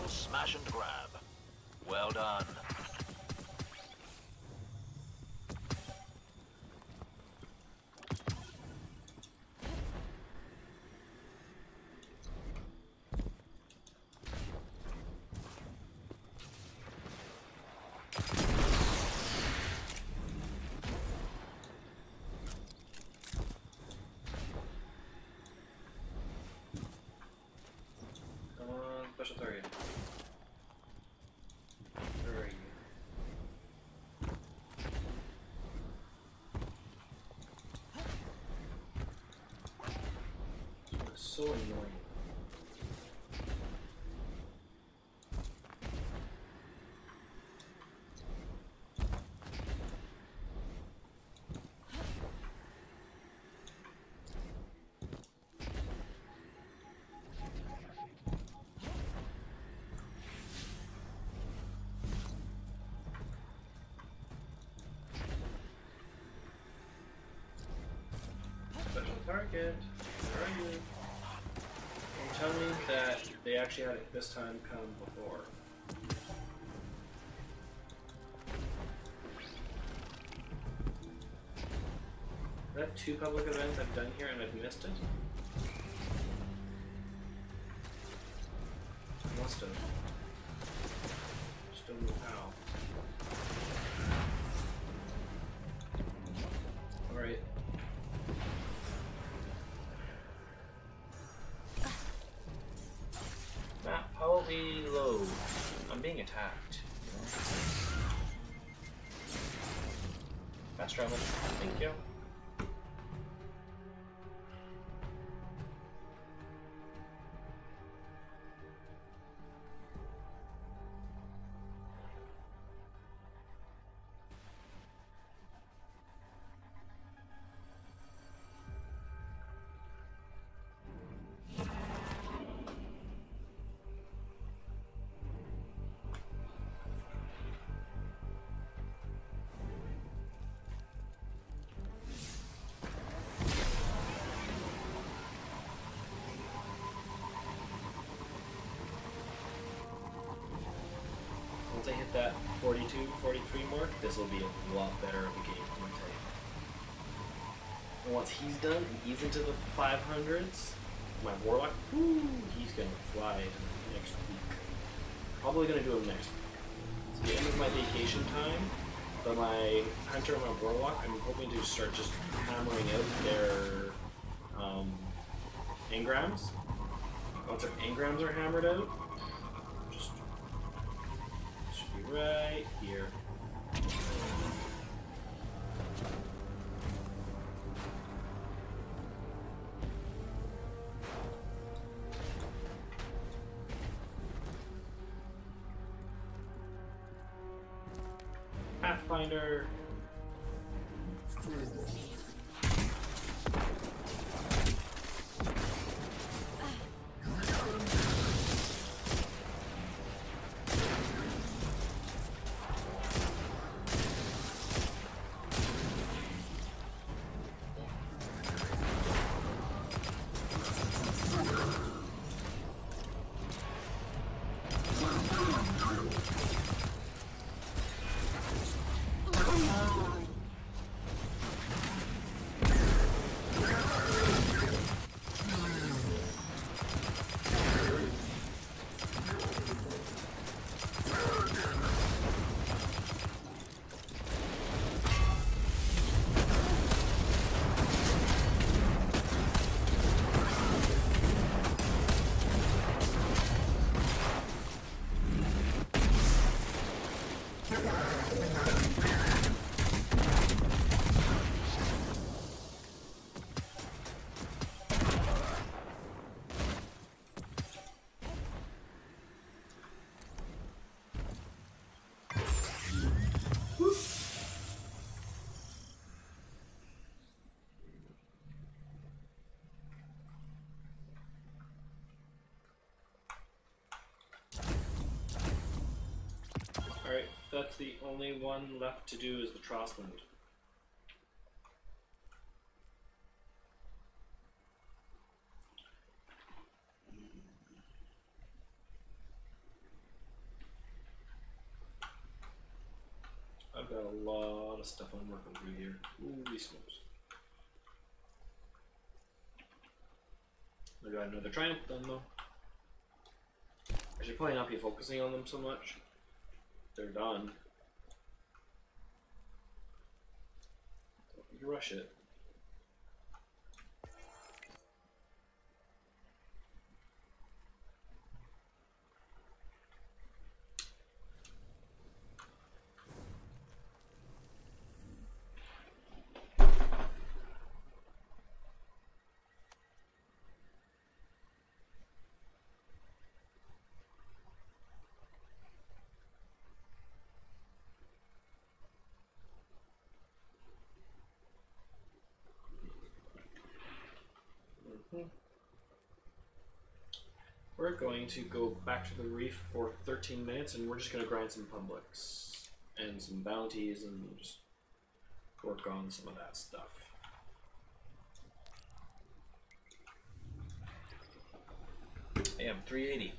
smash and grab. Well done. Come on, special target. Where are you? It's so annoying. Special target. Where are you? Don't tell me that they actually had it this time come before. Is that 2 public events I've done here and I've missed it? I must have. Just don't know how. Alright. Map probably low. I'm being attacked. Fast travel. Thank you. Once I hit that 42, 43 mark, this will be a lot better of a game, let me tell you. And once he's done and he's into the 500s, my Warlock, whoo, he's gonna fly next week. Probably gonna do him next week. It's the end of my vacation time, but my Hunter and my Warlock, I'm hoping to start just hammering out their engrams. Once their engrams are hammered out, right here. Pathfinder. Alright, that's the only one left to do is the Trossland. I've got a lot of stuff I'm working through here. Holy smokes. I got another triumph done though. I should probably not be focusing on them so much. They're done. You rush it. We're going to go back to the reef for 13 minutes and we're just going to grind some publics and some bounties and just work on some of that stuff. Damn, 380.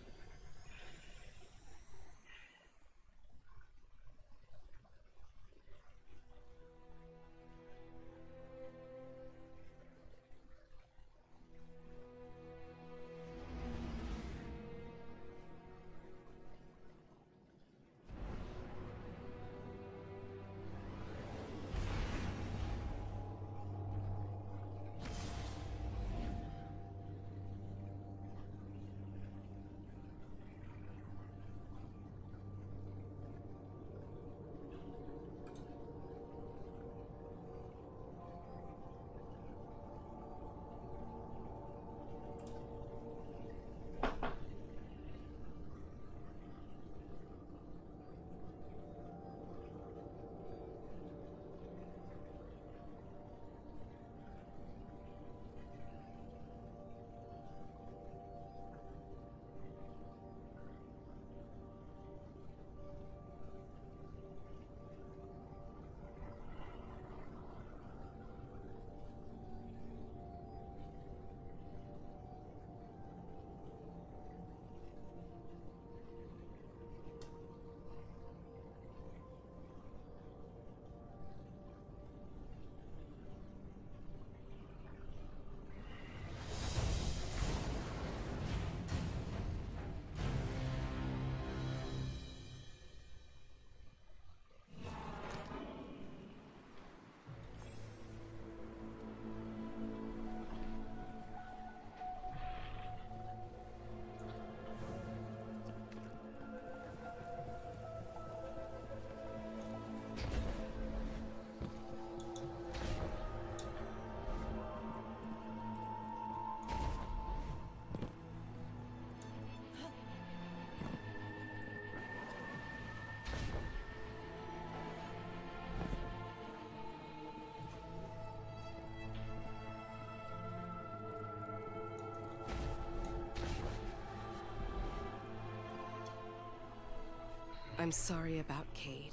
I'm sorry about Cade.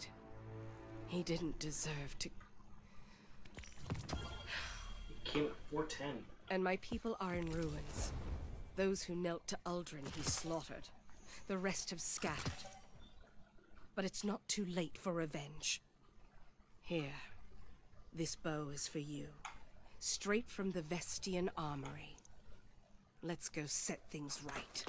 He didn't deserve to... He came at 410. And my people are in ruins. Those who knelt to Uldren he slaughtered. The rest have scattered. But it's not too late for revenge. Here. This bow is for you. Straight from the Vestian armory. Let's go set things right.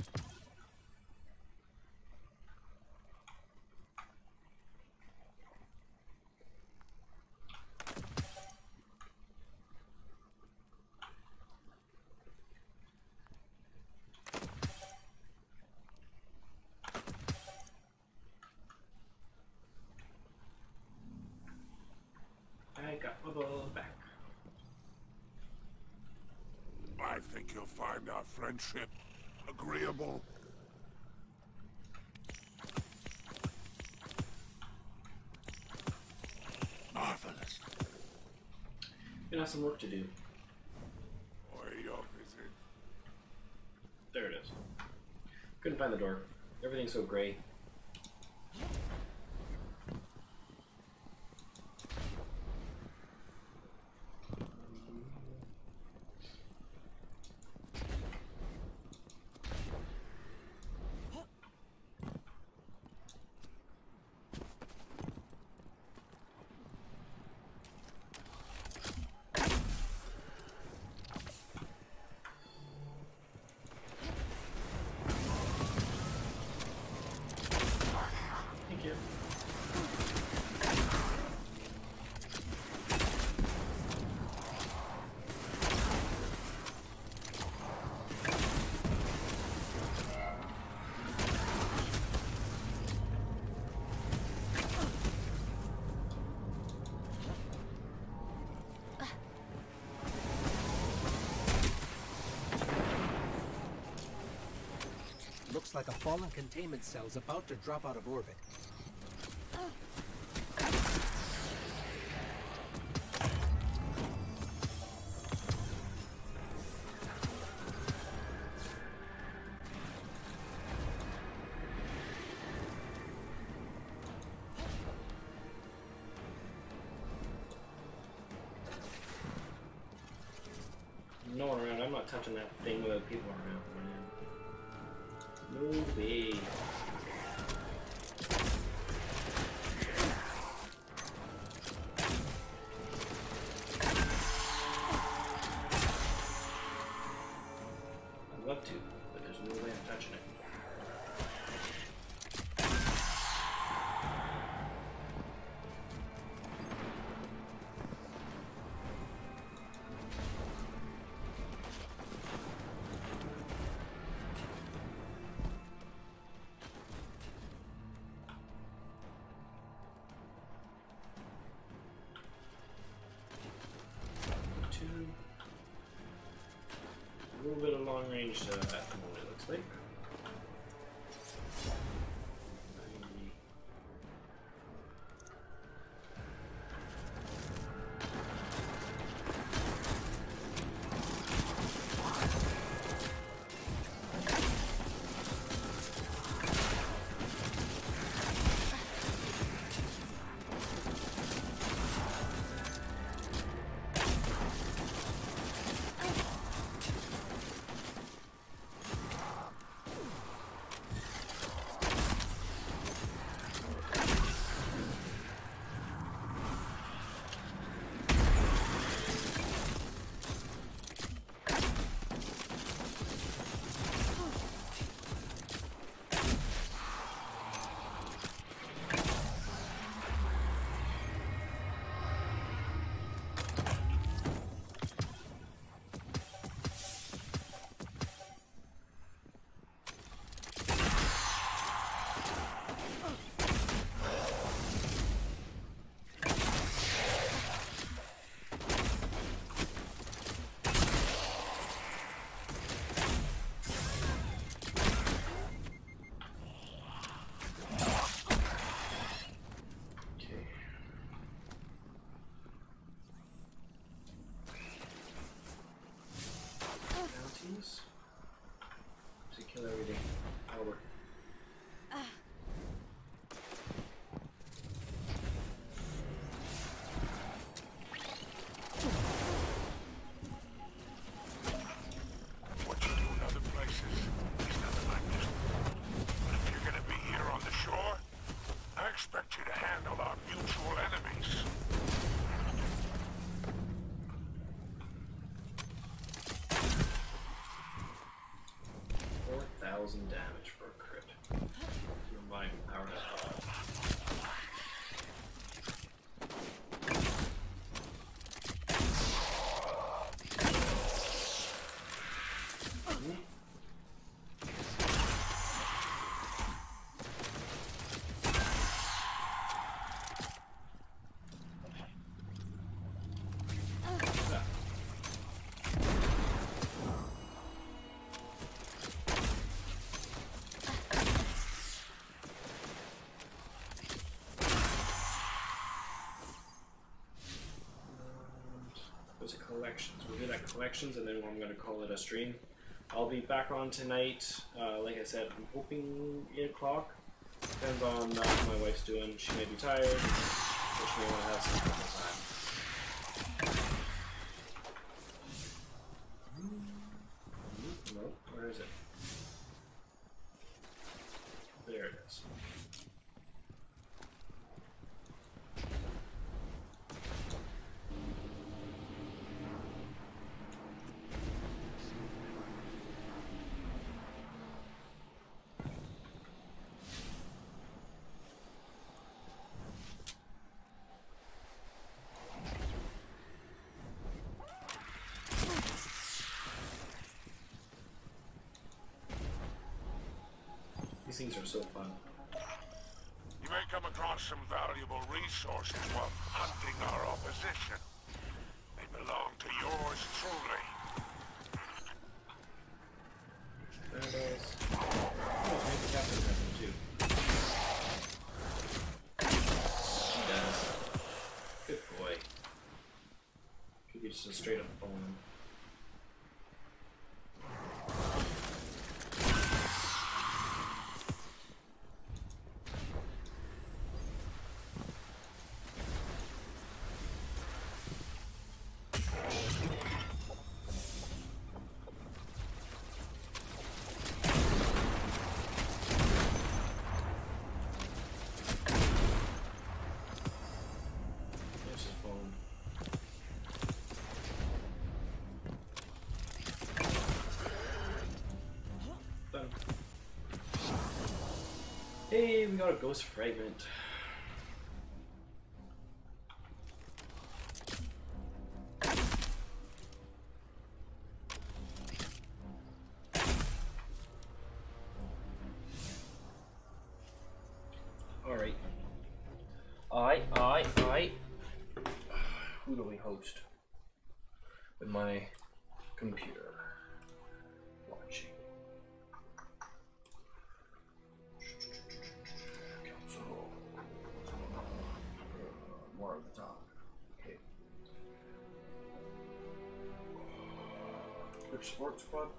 I got my ball back. I think you'll find our friendship agreeable. Marvelous. Gonna have some work to do. Or your visit. There it is. Couldn't find the door. Everything's so gray. like a fallen containment cell's about to drop out of orbit. No one around. I'm not touching that thing without people around, man. No way. I'd love to, but there's no way I'm touching it. A little bit of long range at the moment, it looks like. To kill everything. Over. What you do in other places is nothing like this. But if you're gonna be here on the shore, I expect you to handle our mutual enemies. 4,000 damage for a crit. Your mind power up. Collections. We'll do that collections, and then I'm going to call it a stream. I'll be back on tonight. Like I said, I'm hoping 8 o'clock. Depends on what my wife's doing. She may be tired, or she may want to have some time. Nope. Where is it? There it is. These things are so fun. You may come across some valuable resources while hunting our opposition. They belong to yours truly. There it is. Oh, You could just straight up phone him. Hey, we got a ghost fragment. Alright. I. Who do we host? With my computer. Watching. More of the top. Okay. Which sports club?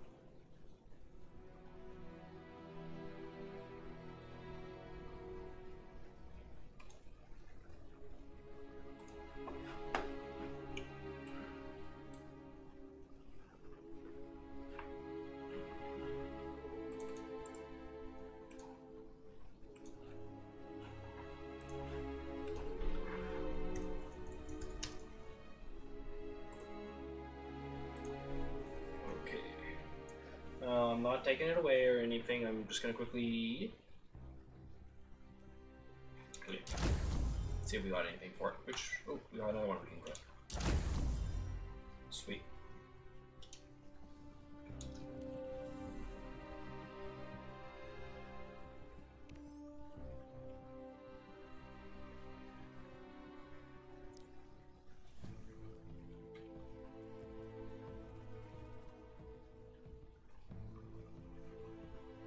I'm not taking it away or anything. I'm just gonna quickly see if we got anything for it. Which, oh, we got another one we can click. Sweet.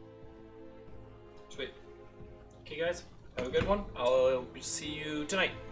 Sweet. Okay, guys, have a good one. I'll see you tonight.